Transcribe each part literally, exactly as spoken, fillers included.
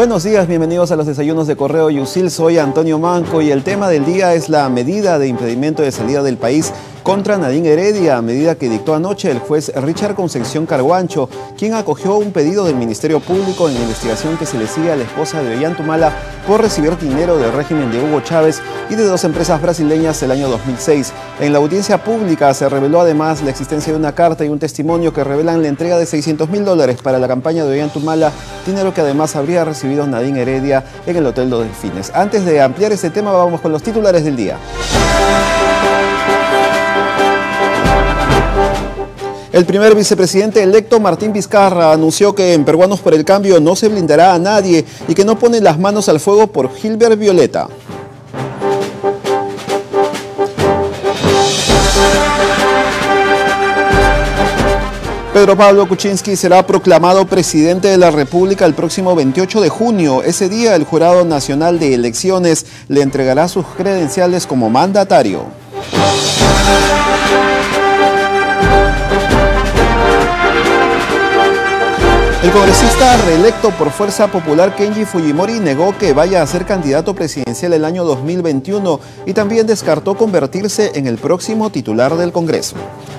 Buenos días, bienvenidos a los desayunos de Correo Yusil. Soy Antonio Manco y el tema del día es la medida de impedimento de salida del país contra Nadine Heredia, medida que dictó anoche el juez Richard Concepción Carguancho, quien acogió un pedido del Ministerio Público en la investigación que se le sigue a la esposa de Ollantumala por recibir dinero del régimen de Hugo Chávez y de dos empresas brasileñas el año dos mil seis. En la audiencia pública se reveló además la existencia de una carta y un testimonio que revelan la entrega de seiscientos mil dólares para la campaña de Ollantumala, dinero que además habría recibido Nadine Heredia en el Hotel Los Delfines. Antes de ampliar este tema, vamos con los titulares del día. El primer vicepresidente electo, Martín Vizcarra, anunció que en Peruanos por el Cambio no se blindará a nadie y que no pone las manos al fuego por Gilbert Violeta. Pedro Pablo Kuczynski será proclamado presidente de la República el próximo veintiocho de junio. Ese día el Jurado Nacional de Elecciones le entregará sus credenciales como mandatario. El congresista reelecto por Fuerza Popular Kenji Fujimori negó que vaya a ser candidato presidencial el año dos mil veintiuno y también descartó convertirse en el próximo titular del Congreso.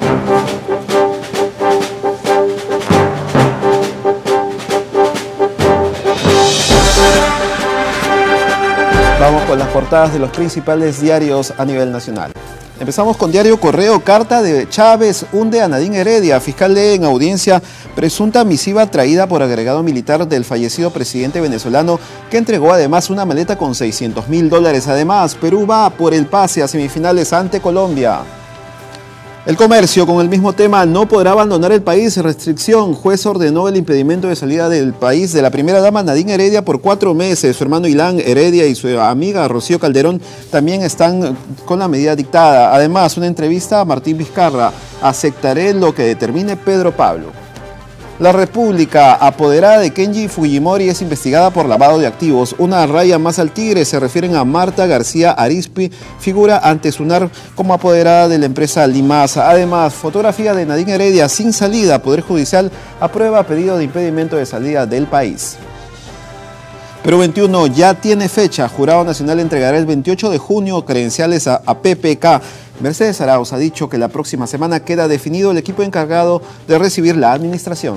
Vamos con las portadas de los principales diarios a nivel nacional. Empezamos con Diario Correo. Carta de Chávez hunde a Nadine Heredia. Fiscal lee en audiencia presunta misiva traída por agregado militar del fallecido presidente venezolano, que entregó además una maleta con seiscientos mil dólares. Además, Perú va por el pase a semifinales ante Colombia. El Comercio, con el mismo tema, no podrá abandonar el país. Restricción. Juez ordenó el impedimento de salida del país de la primera dama Nadine Heredia por cuatro meses. Su hermano Ilan Heredia y su amiga Rocío Calderón también están con la medida dictada. Además, una entrevista a Martín Vizcarra. Aceptaré lo que determine Pedro Pablo. La República, apoderada de Kenji Fujimori, es investigada por lavado de activos. Una raya más al tigre. Se refieren a Marta García Arizpi, figura ante SUNAR como apoderada de la empresa Limasa. Además, fotografía de Nadine Heredia sin salida. Poder Judicial aprueba pedido de impedimento de salida del país. Perú veintiuno ya tiene fecha. Jurado Nacional entregará el veintiocho de junio credenciales a, a P P K. Mercedes Arauz ha dicho que la próxima semana queda definido el equipo encargado de recibir la administración.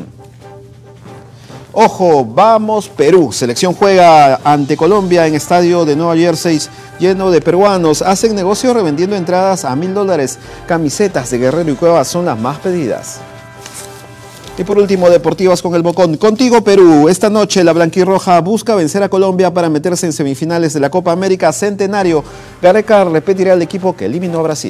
Ojo, vamos Perú. Selección juega ante Colombia en estadio de Nueva Jersey lleno de peruanos. Hacen negocio revendiendo entradas a mil dólares. Camisetas de Guerrero y Cueva son las más pedidas. Y por último, Deportivas con el Bocón. Contigo Perú. Esta noche la blanquirroja busca vencer a Colombia para meterse en semifinales de la Copa América Centenario. Gareca repetirá el equipo que eliminó a Brasil.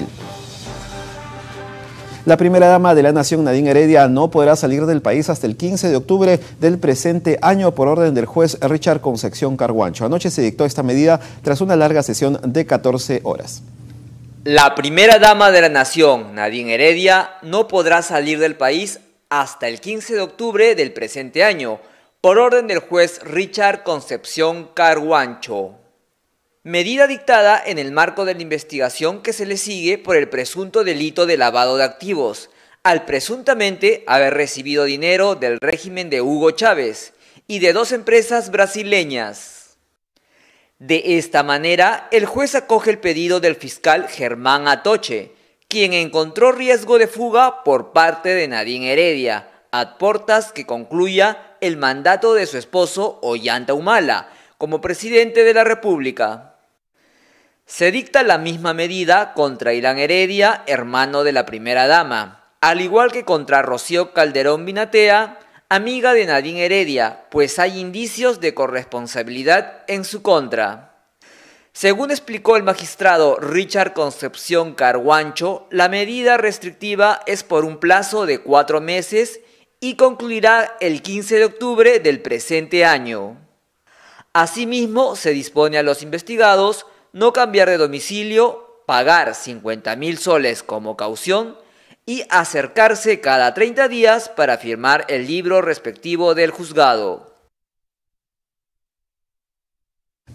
La primera dama de la nación, Nadine Heredia, no podrá salir del país hasta el quince de octubre del presente año por orden del juez Richard Concepción Carguancho. Anoche se dictó esta medida tras una larga sesión de catorce horas. La primera dama de la nación, Nadine Heredia, no podrá salir del país hasta el quince de octubre del presente año, por orden del juez Richard Concepción Carguancho. Medida dictada en el marco de la investigación que se le sigue por el presunto delito de lavado de activos, al presuntamente haber recibido dinero del régimen de Hugo Chávez y de dos empresas brasileñas. De esta manera, el juez acoge el pedido del fiscal Germán Atoche, quien encontró riesgo de fuga por parte de Nadine Heredia, a portas que concluya el mandato de su esposo Ollantumala como presidente de la República. Se dicta la misma medida contra Ilan Heredia, hermano de la primera dama, al igual que contra Rocío Calderón Binatea, amiga de Nadine Heredia, pues hay indicios de corresponsabilidad en su contra. Según explicó el magistrado Richard Concepción Carguancho, la medida restrictiva es por un plazo de cuatro meses y concluirá el quince de octubre del presente año. Asimismo, se dispone a los investigados no cambiar de domicilio, pagar cincuenta mil soles como caución y acercarse cada treinta días para firmar el libro respectivo del juzgado.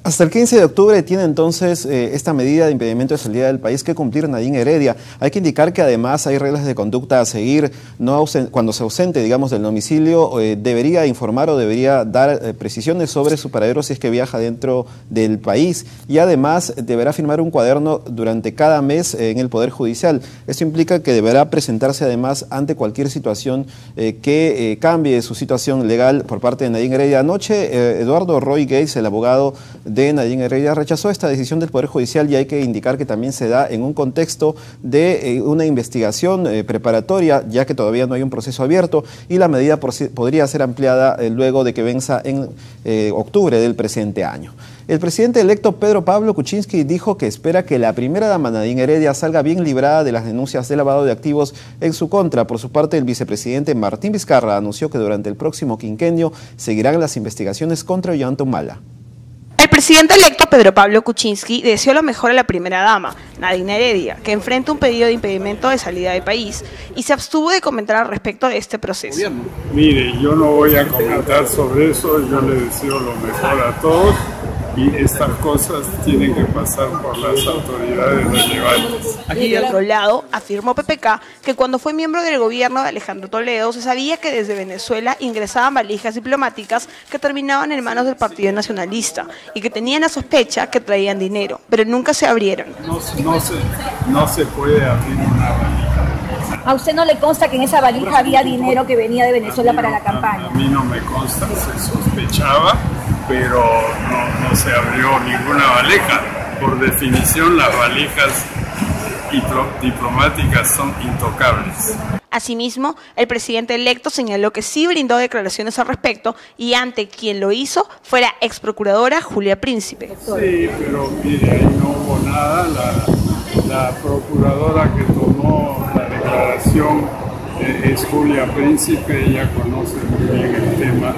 Hasta el quince de octubre tiene entonces eh, esta medida de impedimento de salida del país que cumplir Nadine Heredia. Hay que indicar que además hay reglas de conducta a seguir. No cuando se ausente, digamos, del domicilio, eh, debería informar o debería dar eh, precisiones sobre su paradero si es que viaja dentro del país. Y además deberá firmar un cuaderno durante cada mes eh, en el Poder Judicial. Esto implica que deberá presentarse además ante cualquier situación eh, que eh, cambie su situación legal por parte de Nadine Heredia. Anoche, eh, Eduardo Roy Gates, el abogado de Nadine Heredia, rechazó esta decisión del Poder Judicial, y hay que indicar que también se da en un contexto de eh, una investigación eh, preparatoria, ya que todavía no hay un proceso abierto, y la medida por, podría ser ampliada eh, luego de que venza en eh, octubre del presente año. El presidente electo Pedro Pablo Kuczynski dijo que espera que la primera dama Nadine Heredia salga bien librada de las denuncias de lavado de activos en su contra. Por su parte, el vicepresidente Martín Vizcarra anunció que durante el próximo quinquenio seguirán las investigaciones contra Ollanta-Humala. El presidente electo Pedro Pablo Kuczynski deseó lo mejor a la primera dama, Nadine Heredia, que enfrenta un pedido de impedimento de salida del país, y se abstuvo de comentar al respecto de este proceso. Mire, yo no voy a comentar sobre eso, yo le deseo lo mejor a todos, y estas cosas tienen que pasar por las autoridades relevantes. Y de otro lado, afirmó P P K que cuando fue miembro del gobierno de Alejandro Toledo se sabía que desde Venezuela ingresaban valijas diplomáticas que terminaban en manos del Partido Nacionalista y que tenían la sospecha que traían dinero, pero nunca se abrieron. No, no, se, no se puede abrir una valija. ¿A usted no le consta que en esa valija había dinero que venía de Venezuela para la campaña? A mí no me consta, se sospechaba, pero no, no se abrió ninguna valija. Por definición, las valijas diplomáticas son intocables. Asimismo, el presidente electo señaló que sí brindó declaraciones al respecto, y ante quien lo hizo fue la ex procuradora Julia Príncipe. Sí, pero mire, ahí no hubo nada. La, la procuradora que tomó la declaración eh, es Julia Príncipe, ella conoce muy bien el tema,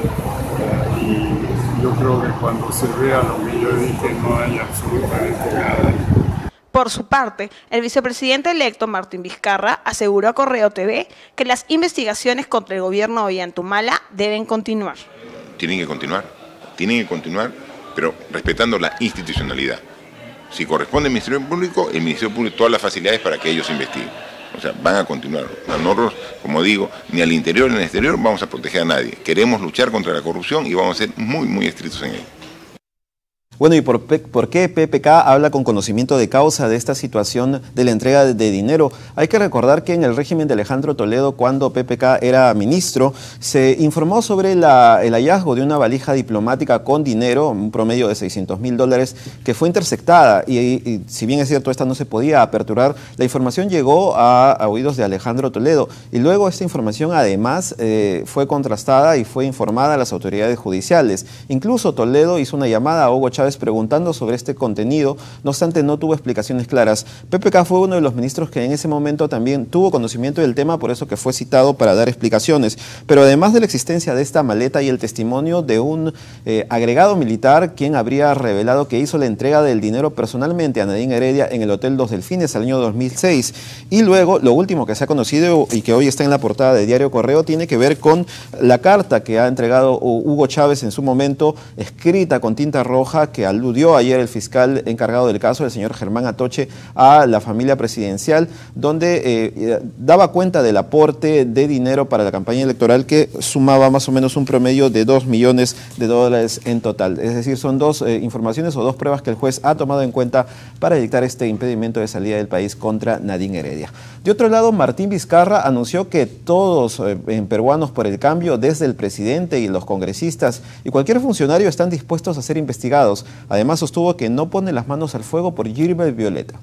y yo creo que cuando se vea lo que yo dije no hay absolutamente nada. Por su parte, el vicepresidente electo Martín Vizcarra aseguró a Correo T V que las investigaciones contra el gobierno de Ollanta-Humala deben continuar. Tienen que continuar, tienen que continuar, pero respetando la institucionalidad. Si corresponde al Ministerio Público, el Ministerio Público todas las facilidades para que ellos investiguen. O sea, van a continuar. Nosotros, como digo, ni al interior ni al exterior vamos a proteger a nadie. Queremos luchar contra la corrupción y vamos a ser muy, muy estrictos en ello. Bueno, ¿y por, por qué P P K habla con conocimiento de causa de esta situación de la entrega de, de dinero? Hay que recordar que en el régimen de Alejandro Toledo, cuando P P K era ministro, se informó sobre la, el hallazgo de una valija diplomática con dinero, un promedio de seiscientos mil dólares, que fue interceptada. Y, y si bien es cierto, esta no se podía aperturar, la información llegó a, a oídos de Alejandro Toledo. Y luego esta información además eh, fue contrastada y fue informada a las autoridades judiciales. Incluso Toledo hizo una llamada a Hugo Chávez preguntando sobre este contenido, no obstante no tuvo explicaciones claras. P P K fue uno de los ministros que en ese momento también tuvo conocimiento del tema, por eso que fue citado para dar explicaciones. Pero además de la existencia de esta maleta y el testimonio de un eh, agregado militar, quien habría revelado que hizo la entrega del dinero personalmente a Nadine Heredia en el Hotel Dos Delfines el año dos mil seis. Y luego, lo último que se ha conocido y que hoy está en la portada de Diario Correo, tiene que ver con la carta que ha entregado Hugo Chávez en su momento, escrita con tinta roja, que aludió ayer el fiscal encargado del caso, el señor Germán Atoche, a la familia presidencial, donde eh, daba cuenta del aporte de dinero para la campaña electoral que sumaba más o menos un promedio de dos millones de dólares en total. Es decir, son dos eh, informaciones o dos pruebas que el juez ha tomado en cuenta para dictar este impedimento de salida del país contra Nadine Heredia. De otro lado, Martín Vizcarra anunció que todos eh, en Peruanos por el Cambio, desde el presidente y los congresistas y cualquier funcionario, están dispuestos a ser investigados. Además, sostuvo que no pone las manos al fuego por Gilbert Violeta.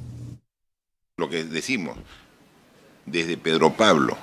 Lo que decimos, desde Pedro Pablo,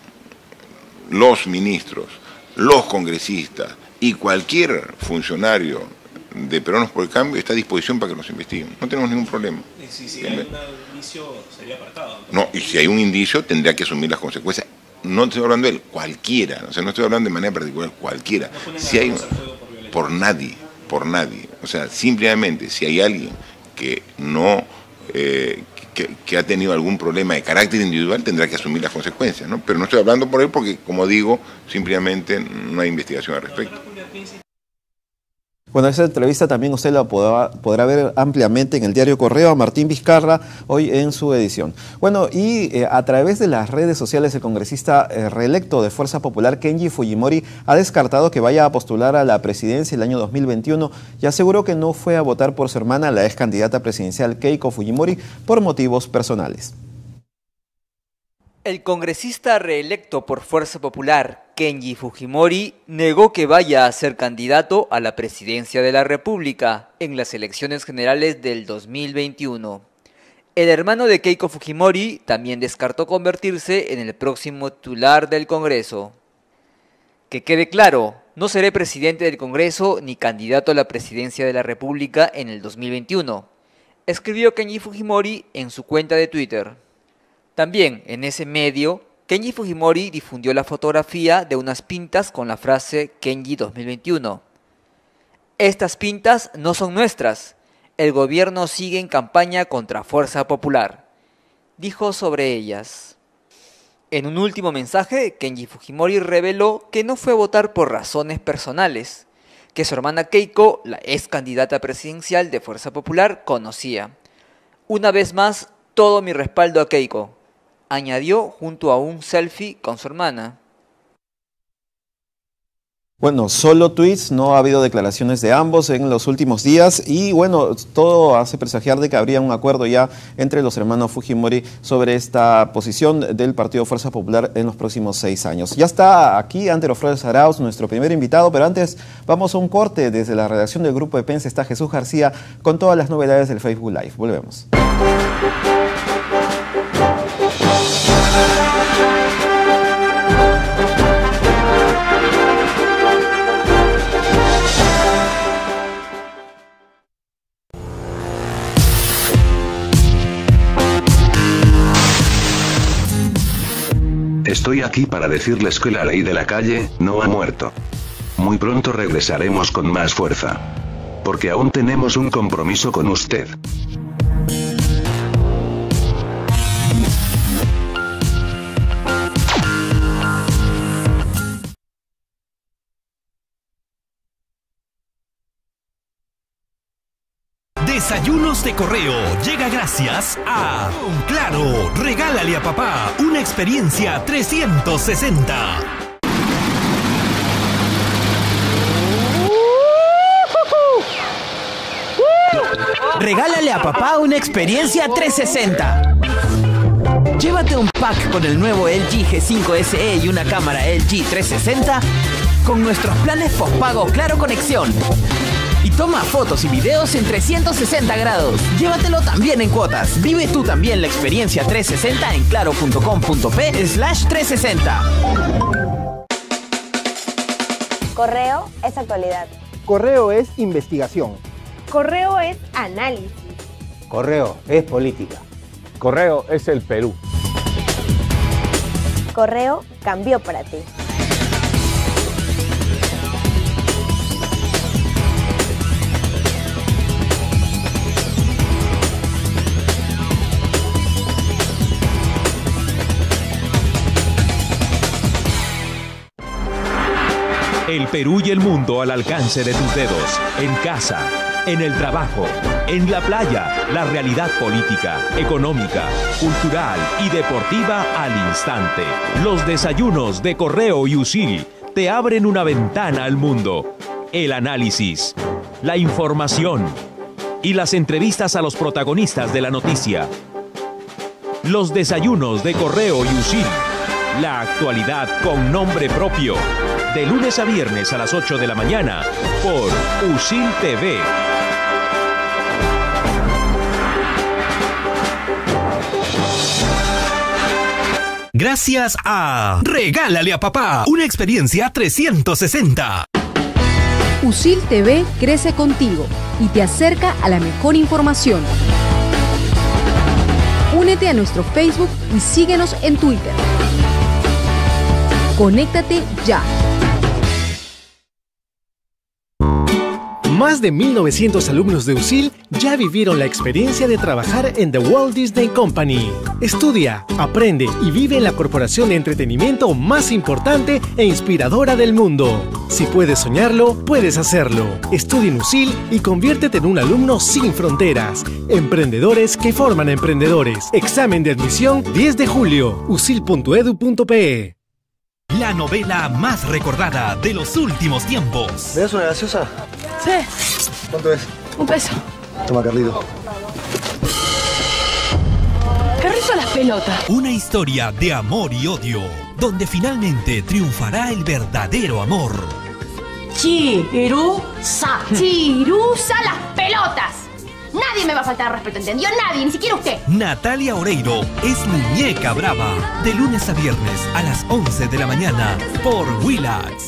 los ministros, los congresistas y cualquier funcionario de Peruanos por el Cambio está a disposición para que nos investiguen. No tenemos ningún problema. Y si, si hay un indicio, sería apartado. No, y si hay un indicio, tendría que asumir las consecuencias. No estoy hablando de él, cualquiera. O sea, no estoy hablando de manera particular, cualquiera. No si hay un, por, por nadie. por nadie, o sea, simplemente si hay alguien que no, eh, que, que ha tenido algún problema de carácter individual, tendrá que asumir las consecuencias, ¿no? Pero no estoy hablando por él porque, como digo, simplemente no hay investigación al respecto. Bueno, esa entrevista también usted la podrá, podrá ver ampliamente en el diario Correo a Martín Vizcarra hoy en su edición. Bueno, y eh, a través de las redes sociales el congresista eh, reelecto de Fuerza Popular, Kenji Fujimori, ha descartado que vaya a postular a la presidencia el año dos mil veintiuno y aseguró que no fue a votar por su hermana, la ex candidata presidencial Keiko Fujimori, por motivos personales. El congresista reelecto por Fuerza Popular, Kenji Fujimori, negó que vaya a ser candidato a la presidencia de la República en las elecciones generales del dos mil veintiuno. El hermano de Keiko Fujimori también descartó convertirse en el próximo titular del Congreso. Que quede claro, no seré presidente del Congreso ni candidato a la presidencia de la República en el dos mil veintiuno, escribió Kenji Fujimori en su cuenta de Twitter. También en ese medio, Kenji Fujimori difundió la fotografía de unas pintas con la frase Kenji dos mil veintiuno. Estas pintas no son nuestras. El gobierno sigue en campaña contra Fuerza Popular, dijo sobre ellas. En un último mensaje, Kenji Fujimori reveló que no fue a votar por razones personales, que su hermana Keiko, la ex candidata presidencial de Fuerza Popular, conocía. Una vez más, todo mi respaldo a Keiko, añadió junto a un selfie con su hermana. Bueno, solo tweets, no ha habido declaraciones de ambos en los últimos días y bueno, todo hace presagiar de que habría un acuerdo ya entre los hermanos Fujimori sobre esta posición del Partido Fuerza Popular en los próximos seis años. Ya está aquí Antero Flores Arauz, nuestro primer invitado, pero antes vamos a un corte. Desde la redacción del Grupo de Prensa está Jesús García con todas las novedades del Facebook Live. Volvemos. Estoy aquí para decirles que la ley de la calle no ha muerto. Muy pronto regresaremos con más fuerza. Porque aún tenemos un compromiso con usted. Desayunos de Correo llega gracias a Claro, regálale a papá una experiencia trescientos sesenta. Regálale a papá una experiencia trescientos sesenta. Llévate un pack con el nuevo L G G cinco S E y una cámara L G trescientos sesenta con nuestros planes postpago Claro Conexión. Y toma fotos y videos en trescientos sesenta grados. Llévatelo también en cuotas. Vive tú también la experiencia trescientos sesenta en claro punto com punto pe slash trescientos sesenta. Correo es actualidad. Correo es investigación. Correo es análisis. Correo es política. Correo es el Perú. Correo cambió para ti. El Perú y el mundo al alcance de tus dedos, en casa, en el trabajo, en la playa, la realidad política, económica, cultural y deportiva al instante. Los desayunos de Correo y Usil te abren una ventana al mundo. El análisis, la información y las entrevistas a los protagonistas de la noticia. Los desayunos de Correo y Usil, la actualidad con nombre propio. De lunes a viernes a las ocho de la mañana por Usil T V. Gracias a Regálale a papá una experiencia trescientos sesenta. Usil T V crece contigo y te acerca a la mejor información. Únete a nuestro Facebook y síguenos en Twitter. Conéctate ya. Más de mil novecientos alumnos de U S I L ya vivieron la experiencia de trabajar en The Walt Disney Company. Estudia, aprende y vive en la corporación de entretenimiento más importante e inspiradora del mundo. Si puedes soñarlo, puedes hacerlo. Estudia en U S I L y conviértete en un alumno sin fronteras. Emprendedores que forman emprendedores. Examen de admisión diez de julio. u s i l punto edu punto p e. La novela más recordada de los últimos tiempos. ¿Me das una gaseosa? Sí. ¿Cuánto es? Un peso. Toma, Carlito. ¡Qué rico las pelotas! Una historia de amor y odio, donde finalmente triunfará el verdadero amor. Chirusa. Chirusa las pelotas. Nadie me va a faltar respeto, ¿entendió? Nadie, ni siquiera usted. Natalia Oreiro es Muñeca Brava. De lunes a viernes a las once de la mañana por Willax.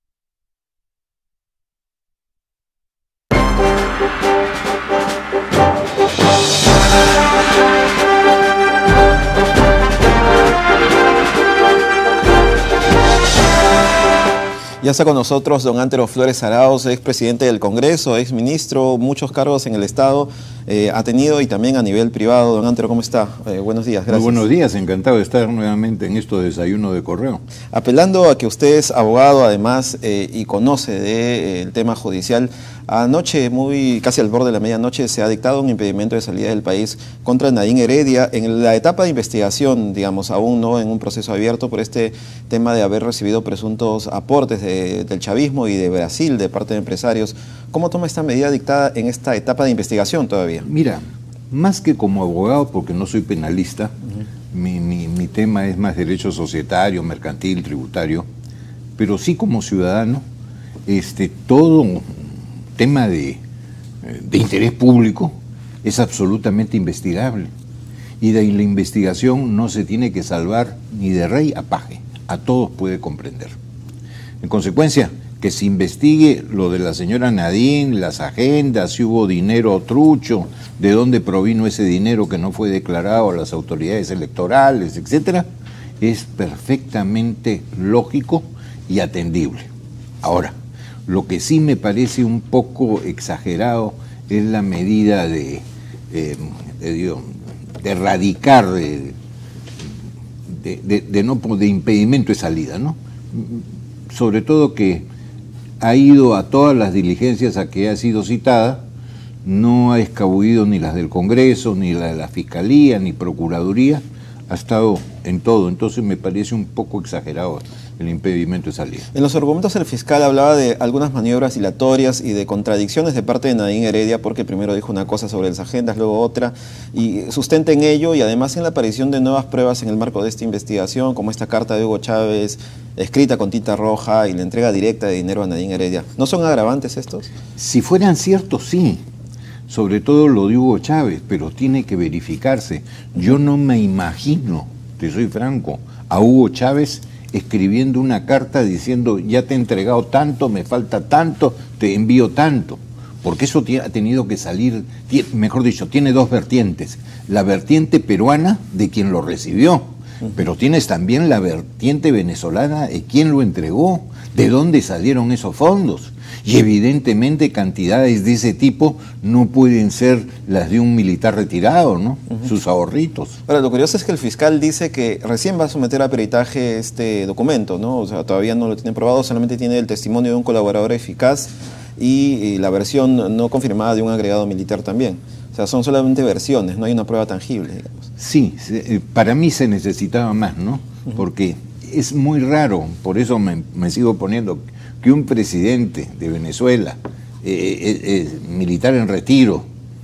Ya está con nosotros don Antero Flores Arauz, expresidente del Congreso, exministro, muchos cargos en el Estado eh, ha tenido y también a nivel privado. Don Antero, ¿cómo está? Eh, buenos días, gracias. Muy buenos días, encantado de estar nuevamente en estos desayunos de correo. Apelando a que usted es abogado además eh, y conoce del de, eh, tema judicial, anoche, muy casi al borde de la medianoche, se ha dictado un impedimento de salida del país contra Nadine Heredia en la etapa de investigación, digamos, aún no en un proceso abierto por este tema de haber recibido presuntos aportes de, del chavismo y de Brasil de parte de empresarios. ¿Cómo toma esta medida dictada en esta etapa de investigación todavía? Mira, más que como abogado, porque no soy penalista, uh-huh. mi, mi, mi tema es más derecho societario, mercantil, tributario, pero sí como ciudadano, este, todo tema de, de interés público es absolutamente investigable. Y de la investigación no se tiene que salvar ni de rey a paje, a todos puede comprender. En consecuencia, que se investigue lo de la señora Nadine, las agendas, si hubo dinero trucho, de dónde provino ese dinero que no fue declarado a las autoridades electorales, etcétera, es perfectamente lógico y atendible. Ahora, lo que sí me parece un poco exagerado es la medida de, eh, de, de erradicar, de, de, de, de, no, de impedimento de salida, ¿no? Sobre todo que ha ido a todas las diligencias a que ha sido citada, no ha escabullido ni las del Congreso, ni la de la Fiscalía, ni Procuraduría, ha estado en todo, entonces me parece un poco exagerado el impedimento de salida. En los argumentos el fiscal hablaba de algunas maniobras dilatorias y de contradicciones de parte de Nadine Heredia, porque primero dijo una cosa sobre las agendas, luego otra, y sustenta en ello, y además en la aparición de nuevas pruebas en el marco de esta investigación, como esta carta de Hugo Chávez, escrita con tinta roja, y la entrega directa de dinero a Nadine Heredia. ¿No son agravantes estos? Si fueran ciertos, sí. Sobre todo lo de Hugo Chávez, pero tiene que verificarse. Yo no me imagino, te soy franco, a Hugo Chávez escribiendo una carta diciendo ya te he entregado tanto, me falta tanto, te envío tanto. Porque eso ha tenido que salir, mejor dicho, tiene dos vertientes. La vertiente peruana de quien lo recibió, pero tienes también la vertiente venezolana de quien lo entregó, de dónde salieron esos fondos. Y evidentemente cantidades de ese tipo no pueden ser las de un militar retirado, ¿no? Uh-huh. Sus ahorritos. Ahora, lo curioso es que el fiscal dice que recién va a someter a peritaje este documento, ¿no? O sea, todavía no lo tiene probado, solamente tiene el testimonio de un colaborador eficaz y, y la versión no confirmada de un agregado militar también. O sea, son solamente versiones, no hay una prueba tangible, digamos. Sí, para mí se necesitaba más, ¿no? Uh-huh. Porque es muy raro, por eso me, me sigo poniendo, que un presidente de Venezuela, eh, eh, eh, militar en retiro,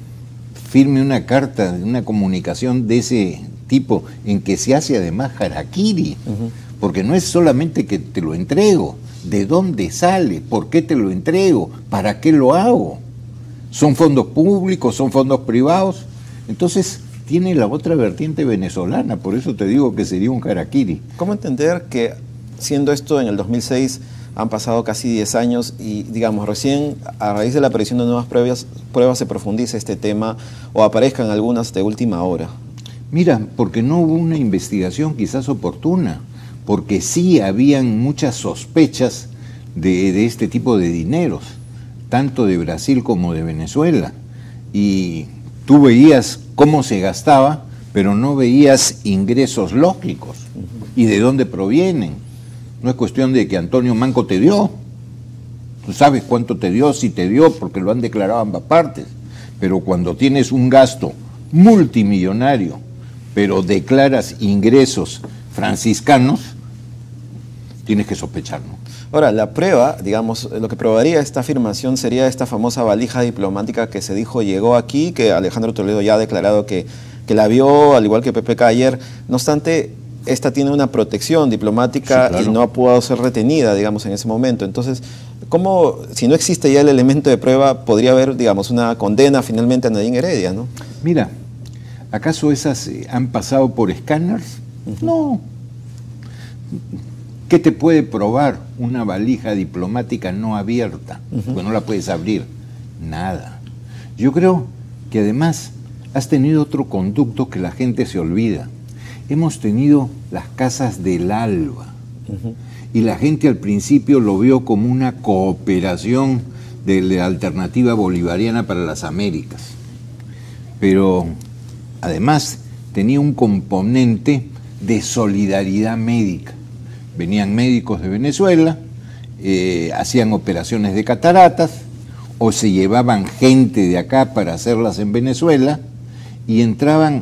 firme una carta, una comunicación de ese tipo, en que se hace además harakiri, uh-huh. Porque no es solamente que te lo entrego, ¿de dónde sale? ¿Por qué te lo entrego? ¿Para qué lo hago? ¿Son fondos públicos? ¿Son fondos privados? Entonces tiene la otra vertiente venezolana, por eso te digo que sería un harakiri. ¿Cómo entender que, siendo esto en el dos mil seis, han pasado casi diez años y, digamos, recién a raíz de la aparición de nuevas pruebas, pruebas se profundice este tema o aparezcan algunas de última hora? Mira, porque no hubo una investigación quizás oportuna, porque sí habían muchas sospechas de, de este tipo de dineros. tanto de Brasil como de Venezuela. Y tú veías cómo se gastaba, pero no veías ingresos lógicos. ¿Y de dónde provienen? No es cuestión de que Antonio Manco te dio. Tú sabes cuánto te dio, si te dio, porque lo han declarado ambas partes. Pero cuando tienes un gasto multimillonario, pero declaras ingresos franciscanos, tienes que sospechar, ¿no? Ahora, la prueba, digamos, lo que probaría esta afirmación sería esta famosa valija diplomática que se dijo llegó aquí, que Alejandro Toledo ya ha declarado que, que la vio, al igual que P P K ayer. No obstante, esta tiene una protección diplomática, sí, claro, y no ha podido ser retenida, digamos, en ese momento. Entonces, ¿cómo, si no existe ya el elemento de prueba, podría haber, digamos, una condena finalmente a Nadine Heredia, ¿no? Mira, ¿acaso esas eh, han pasado por escáneres? Uh-huh. No. ¿Qué te puede probar una valija diplomática no abierta? Uh-huh. Porque no la puedes abrir. Nada. Yo creo que además has tenido otro conducto que la gente se olvida. Hemos tenido las casas del Alba. Uh-huh. Y la gente al principio lo vio como una cooperación de la alternativa bolivariana para las Américas. Pero además tenía un componente de solidaridad médica. Venían médicos de Venezuela, eh, hacían operaciones de cataratas, o se llevaban gente de acá para hacerlas en Venezuela, y entraban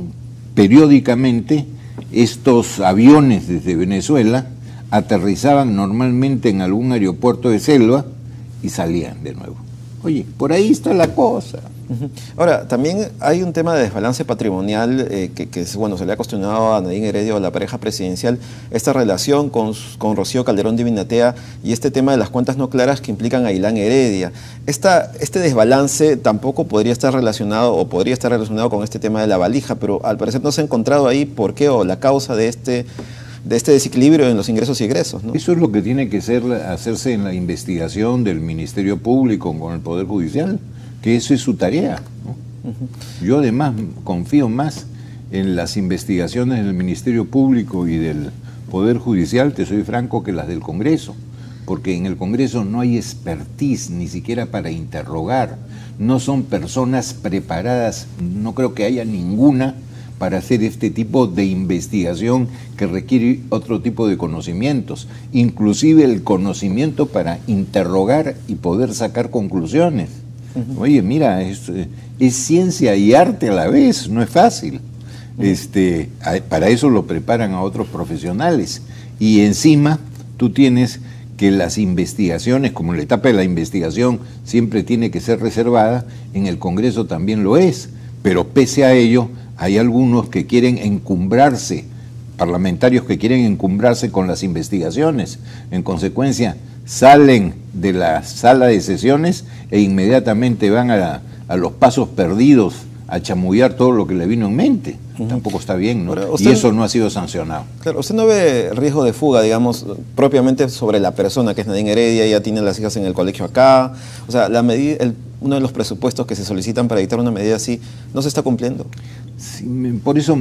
periódicamente estos aviones desde Venezuela, aterrizaban normalmente en algún aeropuerto de selva y salían de nuevo. Oye, por ahí está la cosa. Ahora, también hay un tema de desbalance patrimonial eh, que, que bueno, se le ha cuestionado a Nadine Heredia o a la pareja presidencial, esta relación con, con Rocío Calderón de Vinatea y este tema de las cuentas no claras que implican a Ilan Heredia. Esta, este desbalance tampoco podría estar relacionado o podría estar relacionado con este tema de la valija, pero al parecer no se ha encontrado ahí por qué o la causa de este, de este desequilibrio en los ingresos y egresos, ¿no? Eso es lo que tiene que ser, hacerse en la investigación del Ministerio Público con el Poder Judicial, que eso es su tarea, ¿no? Uh-huh. Yo además confío más en las investigaciones del Ministerio Público y del Poder Judicial, te soy franco, que las del Congreso, porque en el Congreso no hay expertise ni siquiera para interrogar, no son personas preparadas, no creo que haya ninguna para hacer este tipo de investigación que requiere otro tipo de conocimientos, inclusive el conocimiento para interrogar y poder sacar conclusiones. Uh-huh. Oye, mira, es, es ciencia y arte a la vez, no es fácil. Uh-huh. Este, a, para eso lo preparan a otros profesionales. Y encima tú tienes que las investigaciones, como la etapa de la investigación siempre tiene que ser reservada, en el Congreso también lo es. Pero pese a ello, hay algunos que quieren encumbrarse, parlamentarios que quieren encumbrarse con las investigaciones. En consecuencia, salen de la sala de sesiones e inmediatamente van a, a los pasos perdidos a chamullar todo lo que le vino en mente. Uh-huh. Tampoco está bien, ¿no? Usted, y eso no ha sido sancionado. Claro, ¿usted no ve riesgo de fuga, digamos, propiamente sobre la persona que es Nadine Heredia, ya tiene las hijas en el colegio acá? O sea, la medida, el, uno de los presupuestos que se solicitan para dictar una medida así, ¿no se está cumpliendo? Sí, por eso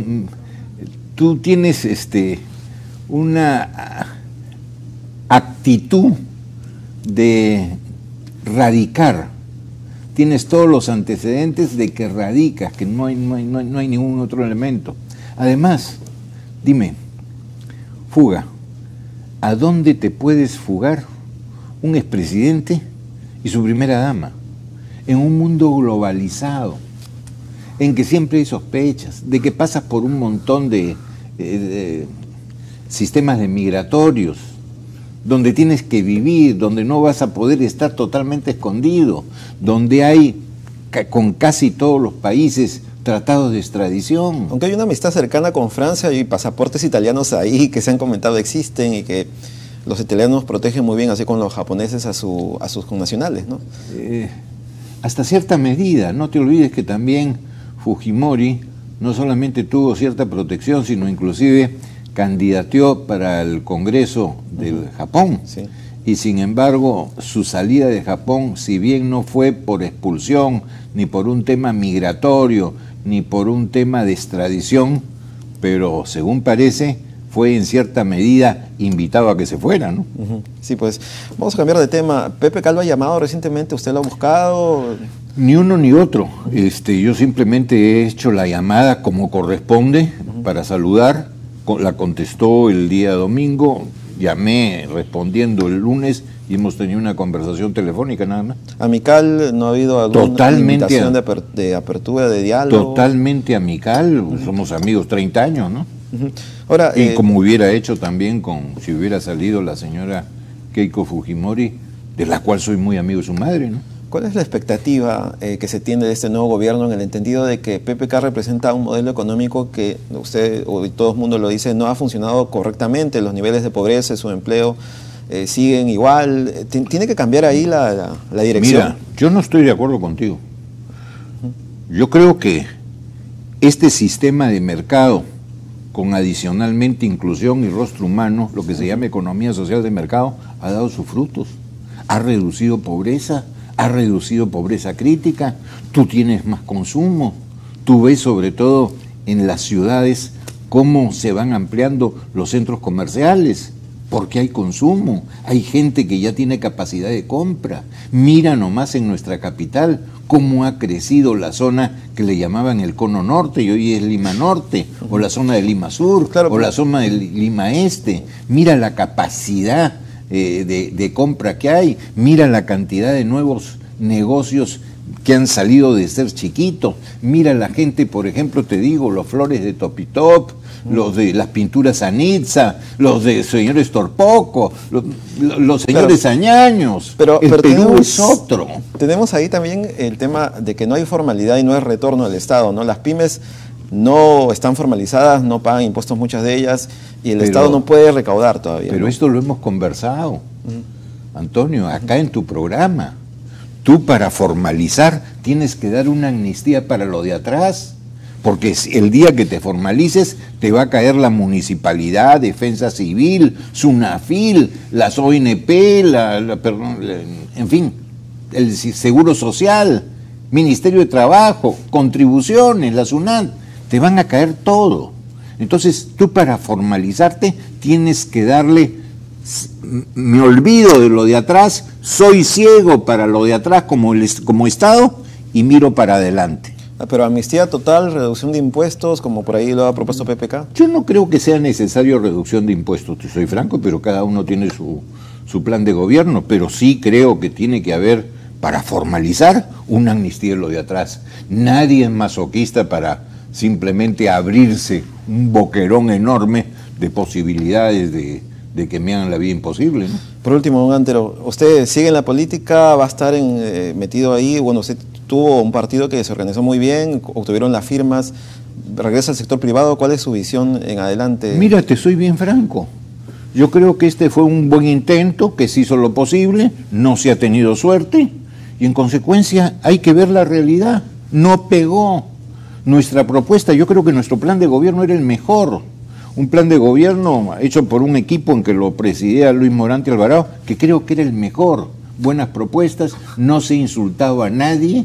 tú tienes este, una actitud de radicar, tienes todos los antecedentes de que radicas, que no hay, no hay, no hay, no hay ningún otro elemento. Además, dime, fuga, ¿a dónde te puedes fugar un expresidente y su primera dama? En un mundo globalizado, en que siempre hay sospechas, de que pasas por un montón de, de, de sistemas de migratorios, donde tienes que vivir, donde no vas a poder estar totalmente escondido, donde hay con casi todos los países tratados de extradición. Aunque hay una amistad cercana con Francia y pasaportes italianos ahí que se han comentado existen y que los italianos protegen muy bien, así con los japoneses, a, su, a sus connacionales, ¿no? Eh, hasta cierta medida, no te olvides que también Fujimori no solamente tuvo cierta protección, sino inclusive candidateó para el Congreso de uh-huh. Japón. Sí. Y sin embargo, su salida de Japón, si bien no fue por expulsión, ni por un tema migratorio, ni por un tema de extradición, pero según parece, fue en cierta medida invitado a que se fuera, ¿no? Uh-huh. Sí, pues vamos a cambiar de tema. Pepe Cal lo ha llamado recientemente, ¿usted lo ha buscado? Ni uno ni otro. Este, yo simplemente he hecho la llamada como corresponde uh-huh. para saludar. La contestó el día domingo, llamé respondiendo el lunes y hemos tenido una conversación telefónica nada más. ¿Amical? ¿No ha habido alguna Totalmente invitación de, aper de apertura, de diálogo? Totalmente amical, uh-huh. somos amigos treinta años, ¿no? Uh-huh. Ahora, y eh, como hubiera hecho también con, si hubiera salido la señora Keiko Fujimori, de la cual soy muy amigo de su madre, ¿no? ¿Cuál es la expectativa eh, que se tiene de este nuevo gobierno en el entendido de que P P K representa un modelo económico que usted o todo el mundo lo dice no ha funcionado correctamente, los niveles de pobreza, su empleo eh, siguen igual, ¿tiene que cambiar ahí la, la, la dirección? Mira, yo no estoy de acuerdo contigo. Yo creo que este sistema de mercado con adicionalmente inclusión y rostro humano, lo que se llama economía social de mercado, ha dado sus frutos, ha reducido pobreza, ha reducido pobreza crítica, tú tienes más consumo, tú ves sobre todo en las ciudades cómo se van ampliando los centros comerciales, porque hay consumo, hay gente que ya tiene capacidad de compra. Mira nomás en nuestra capital cómo ha crecido la zona que le llamaban el Cono Norte y hoy es Lima Norte, o la zona de Lima Sur, claro, o la zona de Lima Este. Mira la capacidad Eh, de, de compra que hay, mira la cantidad de nuevos negocios que han salido de ser chiquitos, mira la gente, por ejemplo, te digo, los flores de Topitop, mm. los de las pinturas Anitza, los de señores Torpoco, los, los señores claro. Añaños, pero, el pero Perú tenemos, es otro. Tenemos ahí también el tema de que no hay formalidad y no hay retorno del Estado, ¿no? Las pymes no están formalizadas, no pagan impuestos muchas de ellas y el pero, Estado no puede recaudar todavía. Pero ¿no? esto lo hemos conversado, uh-huh. Antonio, acá uh-huh. en tu programa. Tú para formalizar tienes que dar una amnistía para lo de atrás, porque el día que te formalices te va a caer la municipalidad, Defensa Civil, SUNAFIL, las O N P, la, la, perdón, la, en fin, el Seguro Social, Ministerio de Trabajo, contribuciones, la SUNAT. Te van a caer todo. Entonces, tú para formalizarte tienes que darle, me olvido de lo de atrás, soy ciego para lo de atrás como, el, como Estado y miro para adelante. Pero amnistía total, reducción de impuestos, como por ahí lo ha propuesto P P K. Yo no creo que sea necesario reducción de impuestos, te soy franco, pero cada uno tiene su, su plan de gobierno, pero sí creo que tiene que haber, para formalizar, una amnistía de lo de atrás. Nadie es masoquista para simplemente abrirse un boquerón enorme de posibilidades de, de que me hagan la vida imposible, ¿no? Por último, don Antero, ¿usted sigue en la política? ¿Va a estar en, eh, metido ahí? Bueno, usted tuvo un partido que se organizó muy bien, obtuvieron las firmas, regresa al sector privado. ¿Cuál es su visión en adelante? Mira, te soy bien franco. Yo creo que este fue un buen intento, que se hizo lo posible, no se ha tenido suerte, y en consecuencia hay que ver la realidad. No pegó. Nuestra propuesta, yo creo que nuestro plan de gobierno era el mejor. Un plan de gobierno hecho por un equipo en que lo presidía Luis Morante Alvarado, que creo que era el mejor. Buenas propuestas, no se insultaba a nadie.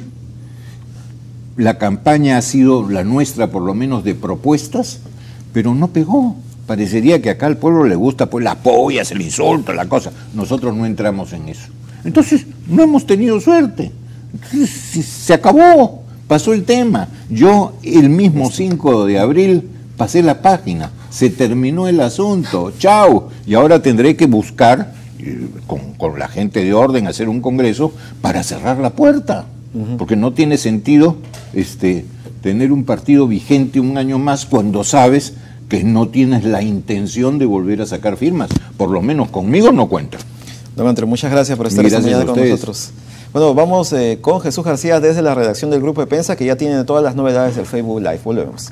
La campaña ha sido la nuestra, por lo menos, de propuestas, pero no pegó. Parecería que acá al pueblo le gusta pues las pollas, el insulto, la cosa. Nosotros no entramos en eso. Entonces, no hemos tenido suerte. Entonces, se acabó. Pasó el tema. Yo el mismo cinco de abril pasé la página, se terminó el asunto, chao. Y ahora tendré que buscar, eh, con, con la gente de orden, hacer un congreso para cerrar la puerta. Uh-huh. Porque no tiene sentido este, tener un partido vigente un año más cuando sabes que no tienes la intención de volver a sacar firmas. Por lo menos conmigo no cuenta. Don Antero, muchas gracias por estar esta mañana con nosotros. Bueno, vamos eh, con Jesús García desde la redacción del Grupo de Prensa, que ya tiene todas las novedades del Facebook Live. Volvemos.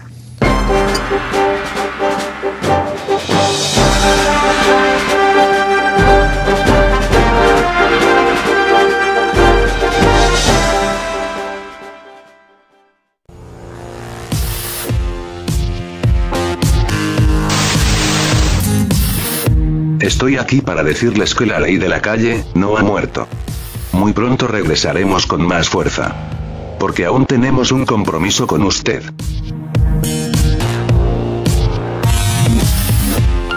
Estoy aquí para decirles que la ley de la calle no ha muerto. Muy pronto regresaremos con más fuerza. Porque aún tenemos un compromiso con usted.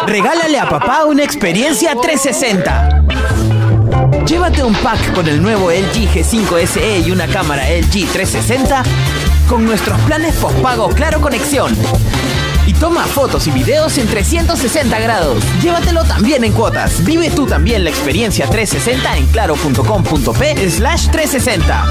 Regálale a papá una experiencia trescientos sesenta. Llévate un pack con el nuevo L G G cinco S E y una cámara L G trescientos sesenta con nuestros planes postpago Claro Conexión. Y toma fotos y videos en trescientos sesenta grados. Llévatelo también en cuotas. Vive tú también la experiencia trescientos sesenta en claro punto com punto pe slash trescientos sesenta.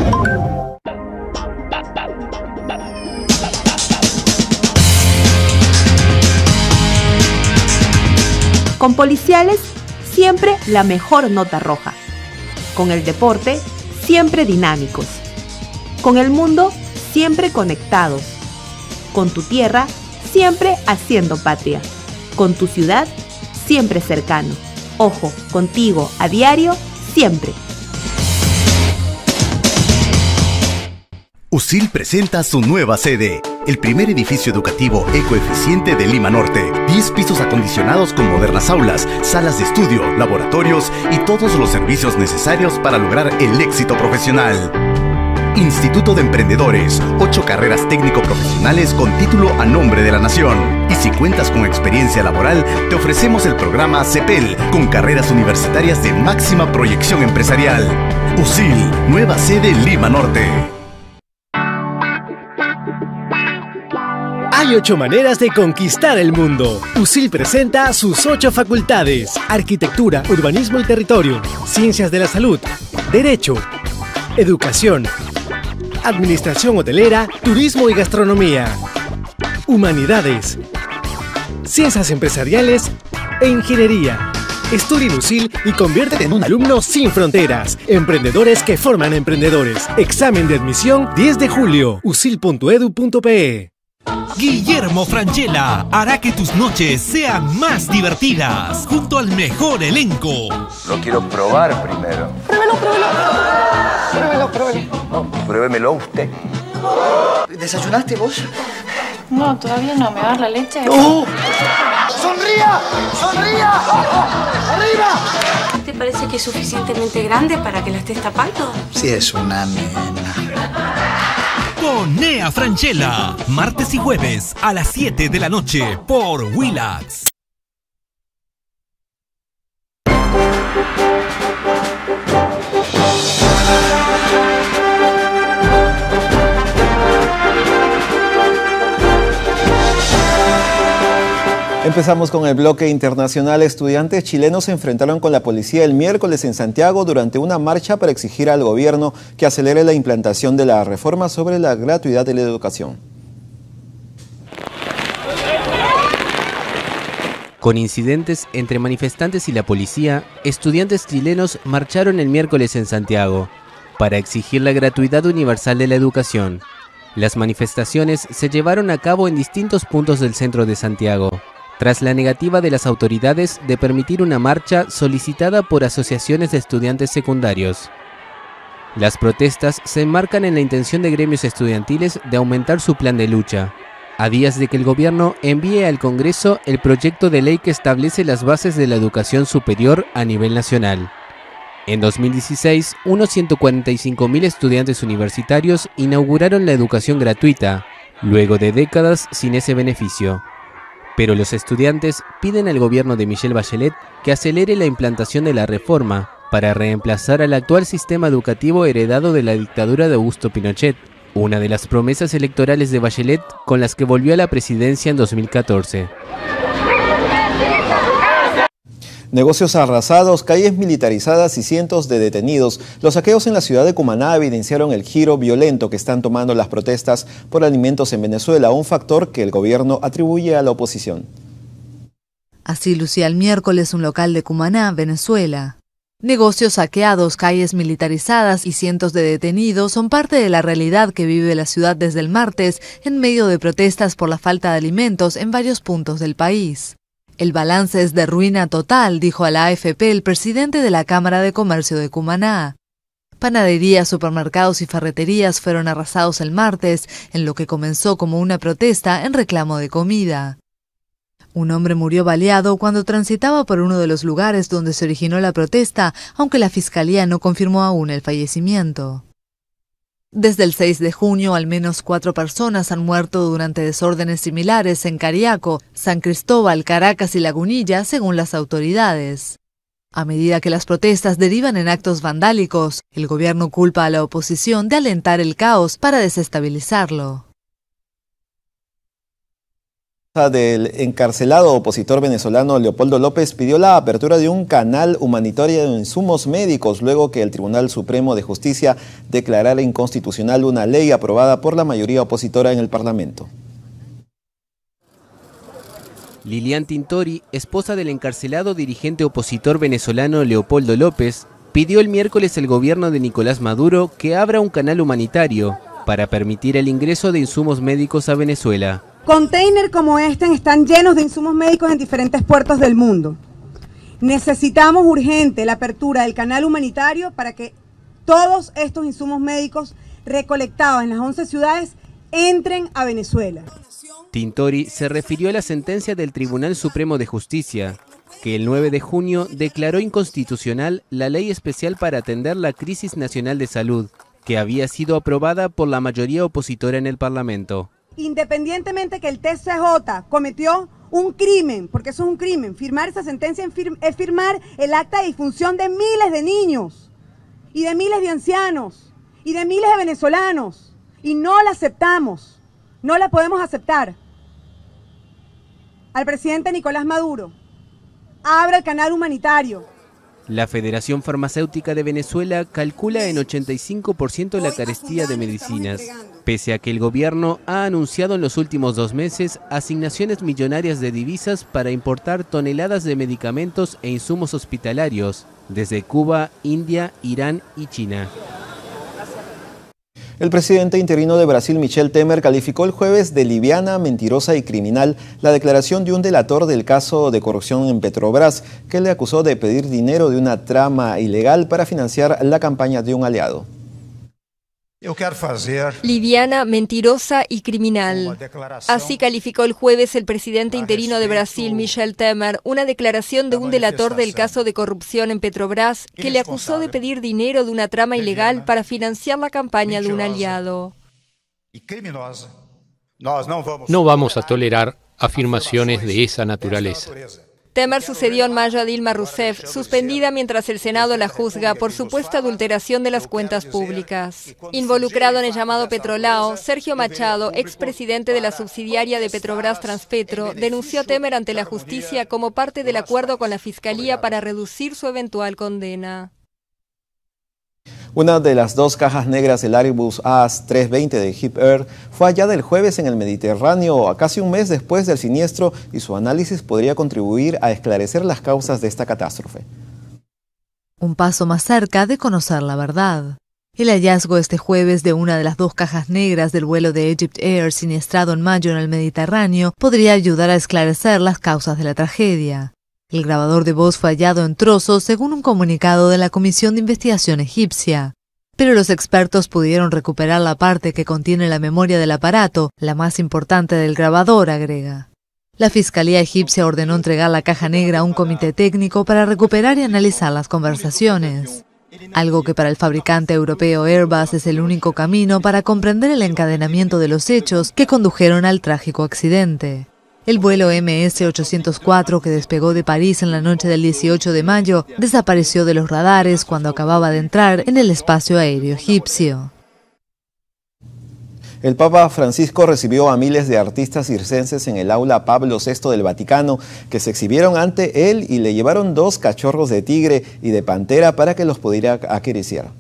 Con Policiales, siempre la mejor nota roja. Con el deporte, siempre dinámicos. Con el mundo, siempre conectados. Con tu tierra, siempre haciendo patria. Con tu ciudad, siempre cercano. Ojo, contigo, a diario, siempre. USIL presenta su nueva sede, el primer edificio educativo ecoeficiente de Lima Norte. diez pisos acondicionados con modernas aulas, salas de estudio, laboratorios y todos los servicios necesarios para lograr el éxito profesional. Instituto de Emprendedores, ocho carreras técnico-profesionales con título a nombre de la nación. Y si cuentas con experiencia laboral, te ofrecemos el programa CEPEL, con carreras universitarias de máxima proyección empresarial. USIL, nueva sede Lima Norte. Hay ocho maneras de conquistar el mundo. USIL presenta sus ocho facultades: Arquitectura, Urbanismo y Territorio, Ciencias de la Salud, Derecho, Educación, Administración Hotelera, Turismo y Gastronomía, Humanidades, Ciencias Empresariales e Ingeniería. Estudia en USIL y conviértete en un alumno sin fronteras. Emprendedores que forman emprendedores. Examen de admisión diez de julio. usil punto edu punto pe. Guillermo Francella hará que tus noches sean más divertidas junto al mejor elenco. Lo quiero probar primero. Pruébelo, pruébelo. Pruébelo, pruébelo. No, pruébemelo usted. ¿Desayunaste vos? No, todavía no. ¿Me va a dar la leche? ¡No! ¡Sonría! ¡Sonría! ¡Arriba! ¿Te parece que es suficientemente grande para que la estés tapando? Sí, es una nena. Con Nea Francella, martes y jueves a las siete de la noche por Willax. Empezamos con el bloque internacional. Estudiantes chilenos se enfrentaron con la policía el miércoles en Santiago durante una marcha para exigir al gobierno que acelere la implantación de la reforma sobre la gratuidad de la educación. Con incidentes entre manifestantes y la policía, estudiantes chilenos marcharon el miércoles en Santiago para exigir la gratuidad universal de la educación. Las manifestaciones se llevaron a cabo en distintos puntos del centro de Santiago, tras la negativa de las autoridades de permitir una marcha solicitada por asociaciones de estudiantes secundarios. Las protestas se enmarcan en la intención de gremios estudiantiles de aumentar su plan de lucha, a días de que el gobierno envíe al Congreso el proyecto de ley que establece las bases de la educación superior a nivel nacional. En dos mil dieciséis, unos ciento cuarenta y cinco mil estudiantes universitarios inauguraron la educación gratuita, luego de décadas sin ese beneficio. Pero los estudiantes piden al gobierno de Michelle Bachelet que acelere la implantación de la reforma para reemplazar al actual sistema educativo heredado de la dictadura de Augusto Pinochet, una de las promesas electorales de Bachelet con las que volvió a la presidencia en dos mil catorce. Negocios arrasados, calles militarizadas y cientos de detenidos. Los saqueos en la ciudad de Cumaná evidenciaron el giro violento que están tomando las protestas por alimentos en Venezuela, un factor que el gobierno atribuye a la oposición. Así lucía el miércoles un local de Cumaná, Venezuela. Negocios saqueados, calles militarizadas y cientos de detenidos son parte de la realidad que vive la ciudad desde el martes en medio de protestas por la falta de alimentos en varios puntos del país. El balance es de ruina total, dijo a la A F P el presidente de la Cámara de Comercio de Cumaná. Panaderías, supermercados y ferreterías fueron arrasados el martes, en lo que comenzó como una protesta en reclamo de comida. Un hombre murió baleado cuando transitaba por uno de los lugares donde se originó la protesta, aunque la fiscalía no confirmó aún el fallecimiento. Desde el seis de junio, al menos cuatro personas han muerto durante desórdenes similares en Cariaco, San Cristóbal, Caracas y Lagunilla, según las autoridades. A medida que las protestas derivan en actos vandálicos, el gobierno culpa a la oposición de alentar el caos para desestabilizarlo. Del encarcelado opositor venezolano Leopoldo López pidió la apertura de un canal humanitario de insumos médicos luego que el Tribunal Supremo de Justicia declarara inconstitucional una ley aprobada por la mayoría opositora en el Parlamento. Lilian Tintori, esposa del encarcelado dirigente opositor venezolano Leopoldo López, pidió el miércoles al gobierno de Nicolás Maduro que abra un canal humanitario para permitir el ingreso de insumos médicos a Venezuela. Containers como este están llenos de insumos médicos en diferentes puertos del mundo. Necesitamos urgente la apertura del canal humanitario para que todos estos insumos médicos recolectados en las once ciudades entren a Venezuela. Tintori se refirió a la sentencia del Tribunal Supremo de Justicia, que el nueve de junio declaró inconstitucional la ley especial para atender la crisis nacional de salud, que había sido aprobada por la mayoría opositora en el Parlamento. Independientemente que el T C J cometió un crimen, porque eso es un crimen, firmar esa sentencia es firmar el acta de difunción de miles de niños, y de miles de ancianos, y de miles de venezolanos, y no la aceptamos, no la podemos aceptar. Al presidente Nicolás Maduro, abra el canal humanitario. La Federación Farmacéutica de Venezuela calcula en ochenta y cinco por ciento la carestía de medicinas, pese a que el gobierno ha anunciado en los últimos dos meses asignaciones millonarias de divisas para importar toneladas de medicamentos e insumos hospitalarios desde Cuba, India, Irán y China. El presidente interino de Brasil, Michel Temer, calificó el jueves de liviana, mentirosa y criminal la declaración de un delator del caso de corrupción en Petrobras, que le acusó de pedir dinero de una trama ilegal para financiar la campaña de un aliado. Liviana, mentirosa y criminal. Así calificó el jueves el presidente interino de Brasil, Michel Temer, una declaración de un delator del caso de corrupción en Petrobras que le acusó de pedir dinero de una trama ilegal para financiar la campaña de un aliado. No vamos a tolerar afirmaciones de esa naturaleza. Temer sucedió en mayo a Dilma Rousseff, suspendida mientras el Senado la juzga por supuesta adulteración de las cuentas públicas. Involucrado en el llamado Petrolao, Sergio Machado, expresidente de la subsidiaria de Petrobras Transpetro, denunció a Temer ante la justicia como parte del acuerdo con la Fiscalía para reducir su eventual condena. Una de las dos cajas negras del Airbus A trescientos veinte de Hip Air fue hallada el jueves en el Mediterráneo, casi un mes después del siniestro, y su análisis podría contribuir a esclarecer las causas de esta catástrofe. Un paso más cerca de conocer la verdad. El hallazgo este jueves de una de las dos cajas negras del vuelo de Egypt Air siniestrado en mayo en el Mediterráneo podría ayudar a esclarecer las causas de la tragedia. El grabador de voz fue hallado en trozos según un comunicado de la Comisión de Investigación egipcia. Pero los expertos pudieron recuperar la parte que contiene la memoria del aparato, la más importante del grabador, agrega. La Fiscalía egipcia ordenó entregar la caja negra a un comité técnico para recuperar y analizar las conversaciones. Algo que para el fabricante europeo Airbus es el único camino para comprender el encadenamiento de los hechos que condujeron al trágico accidente. El vuelo eme ese ochocientos cuatro, que despegó de París en la noche del dieciocho de mayo, desapareció de los radares cuando acababa de entrar en el espacio aéreo egipcio. El Papa Francisco recibió a miles de artistas circenses en el aula Pablo sexto del Vaticano, que se exhibieron ante él y le llevaron dos cachorros de tigre y de pantera para que los pudiera acariciar.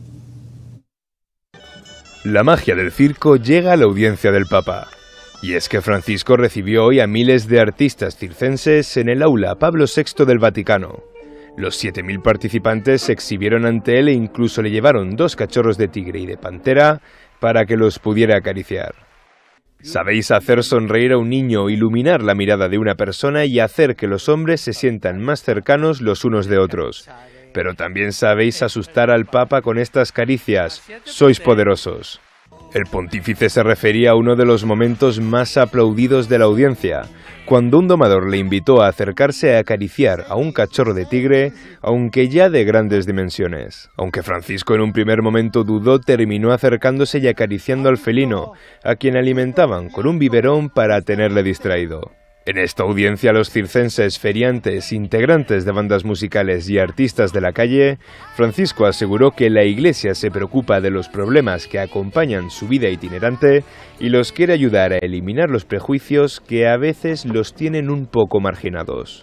La magia del circo llega a la audiencia del Papa. Y es que Francisco recibió hoy a miles de artistas circenses en el aula Pablo sexto del Vaticano. Los siete mil participantes se exhibieron ante él e incluso le llevaron dos cachorros de tigre y de pantera para que los pudiera acariciar. Sabéis hacer sonreír a un niño, iluminar la mirada de una persona y hacer que los hombres se sientan más cercanos los unos de otros. Pero también sabéis asustar al Papa con estas caricias. Sois poderosos. El pontífice se refería a uno de los momentos más aplaudidos de la audiencia, cuando un domador le invitó a acercarse a acariciar a un cachorro de tigre, aunque ya de grandes dimensiones. Aunque Francisco en un primer momento dudó, terminó acercándose y acariciando al felino, a quien alimentaban con un biberón para tenerle distraído. En esta audiencia, los circenses, feriantes, integrantes de bandas musicales y artistas de la calle, Francisco aseguró que la Iglesia se preocupa de los problemas que acompañan su vida itinerante y los quiere ayudar a eliminar los prejuicios que a veces los tienen un poco marginados.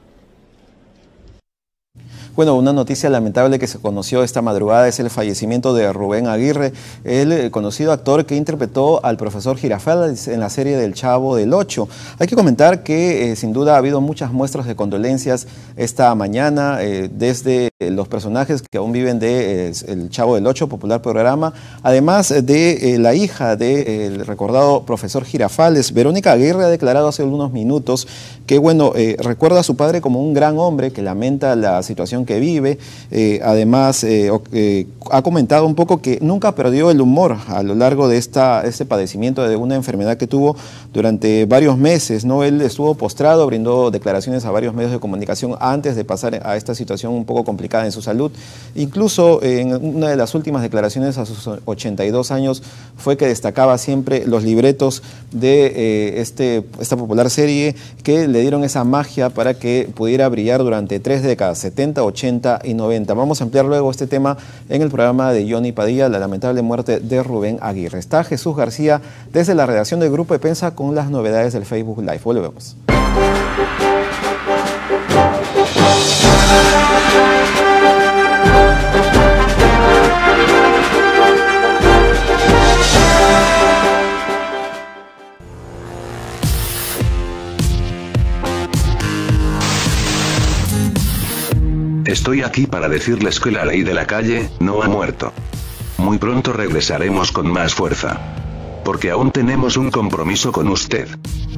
Bueno, una noticia lamentable que se conoció esta madrugada es el fallecimiento de Rubén Aguirre, el conocido actor que interpretó al profesor Girafales en la serie del Chavo del Ocho. Hay que comentar que eh, sin duda ha habido muchas muestras de condolencias esta mañana, eh, desde los personajes que aún viven de eh, el Chavo del Ocho, popular programa, además de eh, la hija del de, eh, recordado profesor Girafales. Verónica Aguirre ha declarado hace algunos minutos que, bueno, eh, recuerda a su padre como un gran hombre que lamenta la situación que vive. Eh, además, eh, eh, ha comentado un poco que nunca perdió el humor a lo largo de esta, este padecimiento de una enfermedad que tuvo durante varios meses, ¿no? Él estuvo postrado, brindó declaraciones a varios medios de comunicación antes de pasar a esta situación un poco complicada en su salud. Incluso eh, en una de las últimas declaraciones a sus ochenta y dos años fue que destacaba siempre los libretos de eh, este, esta popular serie que le dieron esa magia para que pudiera brillar durante tres décadas, setenta, ochenta y noventa. Vamos a ampliar luego este tema en el programa de Johnny Padilla, la lamentable muerte de Rubén Aguirre. Está Jesús García desde la redacción del Grupo de Prensa con las novedades del Facebook Live. Volvemos. Estoy aquí para decirles que la ley de la calle no ha muerto. Muy pronto regresaremos con más fuerza. Porque aún tenemos un compromiso con usted.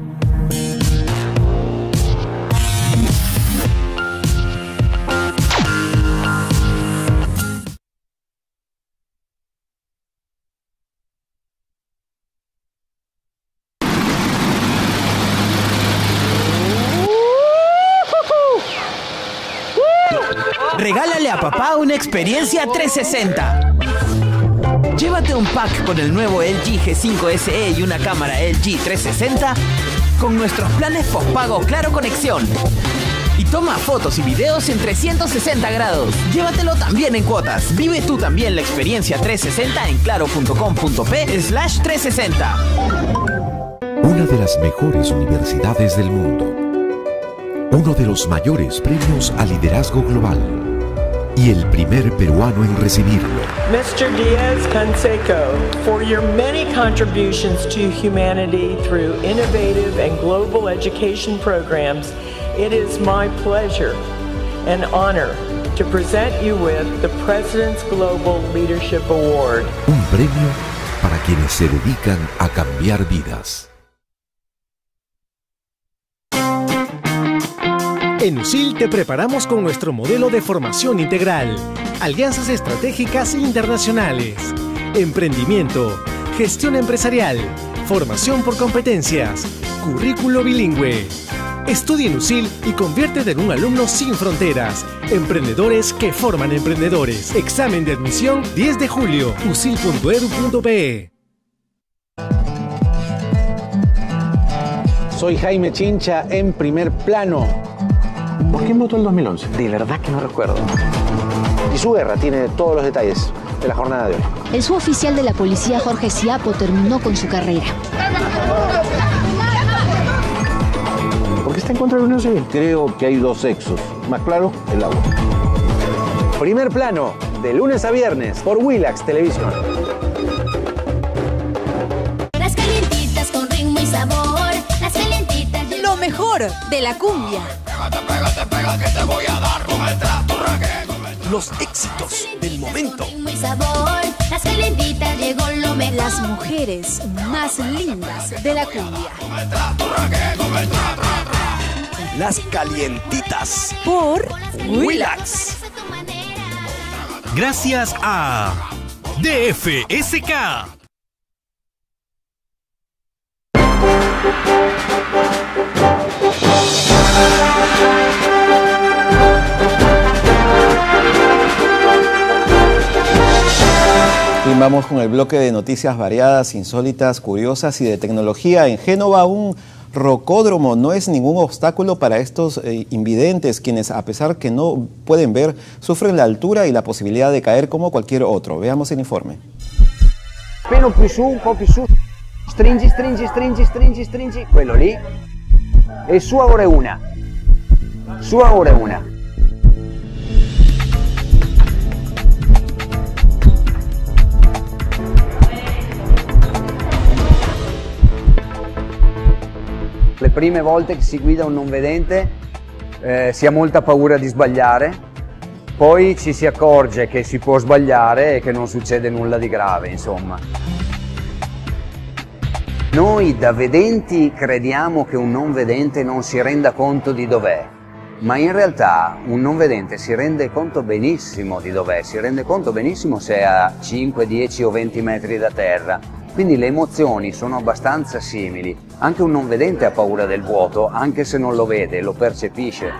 Regálale a papá una experiencia trescientos sesenta. Llévate un pack con el nuevo L G G cinco S E y una cámara L G trescientos sesenta con nuestros planes postpago Claro Conexión. Y toma fotos y videos en trescientos sesenta grados. Llévatelo también en cuotas. Vive tú también la experiencia trescientos sesenta en claro punto com punto pe slash trescientos sesenta. Una de las mejores universidades del mundo. Uno de los mayores premios a liderazgo global. Y el primer peruano en recibirlo. mister Díaz-Canseco, for your many contributions to humanity through innovative and global education programs, it is my pleasure and honor to present you with the President's Global Leadership Award. Un premio para quienes se dedican a cambiar vidas. En U S I L te preparamos con nuestro modelo de formación integral, alianzas estratégicas internacionales, emprendimiento, gestión empresarial, formación por competencias, currículo bilingüe. Estudia en U S I L y conviértete en un alumno sin fronteras. Emprendedores que forman emprendedores. Examen de admisión diez de julio. u s i l punto e d u punto pe. Soy Jaime Chincha en Primer Plano. ¿Por quién votó el dos mil once? De verdad que no recuerdo. Y su guerra tiene todos los detalles de la jornada de hoy. El suboficial de la policía Jorge Siapo terminó con su carrera. ¿Por qué está en contra de la Unión Civil? Creo que hay dos sexos. Más claro, el agua. Primer Plano, de lunes a viernes, por Willax Televisión. Las calientitas con ritmo y sabor. Las calientitas. Lo mejor de la cumbia. Pégate, pégate, pégate, que te voy a dar con el trato reggae. Los éxitos del momento. Ritmo y sabor. Las calientitas llegó lo mejor. Las mujeres más lindas de la cumbia. Las calientitas. Por Willax. Gracias a D F S K. Vamos con el bloque de noticias variadas, insólitas, curiosas y de tecnología. En Génova, un rocódromo no es ningún obstáculo para estos eh, invidentes, quienes, a pesar que no pueden ver, sufren la altura y la posibilidad de caer como cualquier otro. Veamos el informe. Appena più su, un po' più su. Stringi, stringi, stringi, stringi, stringi. Quello lì. E su ora è una. Su ora è una. Le prime volte che si guida un non vedente eh, si ha molta paura di sbagliare, poi ci si accorge che si può sbagliare e che non succede nulla di grave, insomma. Noi da vedenti crediamo che un non vedente non si renda conto di dov'è, ma in realtà un non vedente si rende conto benissimo di dov'è, si rende conto benissimo se è a cinque, dieci o venti metri da terra. Quindi le emozioni sono abbastanza simili. Anche un non vedente ha paura del vuoto, anche se non lo vede, lo percepisce.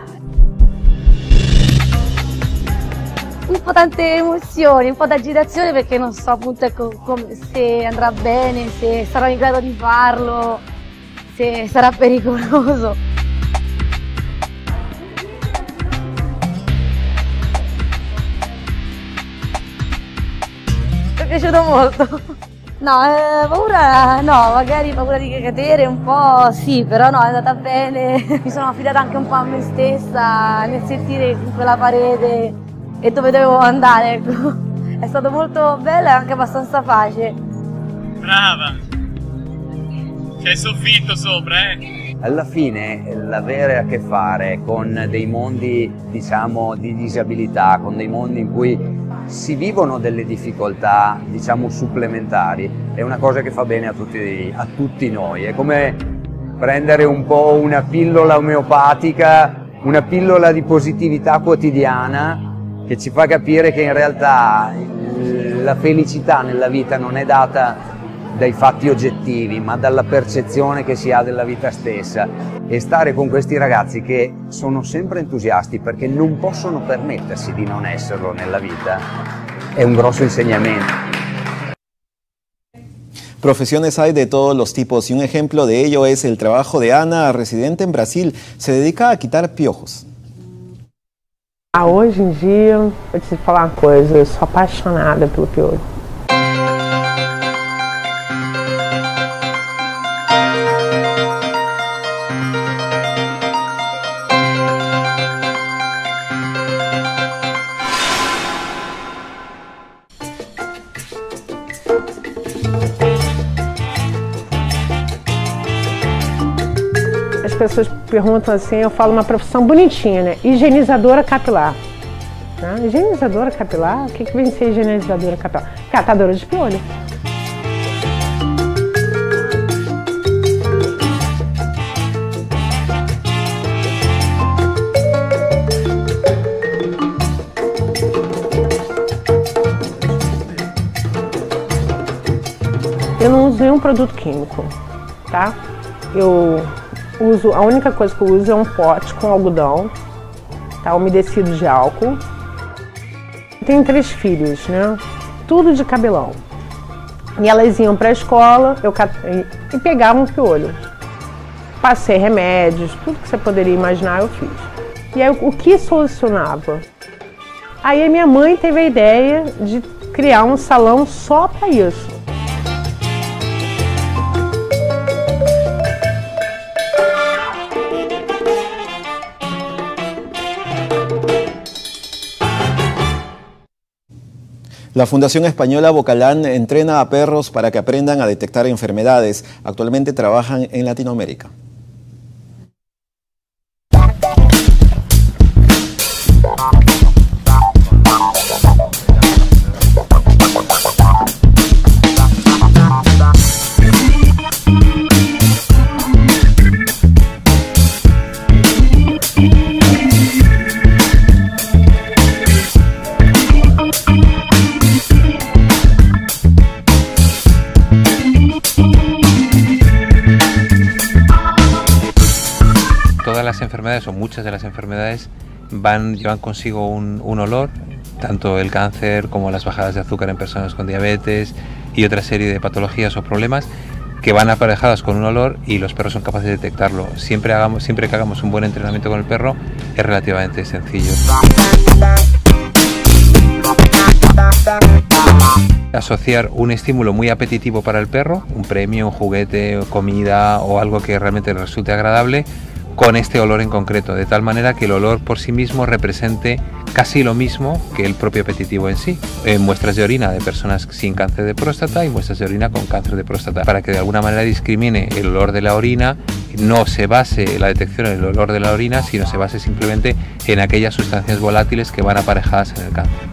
Un po' tante emozioni, un po' d'agitazione perché non so appunto ecco, come, se andrà bene, se sarò in grado di farlo, se sarà pericoloso. Mi è piaciuto molto. No, eh, paura no, magari paura di cadere un po' sì, però no, è andata bene. Mi sono affidata anche un po' a me stessa nel sentire quella parete e dove dovevo andare, ecco. È stato molto bello e anche abbastanza facile. Brava! C'è il soffitto sopra, eh? Alla fine l'avere a che fare con dei mondi, diciamo, di disabilità, con dei mondi in cui si vivono delle difficoltà, diciamo, supplementari, è una cosa che fa bene a tutti, a tutti noi. È come prendere un po' una pillola omeopatica, una pillola di positività quotidiana che ci fa capire che in realtà la felicità nella vita non è data dai fatti oggettivi, ma dalla percezione che si ha della vita stessa. E stare con questi ragazzi che sono sempre entusiasti perché non possono permettersi di non esserlo nella vita è un grosso insegnamento. Profesiones hay de todos los tipos y un ejemplo de ello es el trabajo de Ana, residente en Brasil. Se dedica a quitar piojos. Ah, hoje em dia, vou te falar uma coisa, eu sou apaixonada pelo piolho. As pessoas perguntam assim, eu falo uma profissão bonitinha, né? Higienizadora capilar. Né? Higienizadora capilar? O que, que vem ser higienizadora capilar? Catadora de piolho. Eu não uso nenhum produto químico, tá? Eu uso, a única coisa que eu uso é um pote com algodão, tá, umedecido de álcool. Tenho três filhos, né? Tudo de cabelão. E elas iam para a escola eu e pegavam piolho. Passei remédios, tudo que você poderia imaginar eu fiz. E aí o que solucionava? Aí a minha mãe teve a ideia de criar um salão só para isso. La Fundación Española Bocalán entrena a perros para que aprendan a detectar enfermedades. Actualmente trabajan en Latinoamérica. Todas las enfermedades o muchas de las enfermedades van, llevan consigo un, un olor, tanto el cáncer como las bajadas de azúcar en personas con diabetes y otra serie de patologías o problemas que van aparejadas con un olor y los perros son capaces de detectarlo. Siempre, hagamos, siempre que hagamos un buen entrenamiento con el perro es relativamente sencillo. Asociar un estímulo muy apetitivo para el perro, un premio, un juguete, comida o algo que realmente le resulte agradable, con este olor en concreto, de tal manera que el olor por sí mismo represente casi lo mismo que el propio apetitivo en sí. En muestras de orina de personas sin cáncer de próstata y muestras de orina con cáncer de próstata, para que de alguna manera discrimine el olor de la orina, no se base la detección en el olor de la orina, sino se base simplemente en aquellas sustancias volátiles que van aparejadas en el cáncer.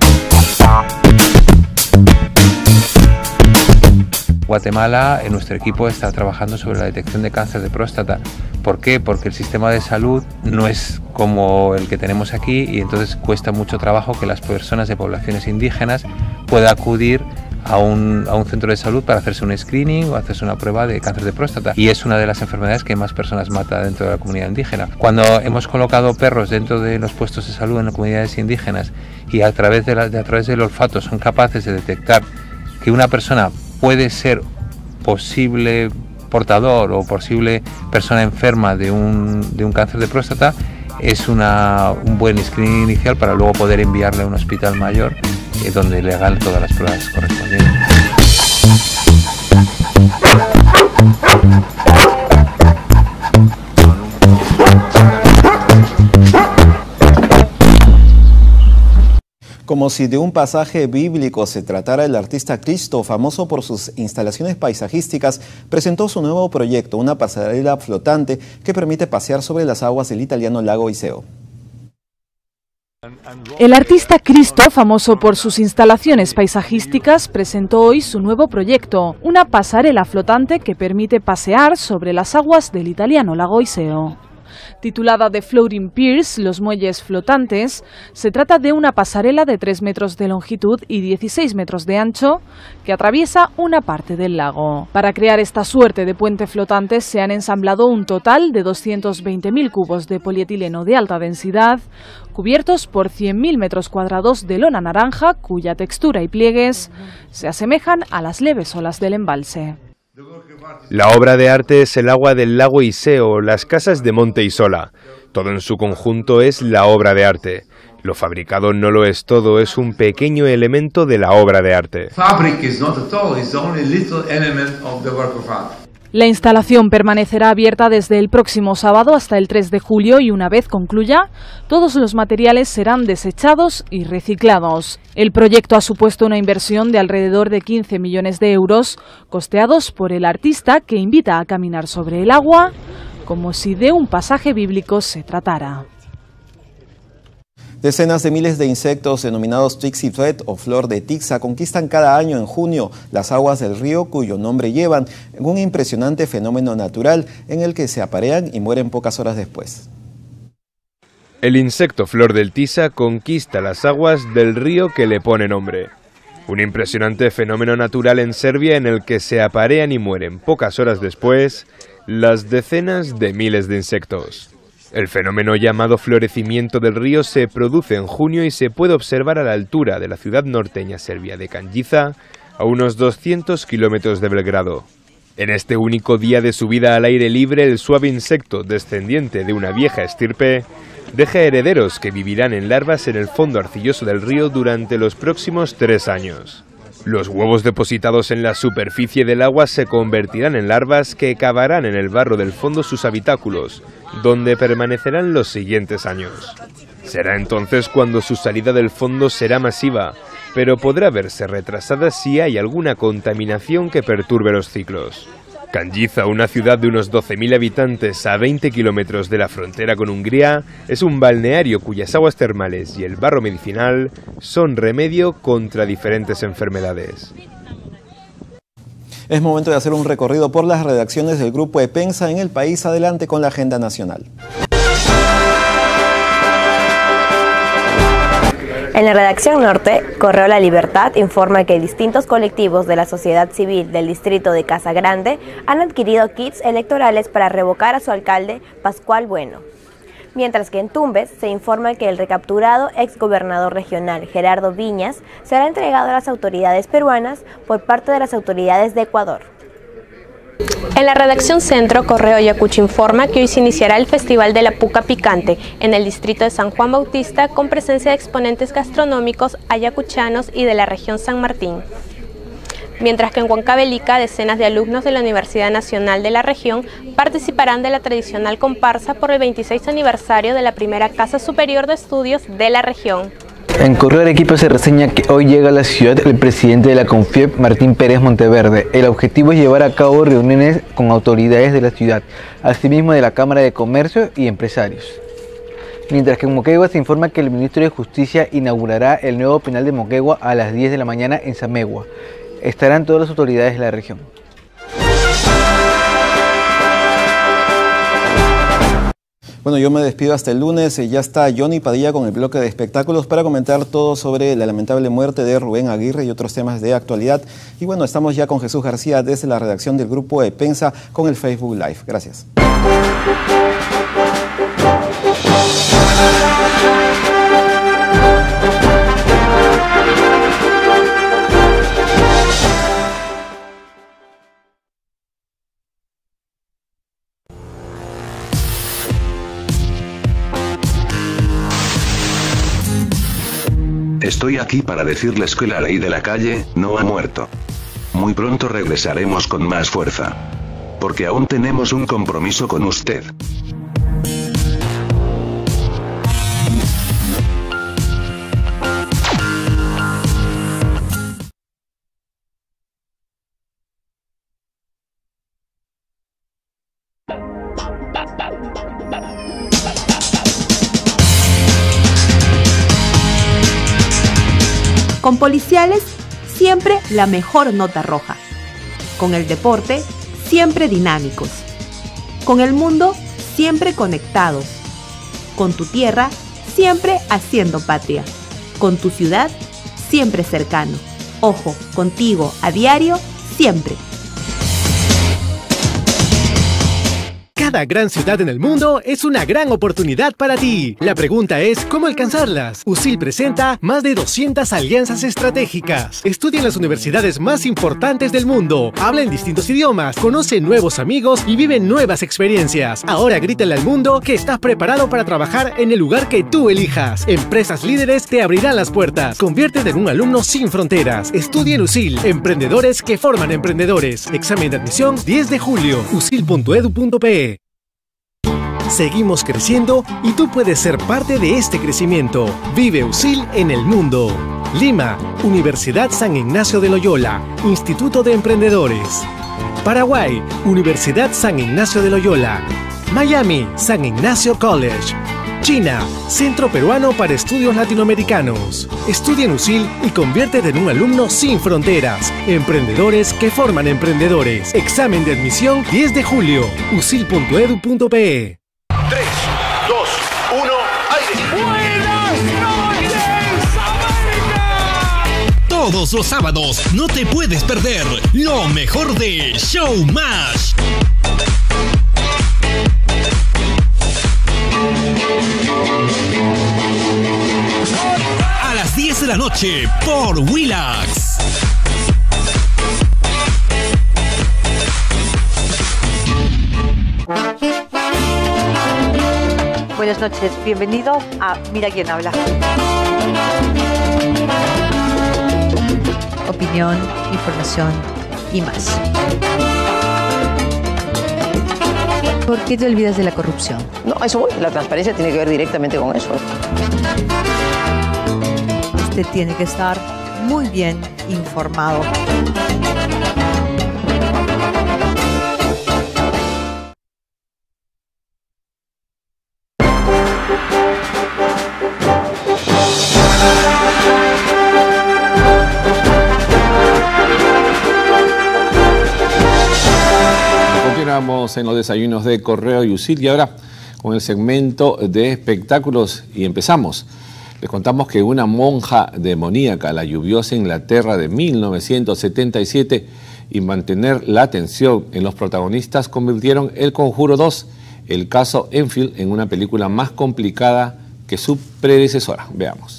Guatemala, en nuestro equipo, está trabajando sobre la detección de cáncer de próstata. ¿Por qué? Porque el sistema de salud no es como el que tenemos aquí y entonces cuesta mucho trabajo que las personas de poblaciones indígenas puedan acudir a un, a un centro de salud para hacerse un screening o hacerse una prueba de cáncer de próstata. Y es una de las enfermedades que más personas mata dentro de la comunidad indígena. Cuando hemos colocado perros dentro de los puestos de salud en las comunidades indígenas y a través, de la, de, a través del olfato son capaces de detectar que una persona puede ser posible portador o posible persona enferma de un, de un cáncer de próstata, es una, un buen screening inicial para luego poder enviarle a un hospital mayor eh, donde le hagan todas las pruebas correspondientes. Como si de un pasaje bíblico se tratara, el artista Cristo, famoso por sus instalaciones paisajísticas, presentó su nuevo proyecto, una pasarela flotante que permite pasear sobre las aguas del italiano lago Iseo. El artista Cristo, famoso por sus instalaciones paisajísticas, presentó hoy su nuevo proyecto, una pasarela flotante que permite pasear sobre las aguas del italiano lago Iseo. Titulada The Floating Piers, los muelles flotantes, se trata de una pasarela de tres metros de longitud y dieciséis metros de ancho que atraviesa una parte del lago. Para crear esta suerte de puente flotante se han ensamblado un total de doscientos veinte mil cubos de polietileno de alta densidad, cubiertos por cien mil metros cuadrados de lona naranja, cuya textura y pliegues se asemejan a las leves olas del embalse. La obra de arte es el agua del lago Iseo, las casas de Monte Isola. Todo en su conjunto es la obra de arte. Lo fabricado no lo es todo, es un pequeño elemento de la obra de arte. Fabric is not at all, it's only a little element of the work of art. La instalación permanecerá abierta desde el próximo sábado hasta el tres de julio y una vez concluya, todos los materiales serán desechados y reciclados. El proyecto ha supuesto una inversión de alrededor de quince millones de euros, costeados por el artista que invita a caminar sobre el agua como si de un pasaje bíblico se tratara. Decenas de miles de insectos denominados Trixie Thread o flor de tixa conquistan cada año en junio las aguas del río cuyo nombre llevan, en un impresionante fenómeno natural en el que se aparean y mueren pocas horas después. El insecto flor del tixa conquista las aguas del río que le pone nombre. Un impresionante fenómeno natural en Serbia en el que se aparean y mueren pocas horas después las decenas de miles de insectos. El fenómeno llamado florecimiento del río se produce en junio y se puede observar a la altura de la ciudad norteña serbia de Kanjica, a unos doscientos kilómetros de Belgrado. En este único día de su vida al aire libre, el suave insecto, descendiente de una vieja estirpe, deja herederos que vivirán en larvas en el fondo arcilloso del río durante los próximos tres años. Los huevos depositados en la superficie del agua se convertirán en larvas que cavarán en el barro del fondo sus habitáculos, donde permanecerán los siguientes años. Será entonces cuando su salida del fondo será masiva, pero podrá verse retrasada si hay alguna contaminación que perturbe los ciclos. Kanjica, una ciudad de unos doce mil habitantes a veinte kilómetros de la frontera con Hungría, es un balneario cuyas aguas termales y el barro medicinal son remedio contra diferentes enfermedades. Es momento de hacer un recorrido por las redacciones del Grupo EPENSA en el país. Adelante con la agenda nacional. En la redacción norte, Correo La Libertad informa que distintos colectivos de la sociedad civil del distrito de Casa Grande han adquirido kits electorales para revocar a su alcalde Pascual Bueno. Mientras que en Tumbes se informa que el recapturado exgobernador regional Gerardo Viñas será entregado a las autoridades peruanas por parte de las autoridades de Ecuador. En la redacción Centro, Correo Ayacucho informa que hoy se iniciará el Festival de la Puca Picante en el distrito de San Juan Bautista con presencia de exponentes gastronómicos ayacuchanos y de la región San Martín. Mientras que en Huancavelica, decenas de alumnos de la Universidad Nacional de la región participarán de la tradicional comparsa por el veintiséis aniversario de la primera Casa Superior de Estudios de la región. En Correo Arequipa se reseña que hoy llega a la ciudad el presidente de la CONFIEP, Martín Pérez Monteverde. El objetivo es llevar a cabo reuniones con autoridades de la ciudad, asimismo de la Cámara de Comercio y empresarios. Mientras que en Moquegua se informa que el ministro de Justicia inaugurará el nuevo penal de Moquegua a las diez de la mañana en Samegua. Estarán todas las autoridades de la región. Bueno, yo me despido hasta el lunes. Ya está Johnny Padilla con el bloque de espectáculos para comentar todo sobre la lamentable muerte de Rubén Aguirre y otros temas de actualidad. Y bueno, estamos ya con Jesús García desde la redacción del Grupo Epensa con el Facebook Live. Gracias. Estoy aquí para decirles que la ley de la calle no ha muerto. Muy pronto regresaremos con más fuerza. Porque aún tenemos un compromiso con usted. Con Policiales, siempre la mejor nota roja. Con el deporte, siempre dinámicos. Con el mundo, siempre conectados. Con tu tierra, siempre haciendo patria. Con tu ciudad, siempre cercano. Ojo, contigo, a diario, siempre. Cada gran ciudad en el mundo es una gran oportunidad para ti. La pregunta es, ¿cómo alcanzarlas? U S I L presenta más de doscientas alianzas estratégicas. Estudia en las universidades más importantes del mundo. Habla en distintos idiomas, conoce nuevos amigos y vive nuevas experiencias. Ahora grítale al mundo que estás preparado para trabajar en el lugar que tú elijas. Empresas líderes te abrirán las puertas. Conviértete en un alumno sin fronteras. Estudia en U S I L. Emprendedores que forman emprendedores. Examen de admisión diez de julio. u s i l punto edu punto pe. Seguimos creciendo y tú puedes ser parte de este crecimiento. Vive U S I L en el mundo. Lima, Universidad San Ignacio de Loyola, Instituto de Emprendedores. Paraguay, Universidad San Ignacio de Loyola. Miami, San Ignacio College. China, Centro Peruano para Estudios Latinoamericanos. Estudia en U S I L y conviértete en un alumno sin fronteras. Emprendedores que forman emprendedores. Examen de admisión diez de julio. u s i l punto edu punto pe. tres, dos, uno, aire. ¡Buenas noches, América! Todos los sábados no te puedes perder lo mejor de Showmatch. A las diez de la noche por Willax. Buenas noches, bienvenido a Mira quién habla. Opinión, información y más. ¿Por qué te olvidas de la corrupción? No, eso voy. La transparencia tiene que ver directamente con eso. Usted tiene que estar muy bien informado. Continuamos en los desayunos de Correo y U S I L y ahora con el segmento de espectáculos y empezamos. Les contamos que una monja demoníaca, la lluviosa Inglaterra de mil novecientos setenta y siete, y mantener la atención en los protagonistas convirtieron El Conjuro dos el caso Enfield en una película más complicada que su predecesora. Veamos.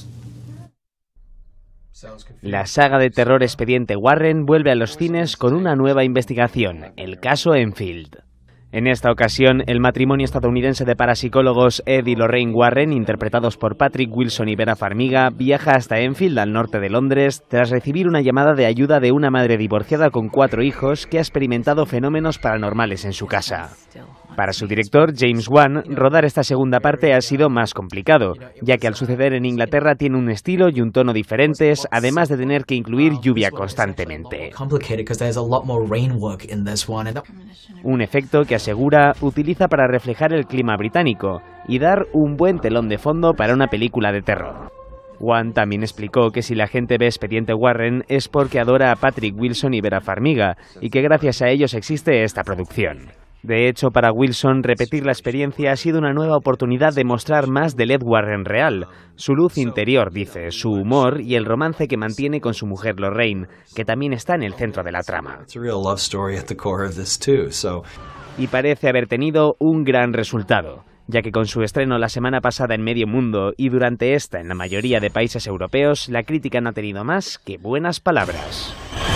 La saga de terror Expediente Warren vuelve a los cines con una nueva investigación, el caso Enfield. En esta ocasión, el matrimonio estadounidense de parapsicólogos Ed y Lorraine Warren, interpretados por Patrick Wilson y Vera Farmiga, viaja hasta Enfield, al norte de Londres, tras recibir una llamada de ayuda de una madre divorciada con cuatro hijos que ha experimentado fenómenos paranormales en su casa. Para su director, James Wan, rodar esta segunda parte ha sido más complicado, ya que al suceder en Inglaterra tiene un estilo y un tono diferentes, además de tener que incluir lluvia constantemente. Un efecto que asegura utiliza para reflejar el clima británico y dar un buen telón de fondo para una película de terror. Wan también explicó que si la gente ve Expediente Warren es porque adora a Patrick Wilson y Vera Farmiga, y que gracias a ellos existe esta producción. De hecho, para Wilson, repetir la experiencia ha sido una nueva oportunidad de mostrar más del Ed Warren real, su luz interior, dice, su humor y el romance que mantiene con su mujer Lorraine, que también está en el centro de la trama. Y parece haber tenido un gran resultado, ya que con su estreno la semana pasada en medio mundo y durante esta en la mayoría de países europeos, la crítica no ha tenido más que buenas palabras.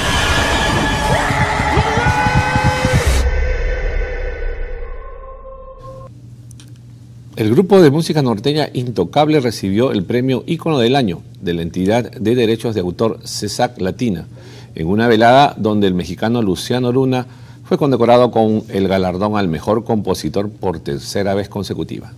El grupo de música norteña Intocable recibió el premio Ícono del Año de la entidad de derechos de autor CESAC Latina, en una velada donde el mexicano Luciano Luna fue condecorado con el galardón al mejor compositor por tercera vez consecutiva.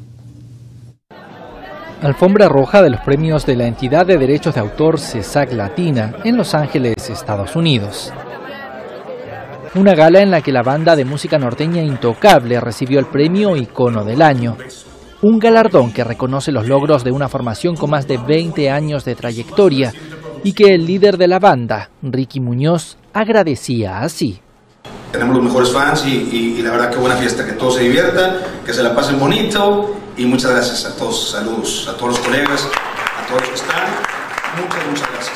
Alfombra roja de los premios de la entidad de derechos de autor CESAC Latina en Los Ángeles, Estados Unidos. Una gala en la que la banda de música norteña Intocable recibió el premio Ícono del Año. Un galardón que reconoce los logros de una formación con más de veinte años de trayectoria y que el líder de la banda, Ricky Muñoz, agradecía así. Tenemos los mejores fans y, y, y la verdad que buena fiesta, que todos se diviertan, que se la pasen bonito y muchas gracias a todos, saludos a todos los colegas, a todos los que están, muchas, muchas gracias.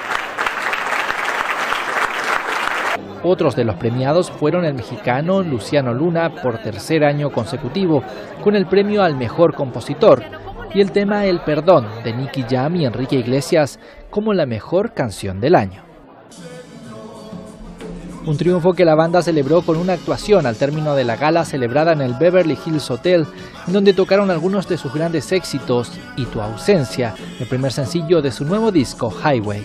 Otros de los premiados fueron el mexicano Luciano Luna por tercer año consecutivo, con el premio al mejor compositor, y el tema El Perdón de Nicky Jam y Enrique Iglesias como la mejor canción del año. Un triunfo que la banda celebró con una actuación al término de la gala celebrada en el Beverly Hills Hotel, en donde tocaron algunos de sus grandes éxitos y Tu Ausencia, el primer sencillo de su nuevo disco Highway.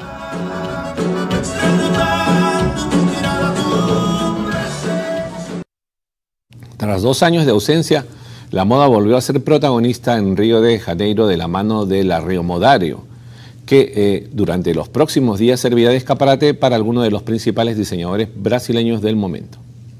Tras dos años de ausencia, la moda volvió a ser protagonista en Río de Janeiro de la mano de la Río Modario, que eh, durante los próximos días servirá de escaparate para algunos de los principales diseñadores brasileños del momento.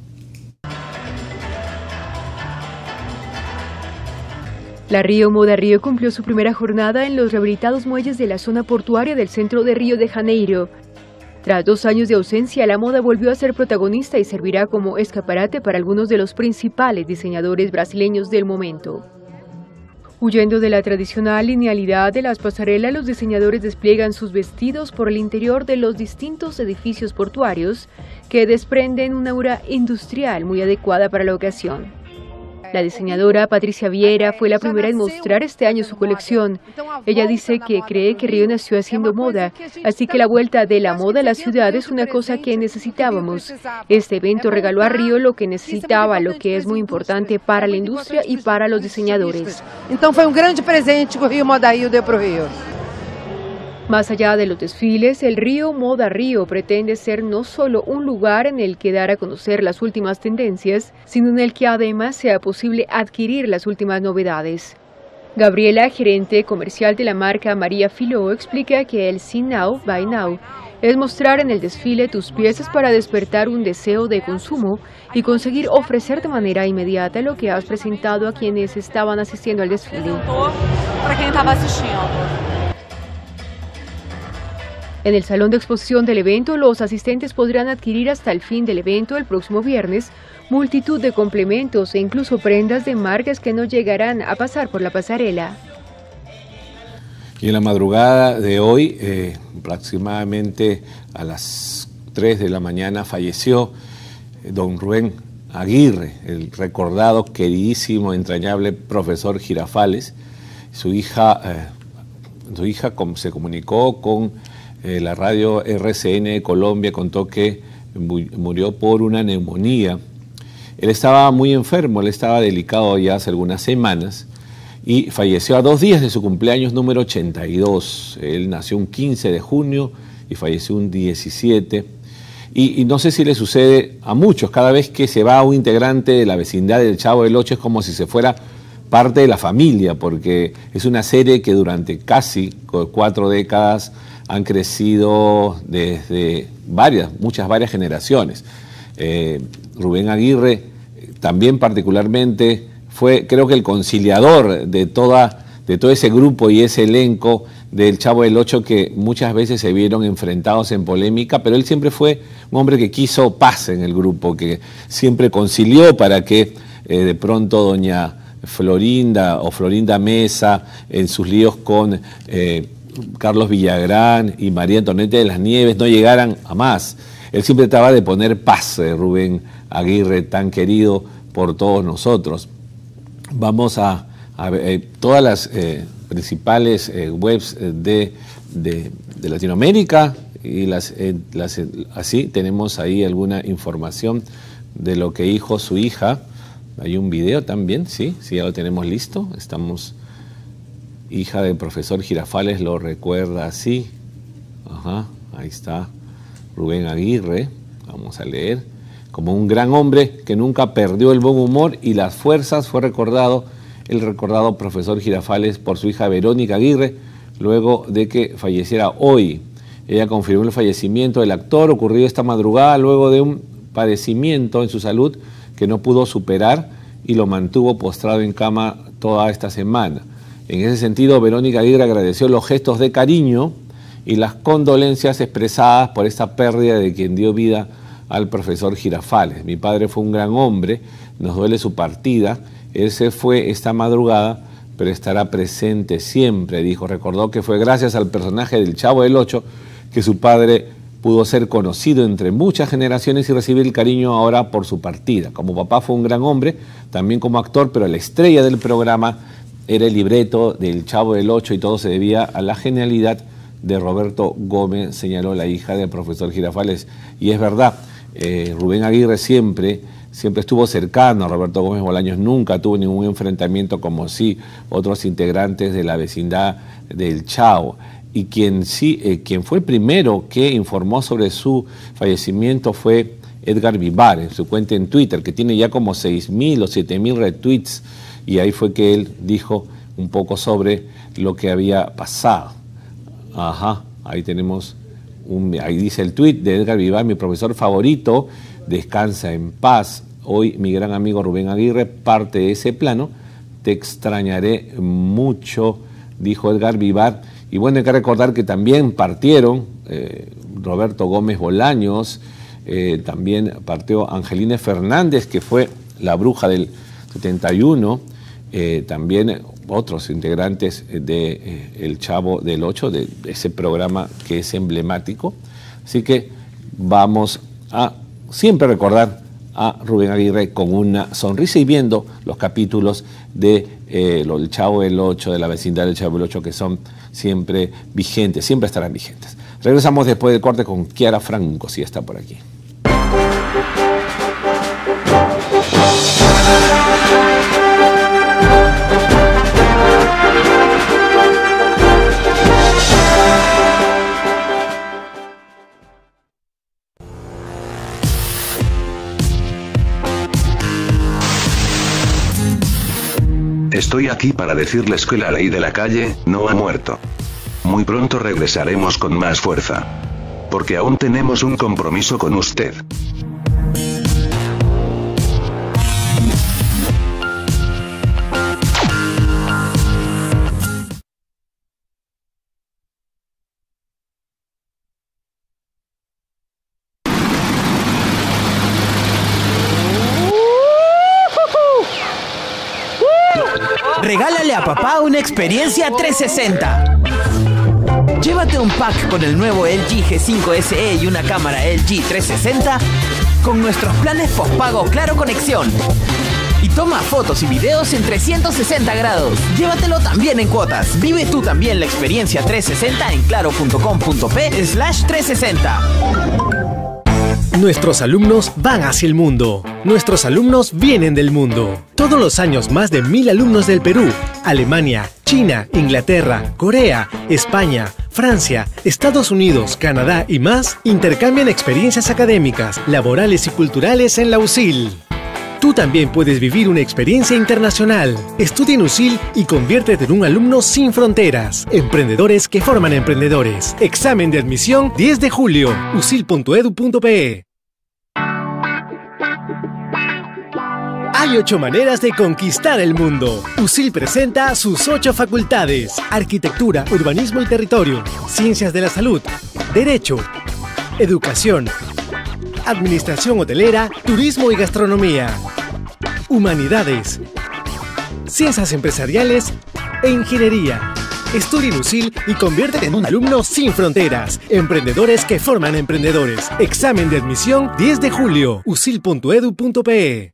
La Río Moda Río cumplió su primera jornada en los rehabilitados muelles de la zona portuaria del centro de Río de Janeiro. Tras dos años de ausencia, la moda volvió a ser protagonista y servirá como escaparate para algunos de los principales diseñadores brasileños del momento. Huyendo de la tradicional linealidad de las pasarelas, los diseñadores despliegan sus vestidos por el interior de los distintos edificios portuarios que desprenden una aura industrial muy adecuada para la ocasión. La diseñadora Patricia Vieira fue la primera en mostrar este año su colección. Ella dice que cree que Río nació haciendo moda, así que la vuelta de la moda a la ciudad es una cosa que necesitábamos. Este evento regaló a Río lo que necesitaba, lo que es muy importante para la industria y para los diseñadores. Entonces fue un gran presente que Río Moda Río dio para Río. Más allá de los desfiles, el Río Moda Río pretende ser no solo un lugar en el que dar a conocer las últimas tendencias, sino en el que además sea posible adquirir las últimas novedades. Gabriela, gerente comercial de la marca María Filó, explica que el See Now, Buy Now es mostrar en el desfile tus piezas para despertar un deseo de consumo y conseguir ofrecer de manera inmediata lo que has presentado a quienes estaban asistiendo al desfile. Para quien estaba asistiendo. En el salón de exposición del evento, los asistentes podrán adquirir hasta el fin del evento, el próximo viernes, multitud de complementos e incluso prendas de marcas que no llegarán a pasar por la pasarela. Y en la madrugada de hoy, eh, aproximadamente a las tres de la mañana, falleció don Rubén Aguirre, el recordado, queridísimo, entrañable profesor Girafales. Su hija, eh, su hija se comunicó con eh, la radio R C N de Colombia, contó que murió por una neumonía. Él estaba muy enfermo, él estaba delicado ya hace algunas semanas y falleció a dos días de su cumpleaños número ochenta y dos. Él nació un quince de junio y falleció un diecisiete. Y, y no sé si le sucede a muchos, cada vez que se va un integrante de la vecindad del Chavo del Ocho es como si se fuera parte de la familia, porque es una serie que durante casi cuatro décadas han crecido desde varias, muchas, varias generaciones. Eh, Rubén Aguirre también particularmente fue, creo que el conciliador de, toda, de todo ese grupo y ese elenco del Chavo del Ocho que muchas veces se vieron enfrentados en polémica, pero él siempre fue un hombre que quiso paz en el grupo, que siempre concilió para que eh, de pronto doña Florinda o Florinda Mesa en sus líos con eh, Carlos Villagrán y María Antonieta de las Nieves no llegaran a más. Él siempre trataba de poner paz, eh, Rubén Aguirre, tan querido por todos nosotros. Vamos a, a ver eh, todas las eh, principales eh, webs de, de, de Latinoamérica y las, eh, las, así tenemos ahí alguna información de lo que dijo su hija. Hay un video también, sí, sí, ya lo tenemos listo. Estamos, hija del profesor Girafales lo recuerda así. Ajá, ahí está Rubén Aguirre, vamos a leer. Como un gran hombre que nunca perdió el buen humor y las fuerzas, fue recordado el recordado profesor Girafales por su hija Verónica Aguirre, luego de que falleciera hoy. Ella confirmó el fallecimiento del actor ocurrido esta madrugada luego de un padecimiento en su salud que no pudo superar y lo mantuvo postrado en cama toda esta semana. En ese sentido, Verónica Aguirre agradeció los gestos de cariño y las condolencias expresadas por esta pérdida de quien dio vida al profesor Girafales. Mi padre fue un gran hombre, nos duele su partida, él se fue esta madrugada, pero estará presente siempre, dijo. Recordó que fue gracias al personaje del Chavo del Ocho que su padre pudo ser conocido entre muchas generaciones y recibir el cariño ahora por su partida. Como papá fue un gran hombre, también como actor, pero la estrella del programa era el libreto del Chavo del Ocho y todo se debía a la genialidad de Roberto Gómez, señaló la hija del profesor Girafales. Y es verdad, eh, Rubén Aguirre siempre, siempre estuvo cercano a Roberto Gómez Bolaños, nunca tuvo ningún enfrentamiento como sí otros integrantes de la vecindad del Chavo. Y quien, sí, eh, quien fue el primero que informó sobre su fallecimiento fue Edgar Vivar, en su cuenta en Twitter, que tiene ya como seis mil o siete mil retweets, y ahí fue que él dijo un poco sobre lo que había pasado. Ajá, ahí tenemos, un, ahí dice el tweet de Edgar Vivar: mi profesor favorito, descansa en paz. Hoy mi gran amigo Rubén Aguirre parte de ese plano, te extrañaré mucho, dijo Edgar Vivar. Y bueno, hay que recordar que también partieron eh, Roberto Gómez Bolaños, eh, también partió Angelina Fernández, que fue la bruja del setenta y uno, eh, también otros integrantes de eh, El Chavo del Ocho, de ese programa que es emblemático. Así que vamos a siempre recordar a Rubén Aguirre con una sonrisa y viendo los capítulos de eh, lo del Chavo del Ocho, de la vecindad del Chavo del Ocho, que son siempre vigentes, siempre estarán vigentes. Regresamos después del corte con Kiara Franco, si está por aquí. Estoy aquí para decirles que la ley de la calle no ha muerto. Muy pronto regresaremos con más fuerza. Porque aún tenemos un compromiso con usted. Regálale a papá una experiencia trescientos sesenta. Llévate un pack con el nuevo L G G cinco S E y una cámara L G trescientos sesenta con nuestros planes postpago Claro Conexión. Y toma fotos y videos en trescientos sesenta grados. Llévatelo también en cuotas. Vive tú también la experiencia trescientos sesenta en claro punto com punto pe slash trescientos sesenta. Nuestros alumnos van hacia el mundo. Nuestros alumnos vienen del mundo. Todos los años más de mil alumnos del Perú, Alemania, China, Inglaterra, Corea, España, Francia, Estados Unidos, Canadá y más intercambian experiencias académicas, laborales y culturales en la U S I L. Tú también puedes vivir una experiencia internacional. Estudia en U S I L y conviértete en un alumno sin fronteras. Emprendedores que forman emprendedores. Examen de admisión diez de julio. u s i l punto edu punto pe. Hay ocho maneras de conquistar el mundo. U S I L presenta sus ocho facultades: Arquitectura, Urbanismo y Territorio, Ciencias de la Salud, Derecho, Educación, Administración Hotelera, Turismo y Gastronomía, Humanidades, Ciencias Empresariales e Ingeniería. Estudia en U S I L y conviértete en un alumno sin fronteras. Emprendedores que forman emprendedores. Examen de admisión diez de julio. u s i l punto edu punto pe.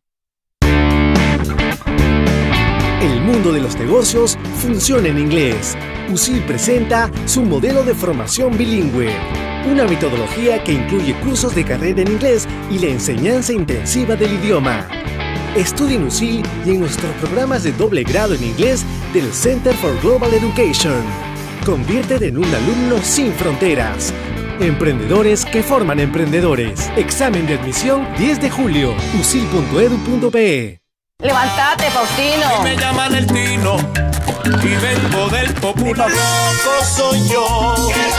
El mundo de los negocios funciona en inglés. U S I L presenta su modelo de formación bilingüe. Una metodología que incluye cursos de carrera en inglés y la enseñanza intensiva del idioma. Estudia en U S I L y en nuestros programas de doble grado en inglés del Center for Global Education. Conviértete en un alumno sin fronteras. Emprendedores que forman emprendedores. Examen de admisión diez de julio. u s i l punto edu punto pe. Levántate, Faustino. Me llaman el Tino y vengo del popular. Loco soy yo.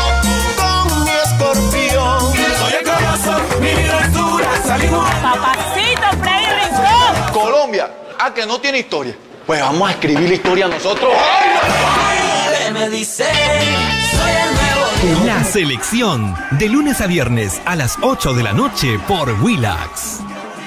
Escorpión. Soy el corazón, mi vida es dura, salimos. Papacito, Freddy Rincón. Colombia, ¿a que no tiene historia? Pues vamos a escribir la historia nosotros. Me dice, soy el nuevo. La selección, de lunes a viernes a las ocho de la noche por Willax.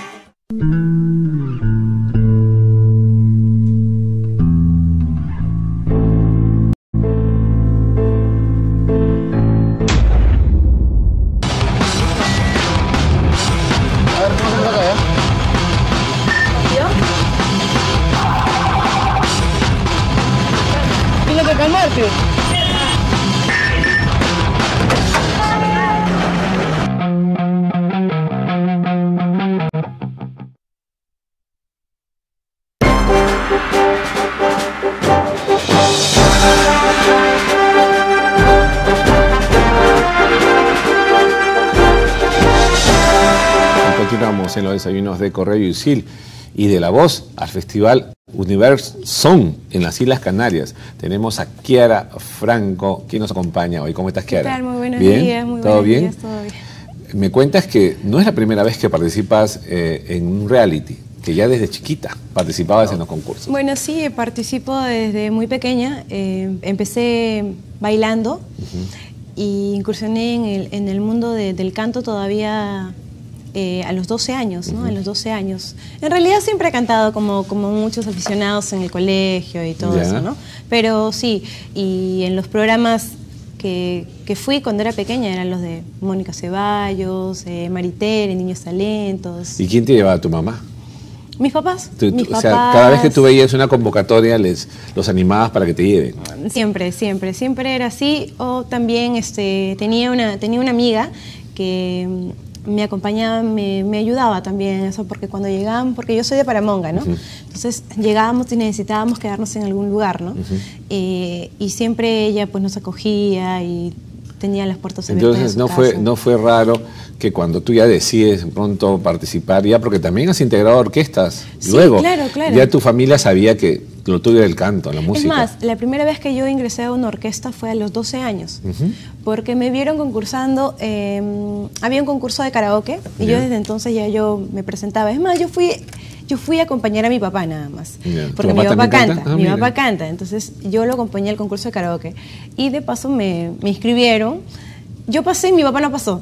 En los desayunos de Correo y U S I L y de La Voz al Festival Universe Son en las Islas Canarias. Tenemos a Kiara Franco, quien nos acompaña hoy. ¿Cómo estás, Kiara? ¿Qué tal? Muy buenos ¿Bien? días. Muy ¿Todo buenos bien? días, todo bien. Me cuentas que no es la primera vez que participas eh, en un reality, que ya desde chiquita participabas no. en los concursos. Bueno, sí, participo desde muy pequeña. Eh, empecé bailando uh-huh. y incursioné en el, en el mundo de, del canto todavía... Eh, a los doce años, ¿no? Uh-huh. A los doce años. En realidad siempre he cantado como, como muchos aficionados en el colegio y todo yeah. eso, ¿no? Pero sí, y en los programas que, que fui cuando era pequeña eran los de Mónica Ceballos, eh, Maritere, Niños Talentos. ¿Y quién te llevaba? ¿Tu mamá? Mis papás. Tú, mis o papás. sea, cada vez que tú veías una convocatoria, les, los animabas para que te lleven. Siempre, siempre, siempre era así. O también este, tenía, una, tenía una amiga que... me acompañaba, me, me ayudaba también eso, porque cuando llegábamos, porque yo soy de Paramonga, ¿no? Uh-huh. Entonces llegábamos y necesitábamos quedarnos en algún lugar, ¿no? Uh-huh. eh, y siempre ella pues nos acogía y tenía las puertas abiertas. Entonces no fue, no fue raro que cuando tú ya decides pronto participar, ya porque también has integrado orquestas, sí, luego claro, claro. ya tu familia sabía que lo tuyo era el canto, la música. Es más, la primera vez que yo ingresé a una orquesta fue a los doce años, uh-huh. porque me vieron concursando, eh, había un concurso de karaoke y yeah. yo desde entonces ya yo me presentaba. Es más, yo fui... Yo fui a acompañar a mi papá nada más, yeah. porque mi papá canta, canta? Ah, mi mira. papá canta, entonces yo lo acompañé al concurso de karaoke y de paso me, me inscribieron, yo pasé y mi papá no pasó.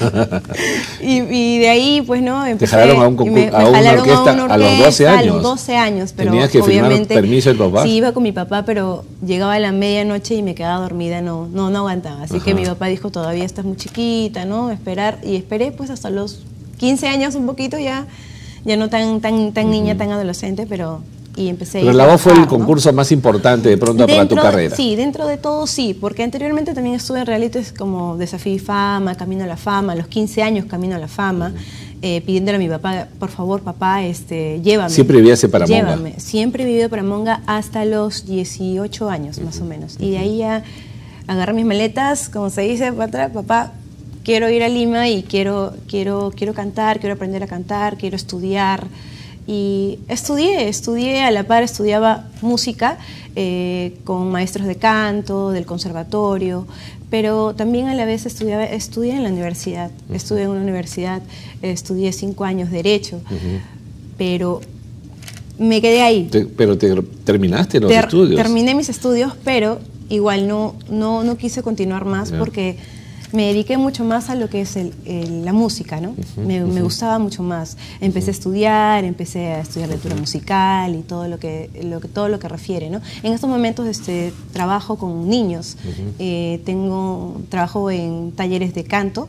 y, y de ahí pues no, empecé. ¿Te jalaron a, un concurso, me, me a, una orquesta, a una orquesta a los doce años? A los doce años, pero ¿tenías que obviamente firmar permiso del papá? Sí, iba con mi papá, pero llegaba a la medianoche y me quedaba dormida, no, no, no aguantaba, así Ajá. que mi papá dijo, todavía estás muy chiquita, ¿no? Esperar, y esperé pues hasta los quince años un poquito ya, ya no tan, tan, tan niña, tan adolescente, pero... Y empecé Pero a la voz fue el trabajar, ¿no? concurso más importante de pronto para tu Dentro- carrera. Sí, dentro de todo sí, porque anteriormente también estuve en realities como Desafío y Fama, Camino a la Fama, a los quince años Camino a la Fama, eh, pidiéndole a mi papá, por favor papá, este, llévame. Siempre vivías en Paramonga. Llévame. Siempre he vivido en Paramonga hasta los dieciocho años más o menos. Y de ahí ya agarré mis maletas, como se dice, para atrás, papá, quiero ir a Lima y quiero, quiero, quiero cantar, quiero aprender a cantar, quiero estudiar. Y estudié, estudié, a la par estudiaba música eh, con maestros de canto, del conservatorio, pero también a la vez estudiaba, estudié en la universidad, estudié en una universidad, eh, estudié cinco años Derecho, Ujú. pero me quedé ahí. Te- pero te terminaste los Ter- estudios. Terminé mis estudios, pero igual no, no, no quise continuar más Ya. porque me dediqué mucho más a lo que es el- el- la música, ¿no? Ujú, me, me ujú. gustaba mucho más. Empecé a estudiar, empecé a estudiar lectura musical y todo lo que, lo que, todo lo que refiere, ¿no? En estos momentos este, trabajo con niños, Ujú. eh, tengo, trabajo en talleres de canto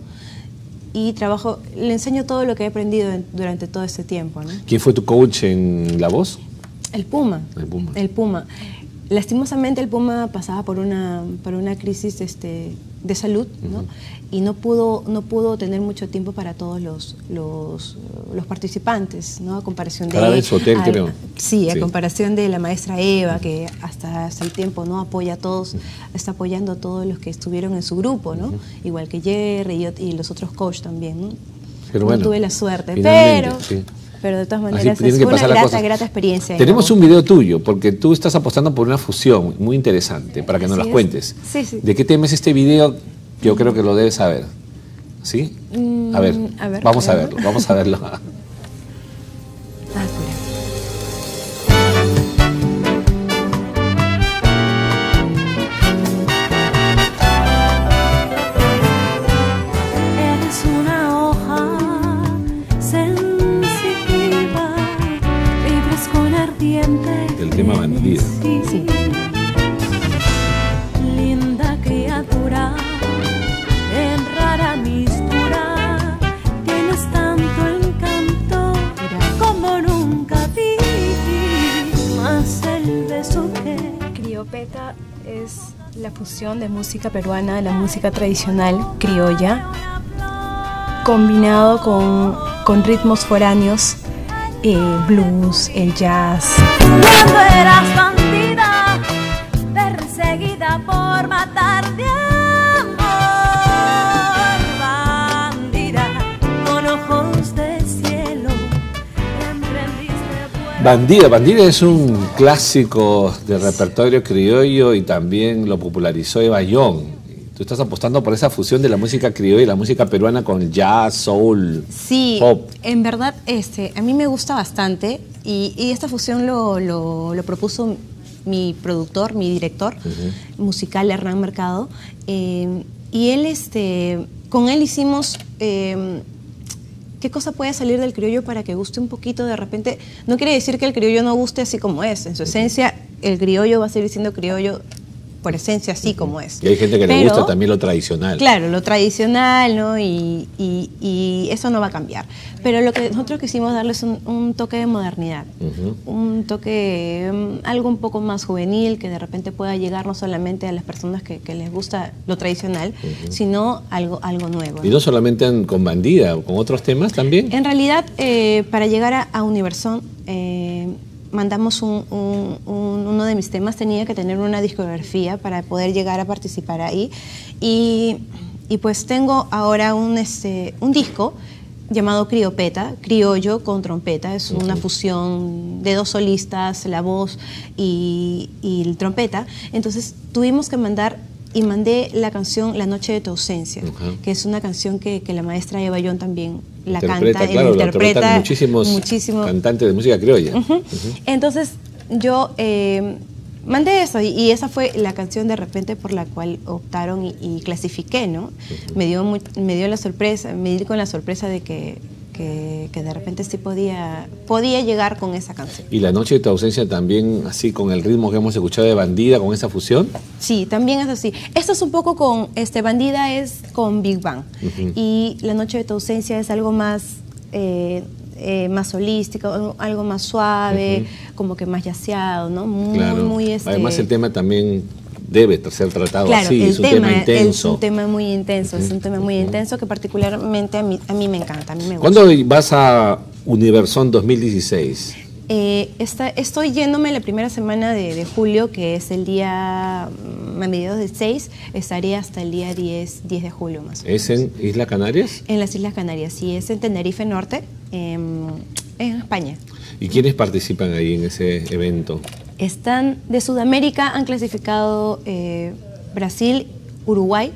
y trabajo, le enseño todo lo que he aprendido en- durante todo este tiempo, ¿no? ¿Quién fue tu coach en La Voz? El Puma. El Puma. El Puma. Lastimosamente el Puma pasaba por una, por una crisis este, de salud, ¿no? Ujú. Y no pudo, no pudo tener mucho tiempo para todos los, los, los participantes, ¿no? A comparación de... Carabel Sotel, a- creo. Sí, a Sí. comparación de la maestra Eva, que hasta, hasta el tiempo no apoya a todos, está apoyando a todos los que estuvieron en su grupo, ¿no? Igual que Jerry y, ot- y los otros coach también, ¿no? Pero no bueno, tuve la suerte, finalmente, pero... sí. Pero de todas Así maneras tienen es que una pasar las grata, cosas. grata experiencia. Tenemos ¿no? un video tuyo, porque tú estás apostando por una fusión muy interesante, para que nos Así las es. cuentes. Sí, sí. ¿De qué tema es este video? Yo creo que lo debes saber. ¿Sí? Mm, A ver, a ver, vamos a a ver. verlo, vamos a verlo. Eres una hoja sensitiva, vibras con ardiente. El tema Bandida. Sí. Linda criatura, en rara mistura, tienes tanto encanto como nunca vi. Más el beso que Criopeta es la fusión de música peruana, de la música tradicional criolla, combinado con, con ritmos foráneos, eh, blues, el jazz. cuando eras bandida, perseguida por matar de amor, bandida, con ojos de cielo, emprendiste vuelo. Bandida, Bandida es un clásico del repertorio criollo y también lo popularizó Eva Young. Tú estás apostando por esa fusión de la música criolla y la música peruana con el jazz, soul, Sí, pop. en verdad este, a mí me gusta bastante y, y esta fusión lo, lo, lo propuso mi productor, mi director musical, Hernán Mercado, eh, y él, este, con él hicimos... eh, ¿qué cosa puede salir del criollo para que guste un poquito de repente? No quiere decir que el criollo no guste así como es. En su esencia, el criollo va a seguir siendo criollo por esencia así como es. Y hay gente que le Pero, gusta también lo tradicional. Claro, lo tradicional, ¿no? Y, y- y eso no va a cambiar. Pero lo que nosotros quisimos darles un, un toque de modernidad, Ujú. un toque, mm, algo un poco más juvenil, que de repente pueda llegar no solamente a las personas que, que les gusta lo tradicional, Ujú. sino algo, algo nuevo. Y no solamente en- con Bandida, con otros temas también. En realidad, eh, para llegar a, a Universón, eh, mandamos un, un- un- uno de mis temas, tenía que tener una discografía para poder llegar a participar ahí. Y, y pues tengo ahora un, este, un disco llamado Criopeta, criollo con trompeta, es una fusión de dos solistas, la voz y, y el trompeta. Entonces tuvimos que mandar, y mandé la canción La Noche de tu ausencia, Ajá. que es una canción que, que la maestra Eva Young también la Interpreta, canta, y claro, la lo interpreta interpretan muchísimos muchísimo. cantantes de música criolla. Ujú. Entonces yo eh, mandé eso y, y esa fue la canción de repente por la cual optaron y, y clasifiqué, ¿no? Me dio muy- me dio la sorpresa, me di con la sorpresa de que, que, que de repente sí podía, podía llegar con esa canción. Y La Noche de tu ausencia también, así con el ritmo que hemos escuchado de Bandida, con esa fusión. Sí, también es así. Esto es un poco con, este, Bandida es con Big Bang. Ujú. Y La Noche de tu ausencia es algo más, eh, eh, más holístico, algo más suave, uh-huh. como que más yaceado, ¿no? Muy, claro. muy este... Además el tema también debe ser tratado claro, así, el es un tema, tema intenso. Es un tema muy intenso, uh-huh. es un tema muy uh-huh. intenso que particularmente a mí, a mí me encanta, a mí me gusta. ¿Cuándo vas a Universón dos mil dieciséis? Eh, está, estoy yéndome la primera semana de, de julio, que es el día, a mediados del seis, estaría hasta el día diez, diez de julio más o menos. ¿Es en Islas Canarias? En las Islas Canarias, sí, es en Tenerife Norte, eh, en España. ¿Y quiénes participan ahí en ese evento? Están de Sudamérica, han clasificado eh, Brasil, Uruguay,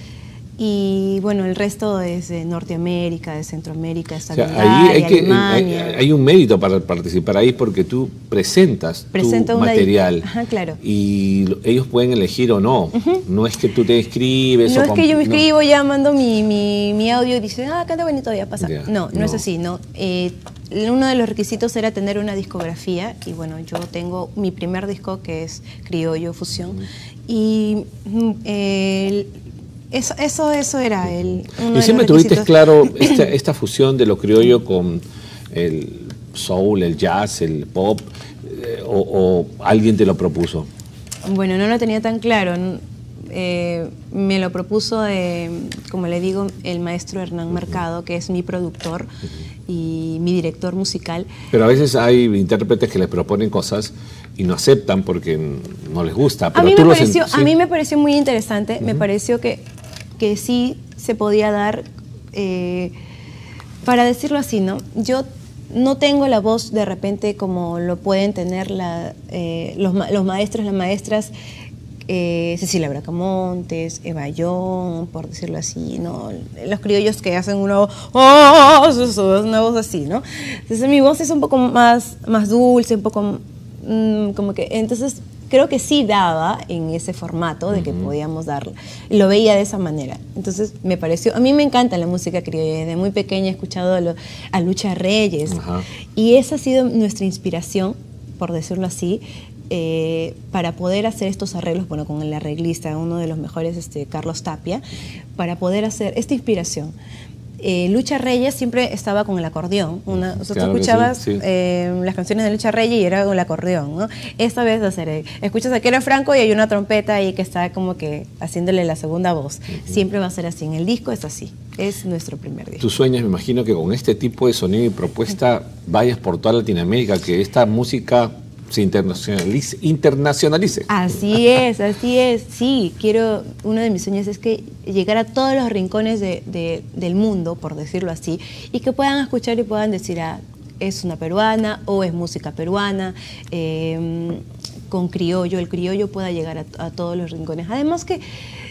y bueno, el resto es de Norteamérica, de Centroamérica, de o sea, ahí hay, que, hay, hay un mérito para participar ahí porque tú presentas Presento tu material Ajá, claro. y ellos pueden elegir o no. Uh-huh. No es que tú te escribes. No o es que yo me no. escribo, ya mando mi, mi, mi audio y dicen, ah, canta bonito, ya pasa. Yeah, no, no, no es así, no. Eh, uno de los requisitos era tener una discografía y bueno, yo tengo mi primer disco que es Criollo Fusión uh-huh. y eh, el, Eso, eso, eso era el. Uno y siempre tuviste claro esta, esta fusión de lo criollo con el soul, el jazz, el pop, eh, o, o alguien te lo propuso. Bueno, no lo tenía tan claro. Eh, me lo propuso, eh, como le digo, el maestro Hernán Mercado, que es mi productor y mi director musical. Pero a veces hay intérpretes que les proponen cosas y no aceptan porque no les gusta. Pero a, mí tú me lo pareció, ¿sí? a mí me pareció muy interesante, uh-huh. me pareció que, que sí se podía dar, eh, para decirlo así, ¿no? Yo no tengo la voz de repente como lo pueden tener la, eh, los, los maestros, las maestras, eh, Cecilia Bracamontes, Eva Young, por decirlo así, ¿no? Los criollos que hacen una voz, oh, una voz así, ¿no? Entonces mi voz es un poco más, más dulce, un poco mmm, como que, entonces creo que sí daba en ese formato de que uh-huh. podíamos darlo. Lo veía de esa manera. Entonces me pareció, a mí me encanta la música criolla. Desde muy pequeña he escuchado a, lo, a Lucha Reyes. Uh-huh. Y esa ha sido nuestra inspiración, por decirlo así, eh, para poder hacer estos arreglos, bueno, con el arreglista, uno de los mejores, este, Carlos Tapia, para poder hacer esta inspiración. Eh, Lucha Reyes siempre estaba con el acordeón. Una, o sea, claro tú escuchabas sí, sí. Eh, las canciones de Lucha Reyes y era con el acordeón, ¿no? Esta vez va a ser, eh, escuchas a Kera Franco y hay una trompeta ahí que está como que haciéndole la segunda voz. Uh-huh. Siempre va a ser así. En el disco es así. Es nuestro primer disco. Tú sueñas, me imagino, que con este tipo de sonido y propuesta vayas por toda Latinoamérica, que esta música se internacionalice, internacionalice. Así es, así es. Sí, quiero, uno de mis sueños es que llegar a todos los rincones de, de, del mundo, por decirlo así, y que puedan escuchar y puedan decir, ah, es una peruana o es música peruana, eh, con criollo, el criollo pueda llegar a, a todos los rincones. Además que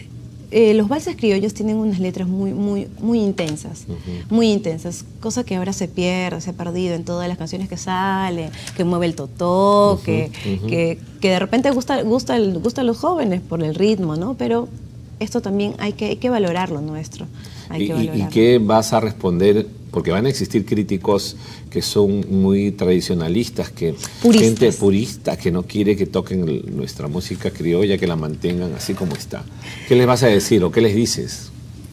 Eh, los valses criollos tienen unas letras muy, muy, muy intensas, uh-huh. muy intensas, cosa que ahora se pierde, se ha perdido en todas las canciones que salen, que mueve el totó, uh-huh, que, uh-huh. que, que de repente gusta, gusta, el, gusta a los jóvenes por el ritmo, ¿no? Pero esto también hay que, hay que valorarlo nuestro. Hay y, que valorarlo. ¿Y qué vas a responder? Porque van a existir críticos que son muy tradicionalistas, que puristas. gente purista que no quiere que toquen nuestra música criolla, que la mantengan así como está. ¿Qué les vas a decir o qué les dices?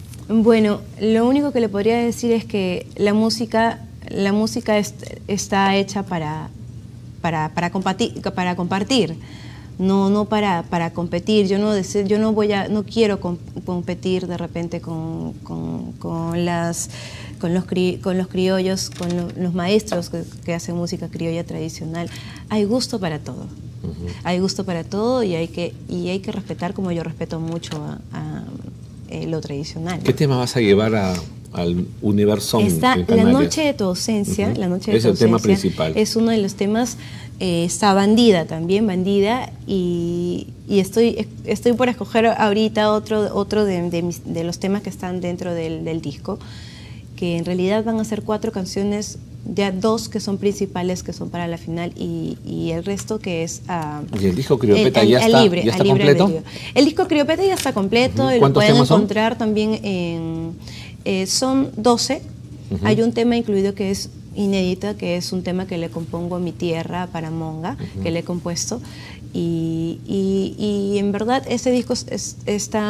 Bueno, lo único que le podría decir es que la música, la música es, está hecha para, para, para, compartir, para compartir. No, no para, para competir. Yo no, deseo, yo no voy a, no quiero com competir de repente con, con, con las con los cri con los criollos, con lo, los maestros que, que hacen música criolla tradicional. Hay gusto para todo. Uh-huh. Hay gusto para todo y hay que y hay que respetar, como yo respeto mucho a, a, a lo tradicional. ¿Qué tema vas a llevar a al Universón? Está La Noche de tu Ausencia. Uh-huh. La Noche de es tu el ausencia tema principal. Es uno de los temas. Eh, está Bandida también, Bandida, y, y estoy, estoy por escoger ahorita otro, otro de, de, mis, de los temas que están dentro del, del disco, que en realidad van a ser cuatro canciones, ya dos que son principales, que son para la final, y, y el resto que es... Uh, ¿Y el disco Criopeta el, ya, el, está, libre, ya está libre completo? Albedrío. El disco Criopeta ya está completo, uh-huh. Lo pueden encontrar son? también en... Eh, son doce, uh-huh. Hay un tema incluido que es inédita, que es un tema que le compongo a mi tierra, para Monga, uh-huh. que le he compuesto, y, y, y en verdad ese disco es, está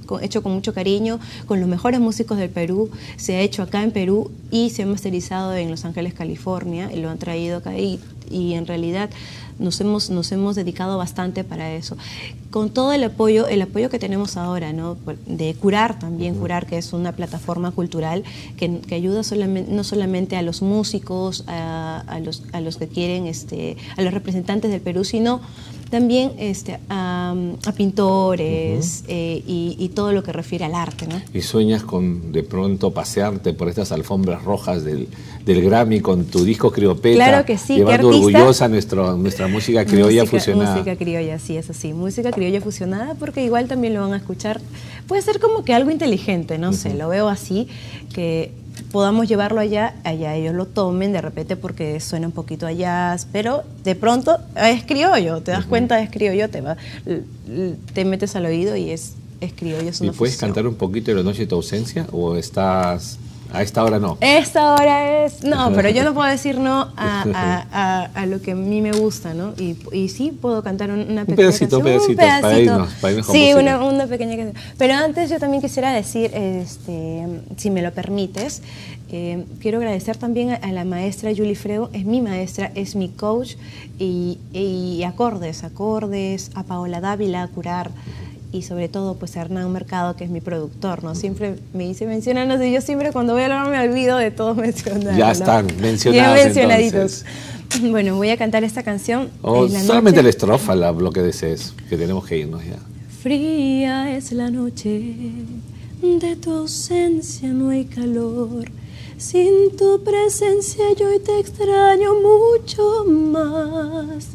con, hecho con mucho cariño, con los mejores músicos del Perú. Se ha hecho acá en Perú y se ha masterizado en Los Ángeles, California, y lo han traído acá y, y en realidad nos hemos, nos hemos dedicado bastante para eso. Con todo el apoyo, el apoyo que tenemos ahora, ¿no? De Curar también, Curar, que es una plataforma cultural que, que ayuda solamente, no solamente a los músicos, a, a, los, a los que quieren, este, a los representantes del Perú, sino también este, a, a pintores uh-huh. eh, y, y todo lo que refiere al arte, ¿no? ¿Y sueñas con de pronto pasearte por estas alfombras rojas del, del Grammy con tu disco Criopeta? Claro que sí. Llevando orgullosa nuestro, nuestra música criolla música, fusionada. Música criolla, sí, es así. Música criolla fusionada, porque igual también lo van a escuchar. Puede ser como que algo inteligente, no uh-huh. sé, lo veo así, que podamos llevarlo allá, allá ellos lo tomen de repente porque suena un poquito a jazz, pero de pronto es criollo, te das uh-huh. cuenta, es criollo, te, va, te metes al oído y es, es criollo. Es una ¿Y puedes fusión. Cantar un poquito de La Noche de tu Ausencia o estás... A esta hora no? Esta hora es... No, pero yo no puedo decir no a, a, a, a lo que a mí me gusta, ¿no? Y, y sí puedo cantar una pequeña un pedacito, canción. Pedacito, un pedacito, para irnos, para irnos sí, una, una pequeña canción. Pero antes yo también quisiera decir, este, si me lo permites, eh, quiero agradecer también a, a la maestra Julie Frego, es mi maestra, es mi coach, y, y acordes, acordes, a Paola Dávila, a Curar, y sobre todo pues a Hernán Mercado, que es mi productor, ¿no? Siempre me dice mencionarnos y yo siempre cuando voy a hablar me olvido de todos mencionar. Ya ¿no? están mencionados. Bien mencionaditos. Entonces. Bueno, voy a cantar esta canción. O la solamente noche. La estrofa, la, lo que desees, que tenemos que irnos ya. Fría es la noche, de tu ausencia no hay calor. Sin tu presencia yo hoy te extraño mucho más.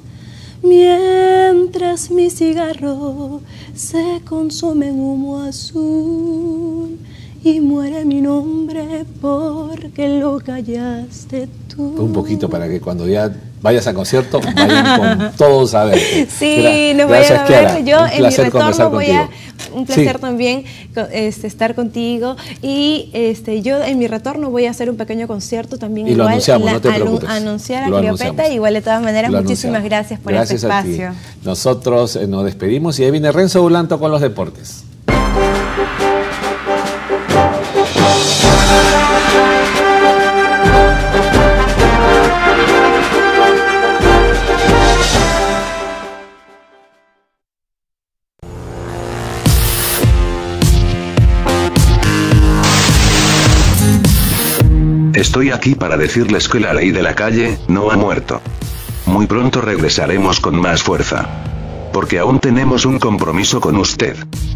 Mientras mi cigarro se consume en humo azul y muere mi nombre porque lo callaste tú. Un poquito para que cuando ya vayas al concierto vayan con todos a ver. Sí, nos vayan a ver. Yo en mi retorno voy a... Un placer sí. también este, estar contigo y este, yo en mi retorno voy a hacer un pequeño concierto también y igual, lo anunciamos, la, no te preocupes. A, anunciar a Criopeta, igual de todas maneras lo muchísimas anunciamos. Gracias por gracias este espacio. Nosotros eh, nos despedimos y ahí viene Renzo Bulanto con los deportes. Estoy aquí para decirles que la ley de la calle no ha muerto. Muy pronto regresaremos con más fuerza. Porque aún tenemos un compromiso con usted.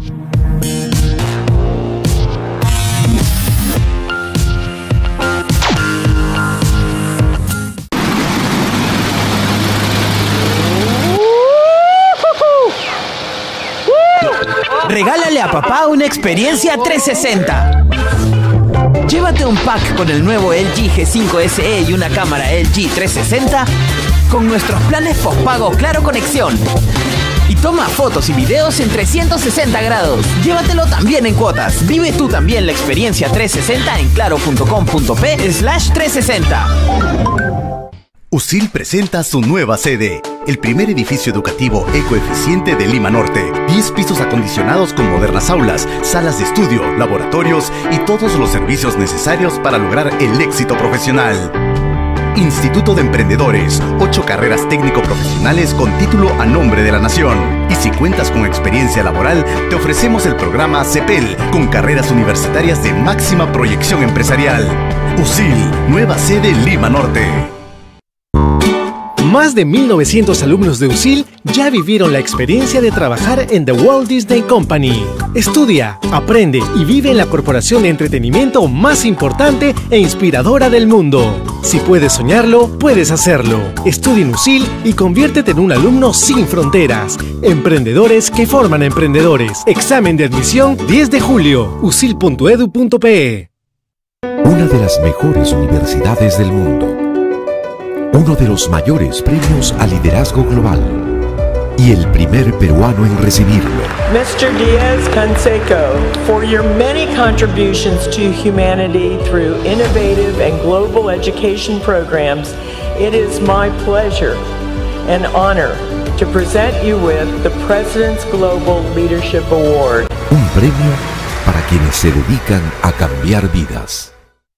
Regálale a papá una experiencia trescientos sesenta. Llévate un pack con el nuevo L G G cinco S E y una cámara L G trescientos sesenta con nuestros planes postpago Claro Conexión. Y toma fotos y videos en trescientos sesenta grados. Llévatelo también en cuotas. Vive tú también la experiencia trescientos sesenta en claro punto com punto pe slash trescientos sesenta. U S I L presenta su nueva sede, el primer edificio educativo ecoeficiente de Lima Norte. diez pisos acondicionados con modernas aulas, salas de estudio, laboratorios y todos los servicios necesarios para lograr el éxito profesional. Instituto de Emprendedores, ocho carreras técnico-profesionales con título a nombre de la nación. Y si cuentas con experiencia laboral, te ofrecemos el programa CEPEL, con carreras universitarias de máxima proyección empresarial. U S I L, nueva sede Lima Norte. Más de mil novecientos alumnos de U S I L ya vivieron la experiencia de trabajar en The Walt Disney Company. Estudia, aprende y vive en la corporación de entretenimiento más importante e inspiradora del mundo. Si puedes soñarlo, puedes hacerlo. Estudia en U S I L y conviértete en un alumno sin fronteras. Emprendedores que forman emprendedores. Examen de admisión diez de julio. u s i l punto edu punto pe. Una de las mejores universidades del mundo. Uno de los mayores premios a liderazgo global y el primer peruano en recibirlo. mister Diaz-Canseco, for your many contributions to humanity through innovative and global education programs, it is my pleasure and honor to present you with the President's Global Leadership Award. Un premio para quienes se dedican a cambiar vidas.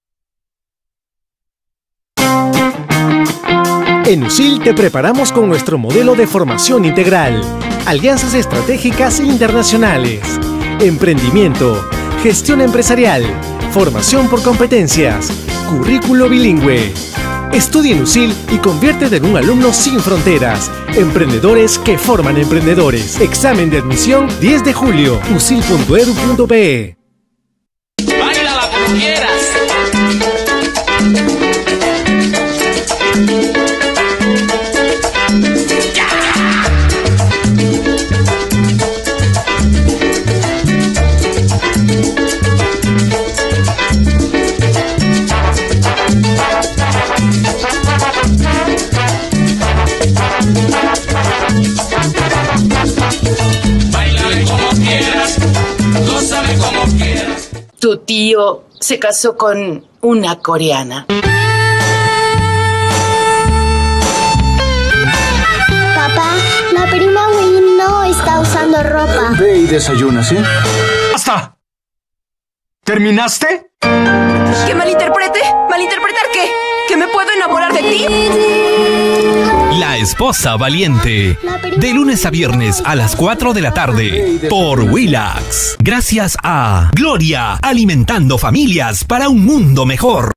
En U S I L te preparamos con nuestro modelo de formación integral, alianzas estratégicas internacionales, emprendimiento, gestión empresarial, formación por competencias, currículo bilingüe. Estudia en U S I L y conviértete en un alumno sin fronteras. Emprendedores que forman emprendedores. Examen de admisión diez de julio. u s i l punto edu punto pe. Báilala como quieras. Báilale como quieras, gózale como quieras. Tu tío se casó con una coreana. Papá, la prima Winnie no está usando ropa. Ve y desayuna, ¿sí? ¡Basta! ¿Terminaste? ¿Que malinterprete? ¿Malinterpretar qué? ¿Que me puedo enamorar de ti? La esposa valiente. De lunes a viernes a las cuatro de la tarde. Por Willax. Gracias a Gloria, alimentando familias para un mundo mejor.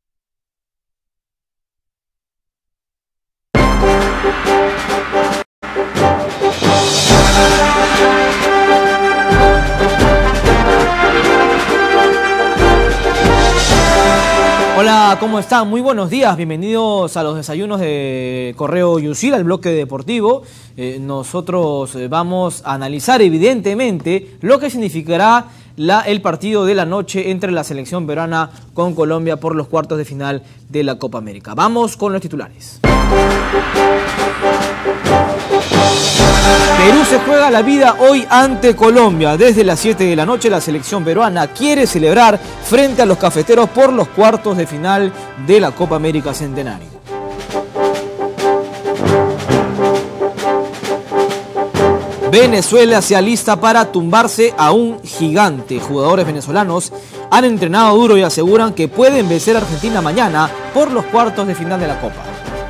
Hola, ¿cómo están? Muy buenos días, bienvenidos a los desayunos de Correo U S I L, al bloque deportivo. Eh, nosotros eh, vamos a analizar evidentemente lo que significará la, el partido de la noche entre la selección peruana con Colombia por los cuartos de final de la Copa América. Vamos con los titulares. Perú se juega la vida hoy ante Colombia. Desde las siete de la noche la selección peruana quiere celebrar frente a los cafeteros por los cuartos de final de la Copa América Centenario. Venezuela se alista para tumbarse a un gigante. Jugadores venezolanos han entrenado duro y aseguran que pueden vencer a Argentina mañana por los cuartos de final de la Copa.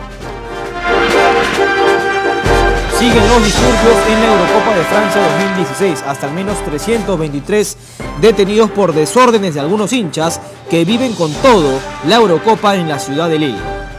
Siguen los disturbios en la Eurocopa de Francia dos mil dieciséis. Hasta al menos trescientos veintitrés detenidos por desórdenes de algunos hinchas que viven con todo la Eurocopa en la ciudad de Lille.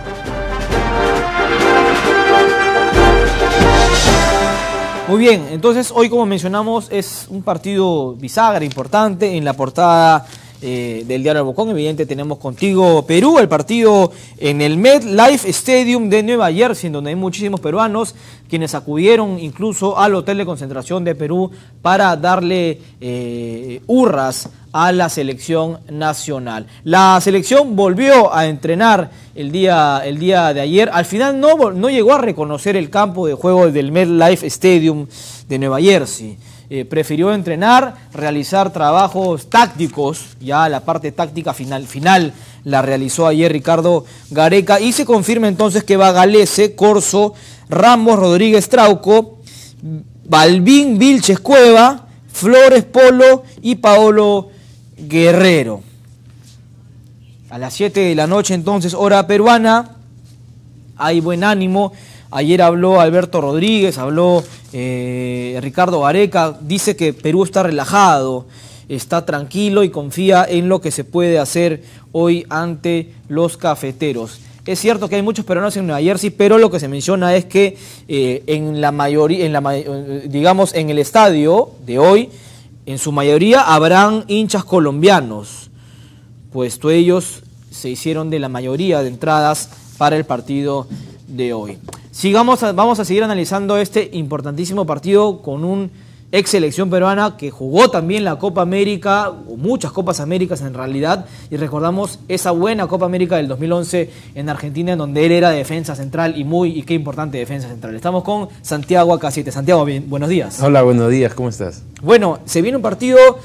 Muy bien, entonces hoy, como mencionamos, es un partido bisagra importante. En la portada Eh, del diario El Bocón, evidente, tenemos contigo Perú, el partido en el MetLife Stadium de Nueva Jersey, en donde hay muchísimos peruanos quienes acudieron incluso al hotel de concentración de Perú para darle eh, hurras a la selección nacional. La selección volvió a entrenar el día, el día de ayer. Al final no, no llegó a reconocer el campo de juego del MetLife Stadium de Nueva Jersey. Eh, prefirió entrenar, realizar trabajos tácticos. Ya la parte táctica final, final la realizó ayer Ricardo Gareca, y se confirma entonces que va Galese, Corso, Ramos, Rodríguez Trauco, Balbín, Vilches Cueva, Flores Polo y Paolo Guerrero. A las siete de la noche entonces, hora peruana, hay buen ánimo. Ayer habló Alberto Rodríguez, habló eh, Ricardo Gareca, dice que Perú está relajado, está tranquilo y confía en lo que se puede hacer hoy ante los cafeteros. Es cierto que hay muchos peruanos en Nueva Jersey, pero lo que se menciona es que eh, en la mayoría, en la, digamos, en el estadio de hoy, en su mayoría habrán hinchas colombianos, puesto ellos se hicieron de la mayoría de entradas para el partido de hoy. Sigamos, a, vamos a seguir analizando este importantísimo partido con un ex selección peruana que jugó también la Copa América, o muchas Copas Américas en realidad, y recordamos esa buena Copa América del dos mil once en Argentina, en donde él era defensa central, y muy, y qué importante defensa central. Estamos con Santiago Acasiete. Santiago, bien, buenos días. Hola, buenos días, ¿cómo estás? Bueno, se viene un partido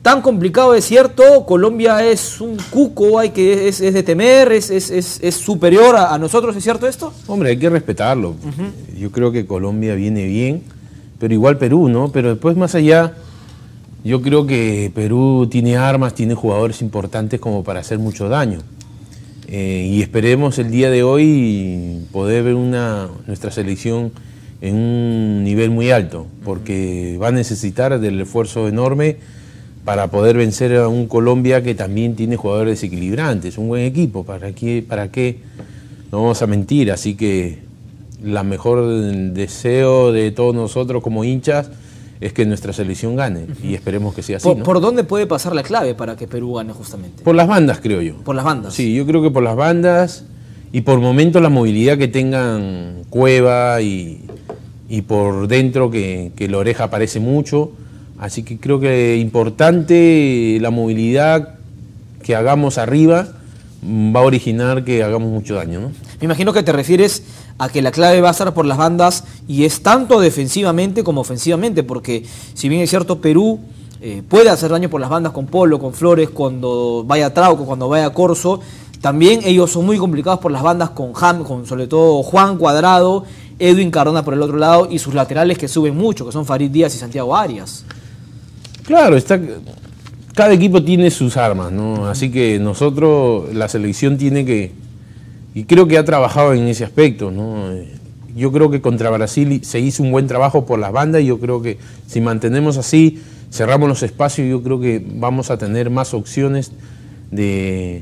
tan complicado, es cierto. Colombia es un cuco, hay que es, es de temer, es, es, es, es superior a, a nosotros, ¿es cierto esto? Hombre, hay que respetarlo. Uh-huh. Yo creo que Colombia viene bien, pero igual Perú, ¿no? Pero después, más allá, yo creo que Perú tiene armas, tiene jugadores importantes como para hacer mucho daño. Eh, y esperemos el día de hoy poder ver una, nuestra selección en un nivel muy alto, porque va a necesitar del esfuerzo enorme para poder vencer a un Colombia que también tiene jugadores desequilibrantes, un buen equipo. ¿Para qué? ¿Para qué? No vamos a mentir, así que la mejor deseo de todos nosotros como hinchas es que nuestra selección gane, uh-huh. y esperemos que sea así, ¿Por, ¿no? ¿Por dónde puede pasar la clave para que Perú gane justamente? Por las bandas, creo yo. ¿Por las bandas? Sí, yo creo que por las bandas y por momentos la movilidad que tengan Cueva y, y por dentro que, que la Oreja aparece mucho. Así que creo que es importante la movilidad que hagamos arriba va a originar que hagamos mucho daño, ¿no? Me imagino que te refieres a que la clave va a estar por las bandas y es tanto defensivamente como ofensivamente, porque si bien es cierto Perú eh, puede hacer daño por las bandas con Polo, con Flores, cuando vaya Trauco, cuando vaya Corso, también ellos son muy complicados por las bandas con Ham, con sobre todo Juan Cuadrado, Edwin Cardona por el otro lado y sus laterales que suben mucho, que son Farid Díaz y Santiago Arias. Claro, está, cada equipo tiene sus armas, ¿no? Así que nosotros, la selección tiene que, y creo que ha trabajado en ese aspecto, ¿no? Yo creo que contra Brasil se hizo un buen trabajo por las bandas y yo creo que si mantenemos así, cerramos los espacios, yo creo que vamos a tener más opciones de,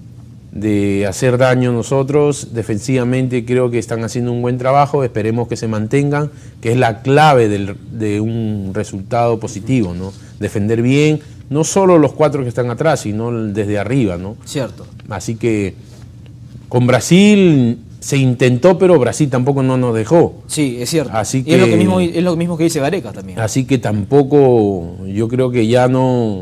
de hacer daño nosotros. Defensivamente creo que están haciendo un buen trabajo, esperemos que se mantengan, que es la clave del, de un resultado positivo, ¿no? Defender bien, no solo los cuatro que están atrás, sino desde arriba, ¿no? Cierto. Así que con Brasil se intentó, pero Brasil tampoco no nos dejó. Sí, es cierto. Así y que, es lo, que mismo, es lo mismo que dice Gareca también. Así que tampoco, yo creo que ya no,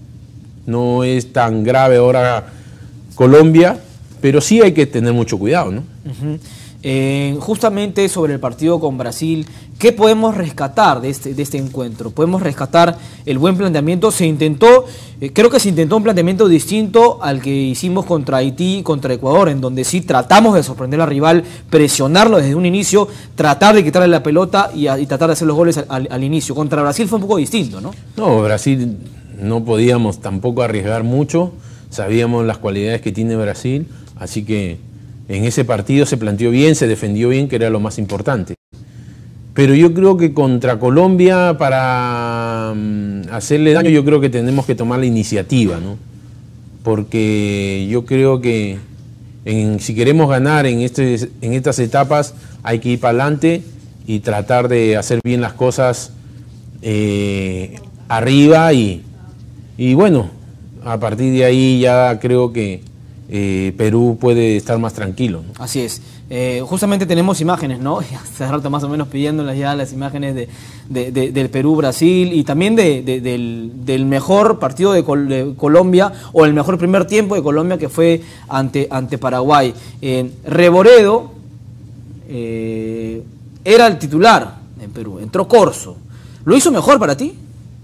no es tan grave ahora Colombia, pero sí hay que tener mucho cuidado, ¿no? Uh-huh. Eh, justamente sobre el partido con Brasil, ¿qué podemos rescatar de este, de este encuentro? Podemos rescatar el buen planteamiento. Se intentó, eh, creo que se intentó un planteamiento distinto al que hicimos contra Haití y contra Ecuador, en donde sí tratamos de sorprender al rival, presionarlo desde un inicio, tratar de quitarle la pelota y, a, y tratar de hacer los goles al, al, al inicio. Contra Brasil fue un poco distinto, ¿no? No, Brasil no podíamos tampoco arriesgar mucho, sabíamos las cualidades que tiene Brasil, así que en ese partido se planteó bien, se defendió bien, que era lo más importante. Pero yo creo que contra Colombia, para um, hacerle daño, yo creo que tenemos que tomar la iniciativa, ¿no? Porque yo creo que en, si queremos ganar en, este, en estas etapas, hay que ir para adelante y tratar de hacer bien las cosas eh, arriba y, y bueno, a partir de ahí ya creo que Eh, Perú puede estar más tranquilo, ¿no? Así es. Eh, justamente tenemos imágenes, ¿no? Hace rato más o menos pidiéndolas ya las imágenes de, de, de, del Perú-Brasil y también de, de, del, del mejor partido de, Col de Colombia o el mejor primer tiempo de Colombia que fue ante, ante Paraguay. Eh, Reboredo eh, era el titular en Perú, entró Corso. ¿Lo hizo mejor para ti?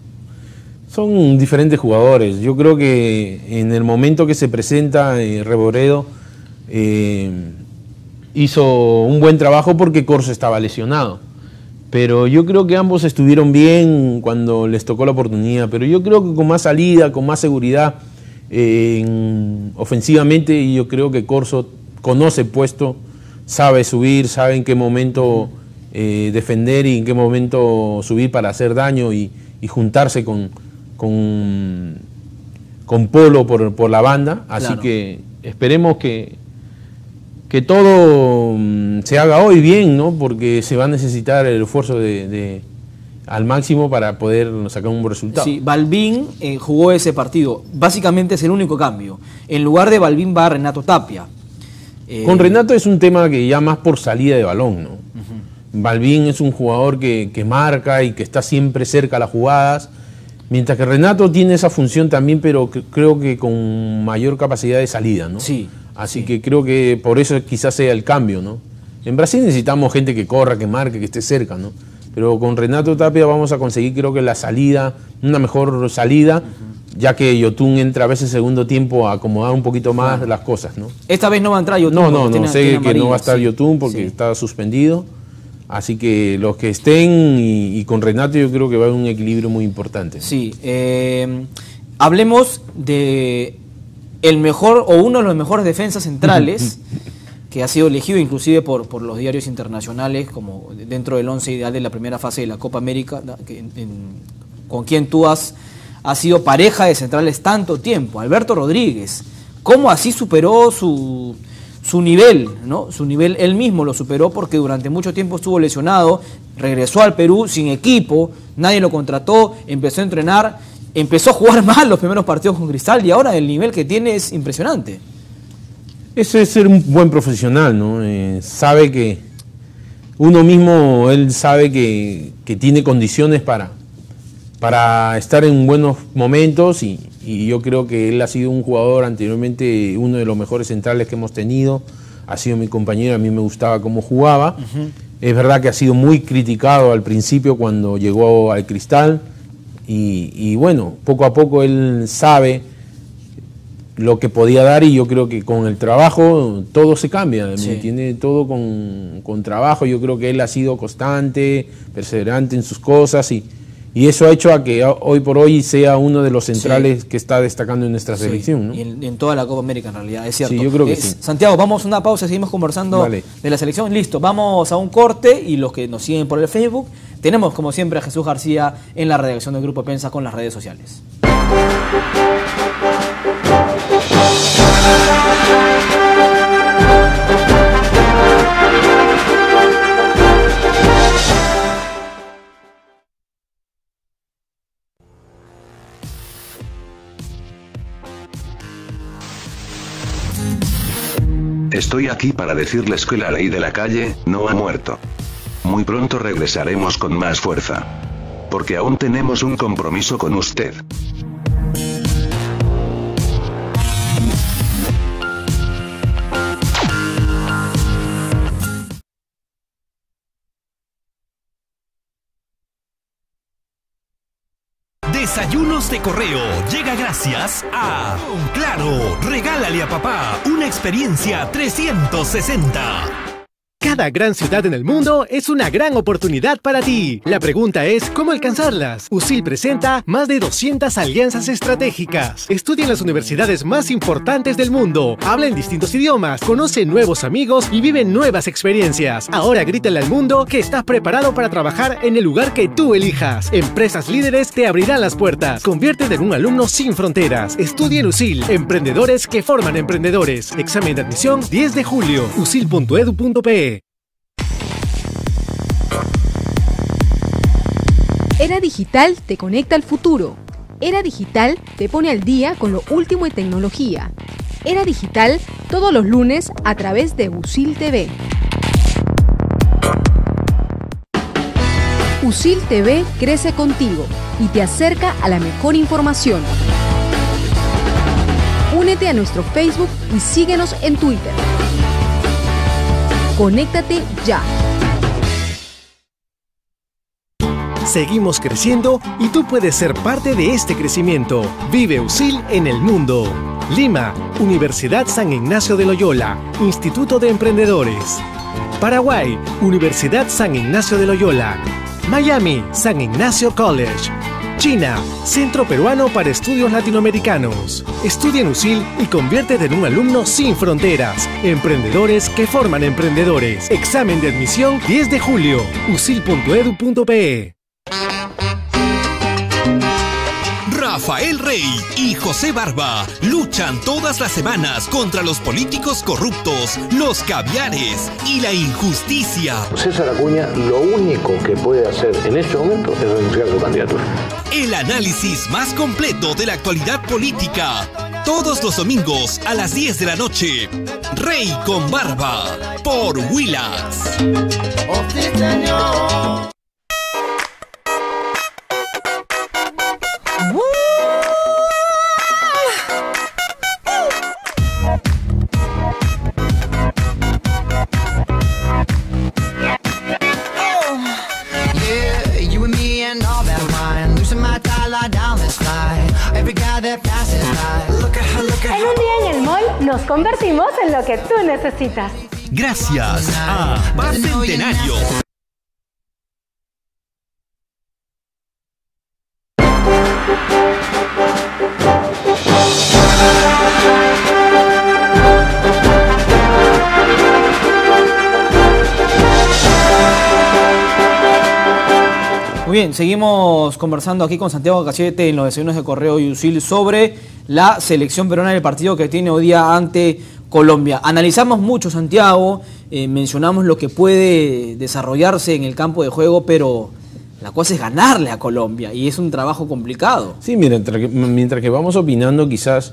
Son diferentes jugadores. Yo creo que en el momento que se presenta eh, Reboredo eh, hizo un buen trabajo porque Corso estaba lesionado. Pero yo creo que ambos estuvieron bien cuando les tocó la oportunidad. Pero yo creo que con más salida, con más seguridad eh, en, ofensivamente, y yo creo que Corso conoce el puesto, sabe subir, sabe en qué momento eh, defender y en qué momento subir para hacer daño y, y juntarse con... Con, con Polo por, por la banda, así claro. que esperemos que, que todo um, se haga hoy bien, ¿no? Porque se va a necesitar el esfuerzo de, de, al máximo para poder sacar un buen resultado. Sí, Balbín eh, jugó ese partido, básicamente es el único cambio. En lugar de Balbín va Renato Tapia. Eh, con Renato es un tema que ya más por salida de balón, ¿no? Uh-huh. Balbín es un jugador que, que marca y que está siempre cerca a las jugadas. Mientras que Renato tiene esa función también, pero que, creo que con mayor capacidad de salida, ¿no? Sí. Así sí. que creo que por eso quizás sea el cambio, ¿no? En Brasil necesitamos gente que corra, que marque, que esté cerca, ¿no? Pero con Renato Tapia vamos a conseguir, creo que la salida, una mejor salida, uh-huh. ya que Yotun entra a veces segundo tiempo a acomodar un poquito más claro. las cosas, ¿no? Esta vez no va a entrar Yotun. No, no, no, sé que no va a estar sí. Yotun porque sí. está suspendido. Así que los que estén y, y con Renato yo creo que va a haber un equilibrio muy importante. Sí, eh, hablemos de el mejor o uno de los mejores defensas centrales que ha sido elegido inclusive por, por los diarios internacionales como dentro del once ideal de la primera fase de la Copa América, que, en, con quien tú has, has sido pareja de centrales tanto tiempo, Alberto Rodríguez. ¿Cómo así superó su... su nivel, ¿no? Su nivel él mismo lo superó porque durante mucho tiempo estuvo lesionado, regresó al Perú sin equipo, nadie lo contrató, empezó a entrenar, empezó a jugar mal los primeros partidos con Cristal y ahora el nivel que tiene es impresionante. Eso es ser un buen profesional, ¿no? Eh, sabe que uno mismo, él sabe que, que tiene condiciones para, para estar en buenos momentos y Y yo creo que él ha sido un jugador anteriormente, uno de los mejores centrales que hemos tenido. Ha sido mi compañero, a mí me gustaba cómo jugaba. Uh-huh. Es verdad que ha sido muy criticado al principio cuando llegó al Cristal. Y, y bueno, poco a poco él sabe lo que podía dar y yo creo que con el trabajo todo se cambia. Sí. Tiene todo con, con trabajo. Yo creo que él ha sido constante, perseverante en sus cosas y... Y eso ha hecho a que hoy por hoy sea uno de los centrales sí. que está destacando en nuestra selección, sí. ¿no? Y en, en toda la Copa América en realidad, es cierto. Sí, yo creo que eh, sí. Santiago, vamos a una pausa, seguimos conversando vale. de la selección. Listo, vamos a un corte y los que nos siguen por el Facebook, tenemos como siempre a Jesús García en la redacción del Grupo Pensa con las redes sociales. Estoy aquí para decirles que la ley de la calle no ha muerto. Muy pronto regresaremos con más fuerza. Porque aún tenemos un compromiso con usted. Desayunos de Correo llega gracias a Claro, regálale a papá una experiencia trescientos sesenta. Cada gran ciudad en el mundo es una gran oportunidad para ti. La pregunta es, ¿cómo alcanzarlas? U S I L presenta más de doscientas alianzas estratégicas. Estudia en las universidades más importantes del mundo. Habla en distintos idiomas, conoce nuevos amigos y vive nuevas experiencias. Ahora grítale al mundo que estás preparado para trabajar en el lugar que tú elijas. Empresas líderes te abrirán las puertas. Conviértete en un alumno sin fronteras. Estudia en U S I L. Emprendedores que forman emprendedores. Examen de admisión diez de julio. u s i l punto edu punto pe. Era Digital te conecta al futuro. Era Digital te pone al día con lo último en tecnología. Era Digital todos los lunes a través de U S I L T V. U S I L T V crece contigo y te acerca a la mejor información. Únete a nuestro Facebook y síguenos en Twitter. Conéctate ya. Seguimos creciendo y tú puedes ser parte de este crecimiento. Vive U S I L en el mundo. Lima, Universidad San Ignacio de Loyola, Instituto de Emprendedores. Paraguay, Universidad San Ignacio de Loyola. Miami, San Ignacio College. China, Centro Peruano para Estudios Latinoamericanos. Estudia en U S I L y conviértete en un alumno sin fronteras. Emprendedores que forman emprendedores. Examen de admisión diez de julio. u s i l punto edu punto pe. Rafael Rey y José Barba luchan todas las semanas contra los políticos corruptos, los caviares y la injusticia. César Acuña lo único que puede hacer en este momento es renunciar a su candidatura. El análisis más completo de la actualidad política. Todos los domingos a las diez de la noche. Rey con Barba por Willax. nos convertimos en lo que tú necesitas. Gracias a Paz Centenario. Muy bien, seguimos conversando aquí con Santiago Cachete en los desayunos de Correo y Usil sobre la selección peruana del partido que tiene hoy día ante Colombia. Analizamos mucho, Santiago, eh, mencionamos lo que puede desarrollarse en el campo de juego, pero la cosa es ganarle a Colombia y es un trabajo complicado. Sí, mientras que, mientras que vamos opinando, quizás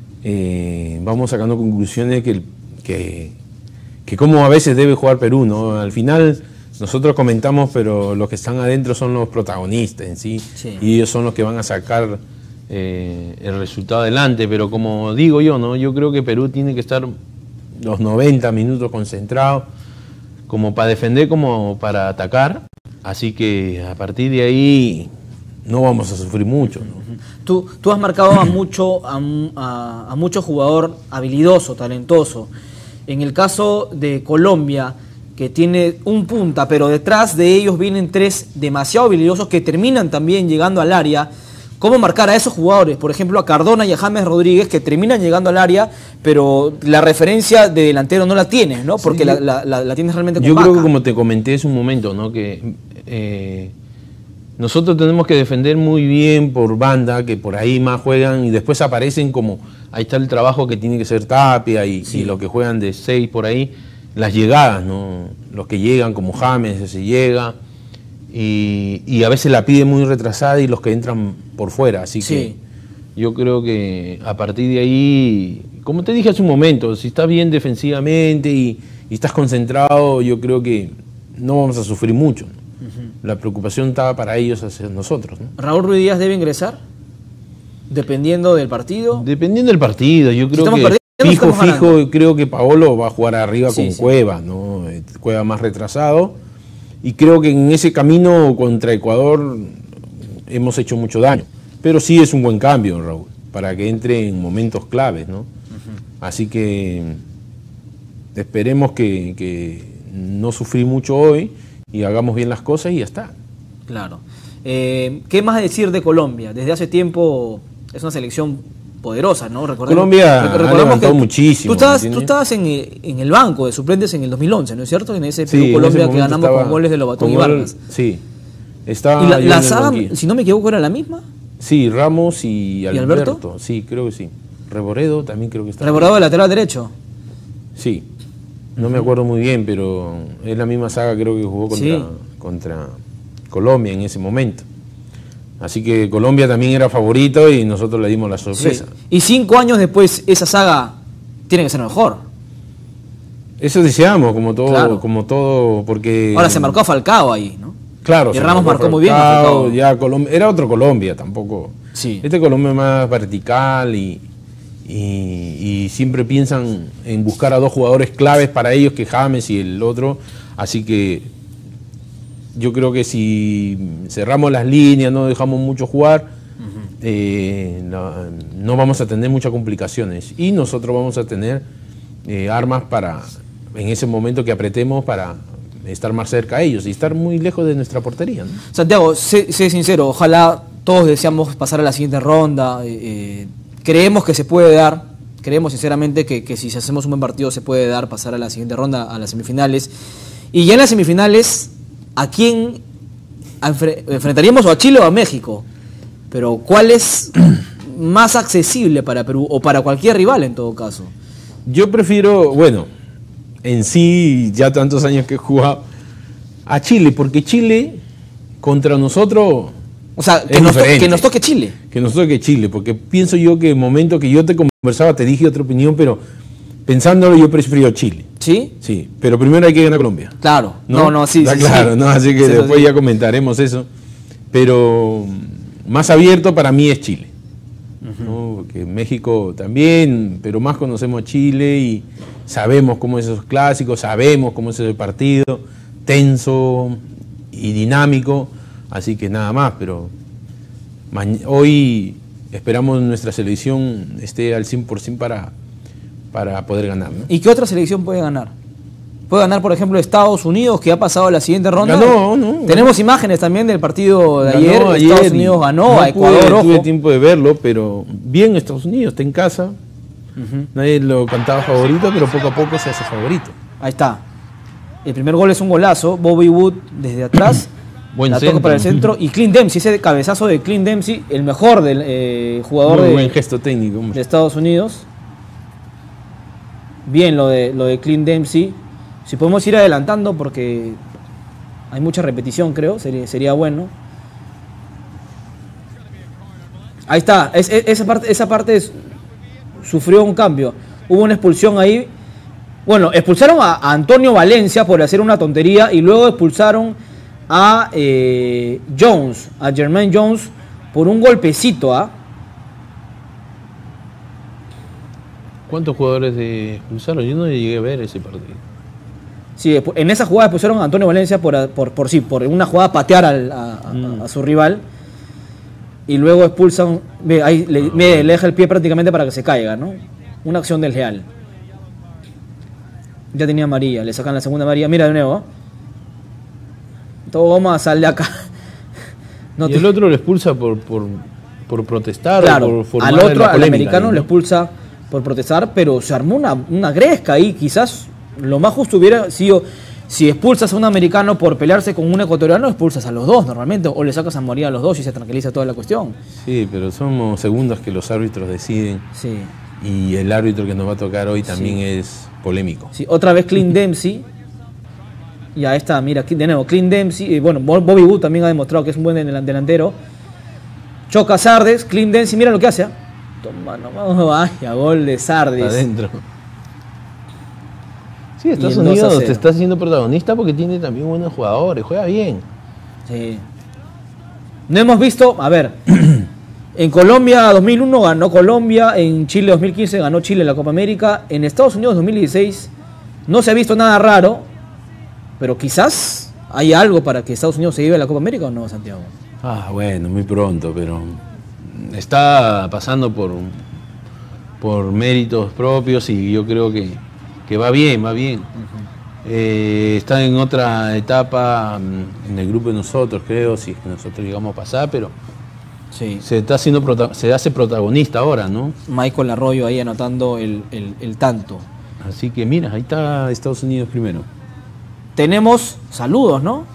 eh, vamos sacando conclusiones que, que, que como a veces debe jugar Perú, ¿no? Al final nosotros comentamos, pero los que están adentro son los protagonistas en sí, sí. Y ellos son los que van a sacar eh, el resultado adelante, pero como digo yo, ¿no? Yo creo que Perú tiene que estar los noventa minutos concentrado, como para defender como para atacar, así que a partir de ahí no vamos a sufrir mucho, ¿no? Tú, tú has marcado a mucho, a, a, a mucho jugador habilidoso, talentoso. En el caso de Colombia, que tiene un punta, pero detrás de ellos vienen tres demasiado habilidosos que terminan también llegando al área. ¿Cómo marcar a esos jugadores? Por ejemplo, a Cardona y a James Rodríguez, que terminan llegando al área, pero la referencia de delantero no la tienes, ¿no? Porque sí, la, la, la, la tienes realmente con Yo Vaca. creo que, como te comenté hace un momento, ¿no? Que eh, nosotros tenemos que defender muy bien por banda, que por ahí más juegan y después aparecen como, ahí está el trabajo que tiene que ser Tapia y, sí. y los que juegan de seis por ahí, las llegadas, ¿no? Los que llegan como James, ese llega, y, y a veces la pide muy retrasada y los que entran por fuera, así sí. que yo creo que a partir de ahí, como te dije hace un momento, si estás bien defensivamente y, y estás concentrado, yo creo que no vamos a sufrir mucho, ¿no? Uh-huh. La preocupación estaba para ellos hacia nosotros, ¿no? ¿Raúl Ruiz Díaz debe ingresar? Dependiendo del partido. Dependiendo del partido, yo creo si que fijo, fijo, creo que Paolo va a jugar arriba sí, con sí. Cueva, ¿no? Cueva más retrasado, y creo que en ese camino contra Ecuador hemos hecho mucho daño, pero sí es un buen cambio, Raúl, para que entre en momentos claves, ¿no? Uh-huh. Así que esperemos que, que no sufrir mucho hoy y hagamos bien las cosas y ya está. Claro. Eh, ¿Qué más decir de Colombia? Desde hace tiempo es una selección poderosa, ¿no? Recordemos, Colombia rec ha levantado muchísimo. Tú estabas, tú estabas en, en el banco de suplentes en el dos mil once, ¿no es cierto? En ese Perú-Colombia sí, que ganamos con goles de Lobatón y Vargas. Sí. Estaba ¿Y la, la saga, si no me equivoco, era la misma? Sí, Ramos y Alberto. ¿Y Alberto? Sí, creo que sí. Reboredo también creo que está. ¿Reboredo de lateral derecho? Sí. No me acuerdo muy bien, pero es la misma saga, creo que jugó contra, sí. contra Colombia en ese momento. Así que Colombia también era favorito y nosotros le dimos la sorpresa. Sí. Y cinco años después esa saga tiene que ser mejor. Eso deseamos, como todo, claro. como todo, porque... Ahora se marcó a Falcao ahí, ¿no? Claro. Y Ramos marcó, marcó muy bien a Falcao. Ya Colombia, era otro Colombia tampoco. Sí. Este Colombia es más vertical y, y, y siempre piensan en buscar a dos jugadores claves para ellos, que James y el otro. Así que yo creo que si cerramos las líneas, no dejamos mucho jugar, uh-huh. eh, no, no vamos a tener muchas complicaciones. Y nosotros vamos a tener eh, armas para, en ese momento que apretemos, para estar más cerca a ellos y estar muy lejos de nuestra portería, ¿no? Santiago, sé, sé sincero, ojalá todos deseamos pasar a la siguiente ronda. Eh, creemos que se puede dar, creemos sinceramente que, que si hacemos un buen partido se puede dar, pasar a la siguiente ronda, a las semifinales. Y ya en las semifinales, ¿a quién enfrentaríamos? ¿O a Chile o a México? Pero ¿cuál es más accesible para Perú o para cualquier rival en todo caso? Yo prefiero, bueno, en sí, ya tantos años que he jugado, a Chile, porque Chile contra nosotros... O sea, que nos, que nos toque Chile. Que nos toque Chile, porque pienso yo que el momento que yo te conversaba te dije otra opinión, pero pensándolo yo prefiero Chile. ¿Sí? Sí, pero primero hay que ganar Colombia. Claro, no, no, no sí, Está sí, claro, sí. ¿no? Así que sí, después sí. ya comentaremos eso. Pero más abierto para mí es Chile. Uh-huh. ¿No? Porque México también, pero más conocemos a Chile y sabemos cómo es esos clásicos, sabemos cómo es ese partido, tenso y dinámico. Así que nada más, pero hoy esperamos nuestra selección esté al cien por ciento para, para poder ganar, ¿no? ¿Y qué otra selección puede ganar? Puede ganar, por ejemplo, Estados Unidos, que ha pasado a la siguiente ronda. Ganó, ¿no? Tenemos imágenes también del partido de Ganó ayer. ayer Estados Unidos ganó no a Ecuador. Pude, ojo. tuve tiempo de verlo, pero bien Estados Unidos, está en casa. Uh-huh. Nadie lo cantaba favorito, pero poco a poco se hace favorito. Ahí está. El primer gol es un golazo. Bobby Wood desde atrás. Buen la centro. toca para el centro. Y Clint Dempsey, ese cabezazo de Clint Dempsey, el mejor del eh, jugador Muy de, buen gesto técnico, de Estados Unidos. Bien lo de, lo de Clint Dempsey. Si podemos ir adelantando porque hay mucha repetición, creo, sería, sería bueno. Ahí está, es, es, esa parte, esa parte es, sufrió un cambio. Hubo una expulsión ahí. Bueno, expulsaron a, a Antonio Valencia por hacer una tontería y luego expulsaron a eh, Jones, a Jermaine Jones, por un golpecito. ¿ah? ¿Cuántos jugadores de expulsaron? Yo no llegué a ver ese partido. Sí, en esa jugada expulsaron a Antonio Valencia por, por, por sí, por una jugada patear al, a, a, mm. a su rival. Y luego expulsan, ve, ahí le, le, le deja el pie prácticamente para que se caiga, ¿no? Una acción desleal. Ya tenía amarilla, le sacan la segunda amarilla. Mira de nuevo. Toma, sal de acá. No y te... el otro lo expulsa por, por, por protestar. Claro, o por al otro, polémica, al americano, ¿no? lo expulsa por protestar, pero se armó una, una gresca ahí. Quizás lo más justo hubiera sido, si expulsas a un americano por pelearse con un ecuatoriano, expulsas a los dos normalmente, o le sacas a morir a los dos y se tranquiliza toda la cuestión. Sí, pero somos segundos que los árbitros deciden. Sí. Y el árbitro que nos va a tocar hoy también sí. es polémico. Sí, otra vez Clint Dempsey. Y ahí está, mira, de nuevo, Clint Dempsey. Y bueno, Bobby Wood también ha demostrado que es un buen delantero. Choca Sardes, Clint Dempsey, mira lo que hace. ¿eh? Toma, no, vaya, gol de Sardes. Adentro. Sí, Estados Unidos te está haciendo protagonista porque tiene también buenos jugadores, juega bien. Sí. No hemos visto, a ver, en Colombia dos mil uno ganó Colombia, en Chile dos mil quince ganó Chile la Copa América, en Estados Unidos dos mil dieciséis no se ha visto nada raro, pero quizás hay algo para que Estados Unidos se lleve a la Copa América o no, Santiago. Ah, bueno, muy pronto, pero está pasando por, por méritos propios y yo creo que, que va bien, va bien. Uh-huh. eh, está en otra etapa en el grupo de nosotros, creo, si es que nosotros llegamos a pasar, pero sí. se está haciendo se hace protagonista ahora, ¿no? Michael Arroyo ahí anotando el, el, el tanto. Así que mira, ahí está Estados Unidos primero. Tenemos saludos, ¿no?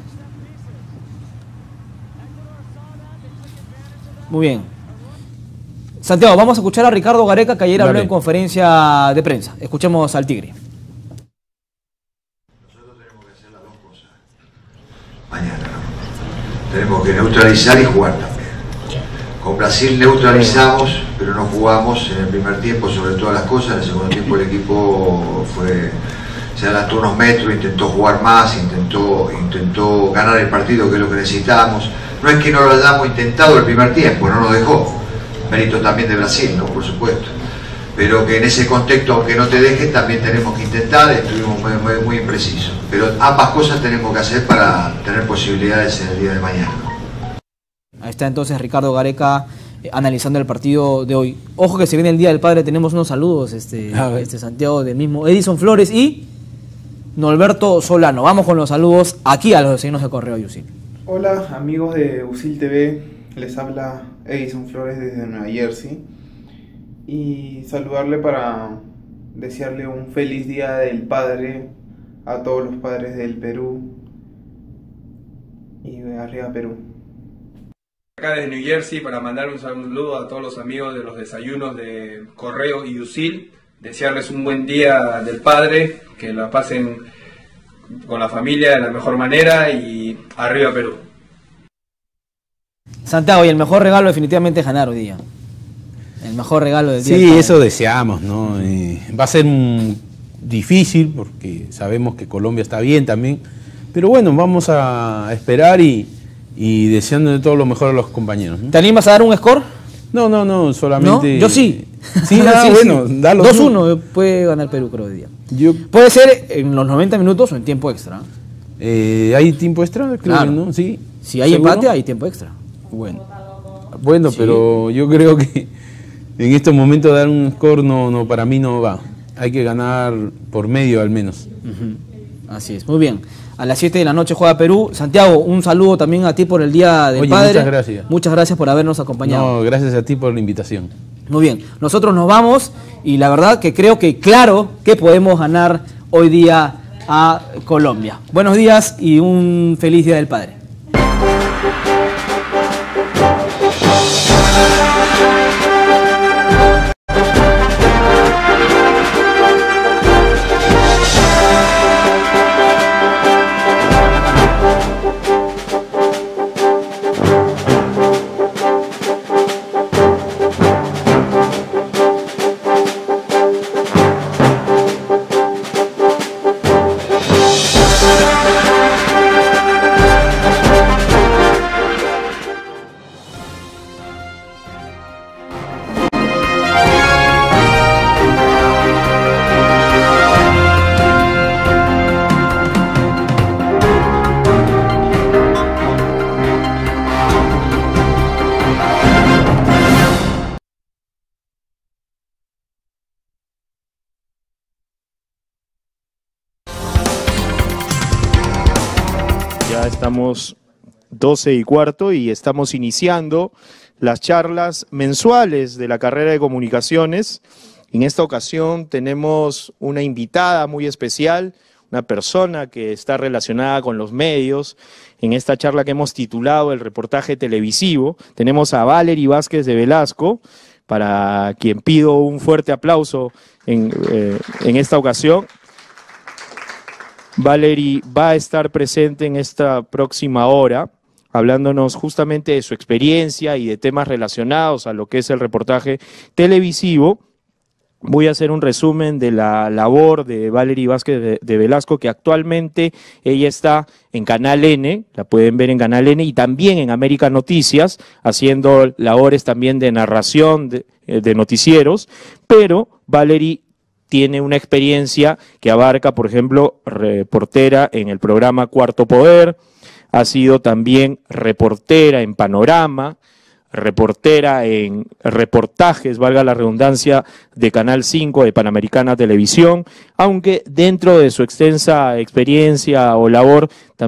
Muy bien. Santiago, vamos a escuchar a Ricardo Gareca, que ayer Dale. habló en conferencia de prensa. Escuchemos al Tigre. Nosotros tenemos que hacer las dos cosas. Mañana, ¿no? Tenemos que neutralizar y jugar también. Con Brasil neutralizamos, pero no jugamos en el primer tiempo sobre todas las cosas. En el segundo tiempo el equipo fue... se adelantó unos metros, intentó jugar más, intentó, intentó ganar el partido, que es lo que necesitábamos. No es que no lo hayamos intentado el primer tiempo, no nos dejó. Mérito también de Brasil, ¿no? Por supuesto. Pero que en ese contexto, aunque no te deje, también tenemos que intentar, estuvimos muy, muy, muy imprecisos. Pero ambas cosas tenemos que hacer para tener posibilidades en el día de mañana. Ahí está entonces Ricardo Gareca eh, analizando el partido de hoy. Ojo que se viene el Día del Padre, tenemos unos saludos, este, este Santiago del mismo Edison Flores y Norberto Solano. Vamos con los saludos aquí a los vecinos de Correo y Usil. Hola amigos de Usil T V, les habla Edison Flores desde Nueva Jersey y saludarle para desearle un feliz Día del Padre a todos los padres del Perú y arriba Perú. Acá desde New Jersey para mandar un saludo a todos los amigos de los desayunos de Correo y Usil, desearles un buen Día del Padre, que la pasen con la familia de la mejor manera y arriba Perú. Santiago, y el mejor regalo definitivamente es ganar hoy día. El mejor regalo del día. Sí, eso deseamos, ¿no? Eh, va a ser un, difícil porque sabemos que Colombia está bien también, pero bueno, vamos a esperar y, y deseando de todo lo mejor a los compañeros, ¿no? ¿Te animas a dar un score? No, no, no, solamente... ¿No? Yo sí. Sí, ah, sí, bueno, sí. dalo. dos uno puede ganar Perú, creo, hoy día. Yo... Puede ser en los noventa minutos o en tiempo extra. Eh, ¿Hay tiempo extra? Creo claro. que no, sí. Si hay ¿seguro? Empate, hay tiempo extra. Bueno, bueno, sí. Pero yo creo que en estos momentos dar un score no, no para mí no va. hay que ganar por medio al menos. Uh-huh. Así es, muy bien. A las siete de la noche juega Perú. Santiago, un saludo también a ti por el Día del Oye, Padre. muchas gracias. Muchas gracias por habernos acompañado. No, gracias a ti por la invitación. Muy bien, nosotros nos vamos y la verdad que creo que claro que podemos ganar hoy día a Colombia. Buenos días y un feliz Día del Padre. Estamos doce y cuarto y estamos iniciando las charlas mensuales de la carrera de comunicaciones. En esta ocasión tenemos una invitada muy especial, una persona que está relacionada con los medios. En esta charla que hemos titulado El reportaje televisivo, tenemos a Valery Vázquez de Velasco, para quien pido un fuerte aplauso en, eh, en esta ocasión. Valery va a estar presente en esta próxima hora, hablándonos justamente de su experiencia y de temas relacionados a lo que es el reportaje televisivo. Voy a hacer un resumen de la labor de Valery Vázquez de, de Velasco, que actualmente ella está en Canal N, la pueden ver en Canal N, y también en América Noticias, haciendo labores también de narración de, de noticieros, pero Valery tiene una experiencia que abarca, por ejemplo, reportera en el programa Cuarto Poder, ha sido también reportera en Panorama, reportera en reportajes, valga la redundancia, de Canal cinco, de Panamericana Televisión, aunque dentro de su extensa experiencia o labor también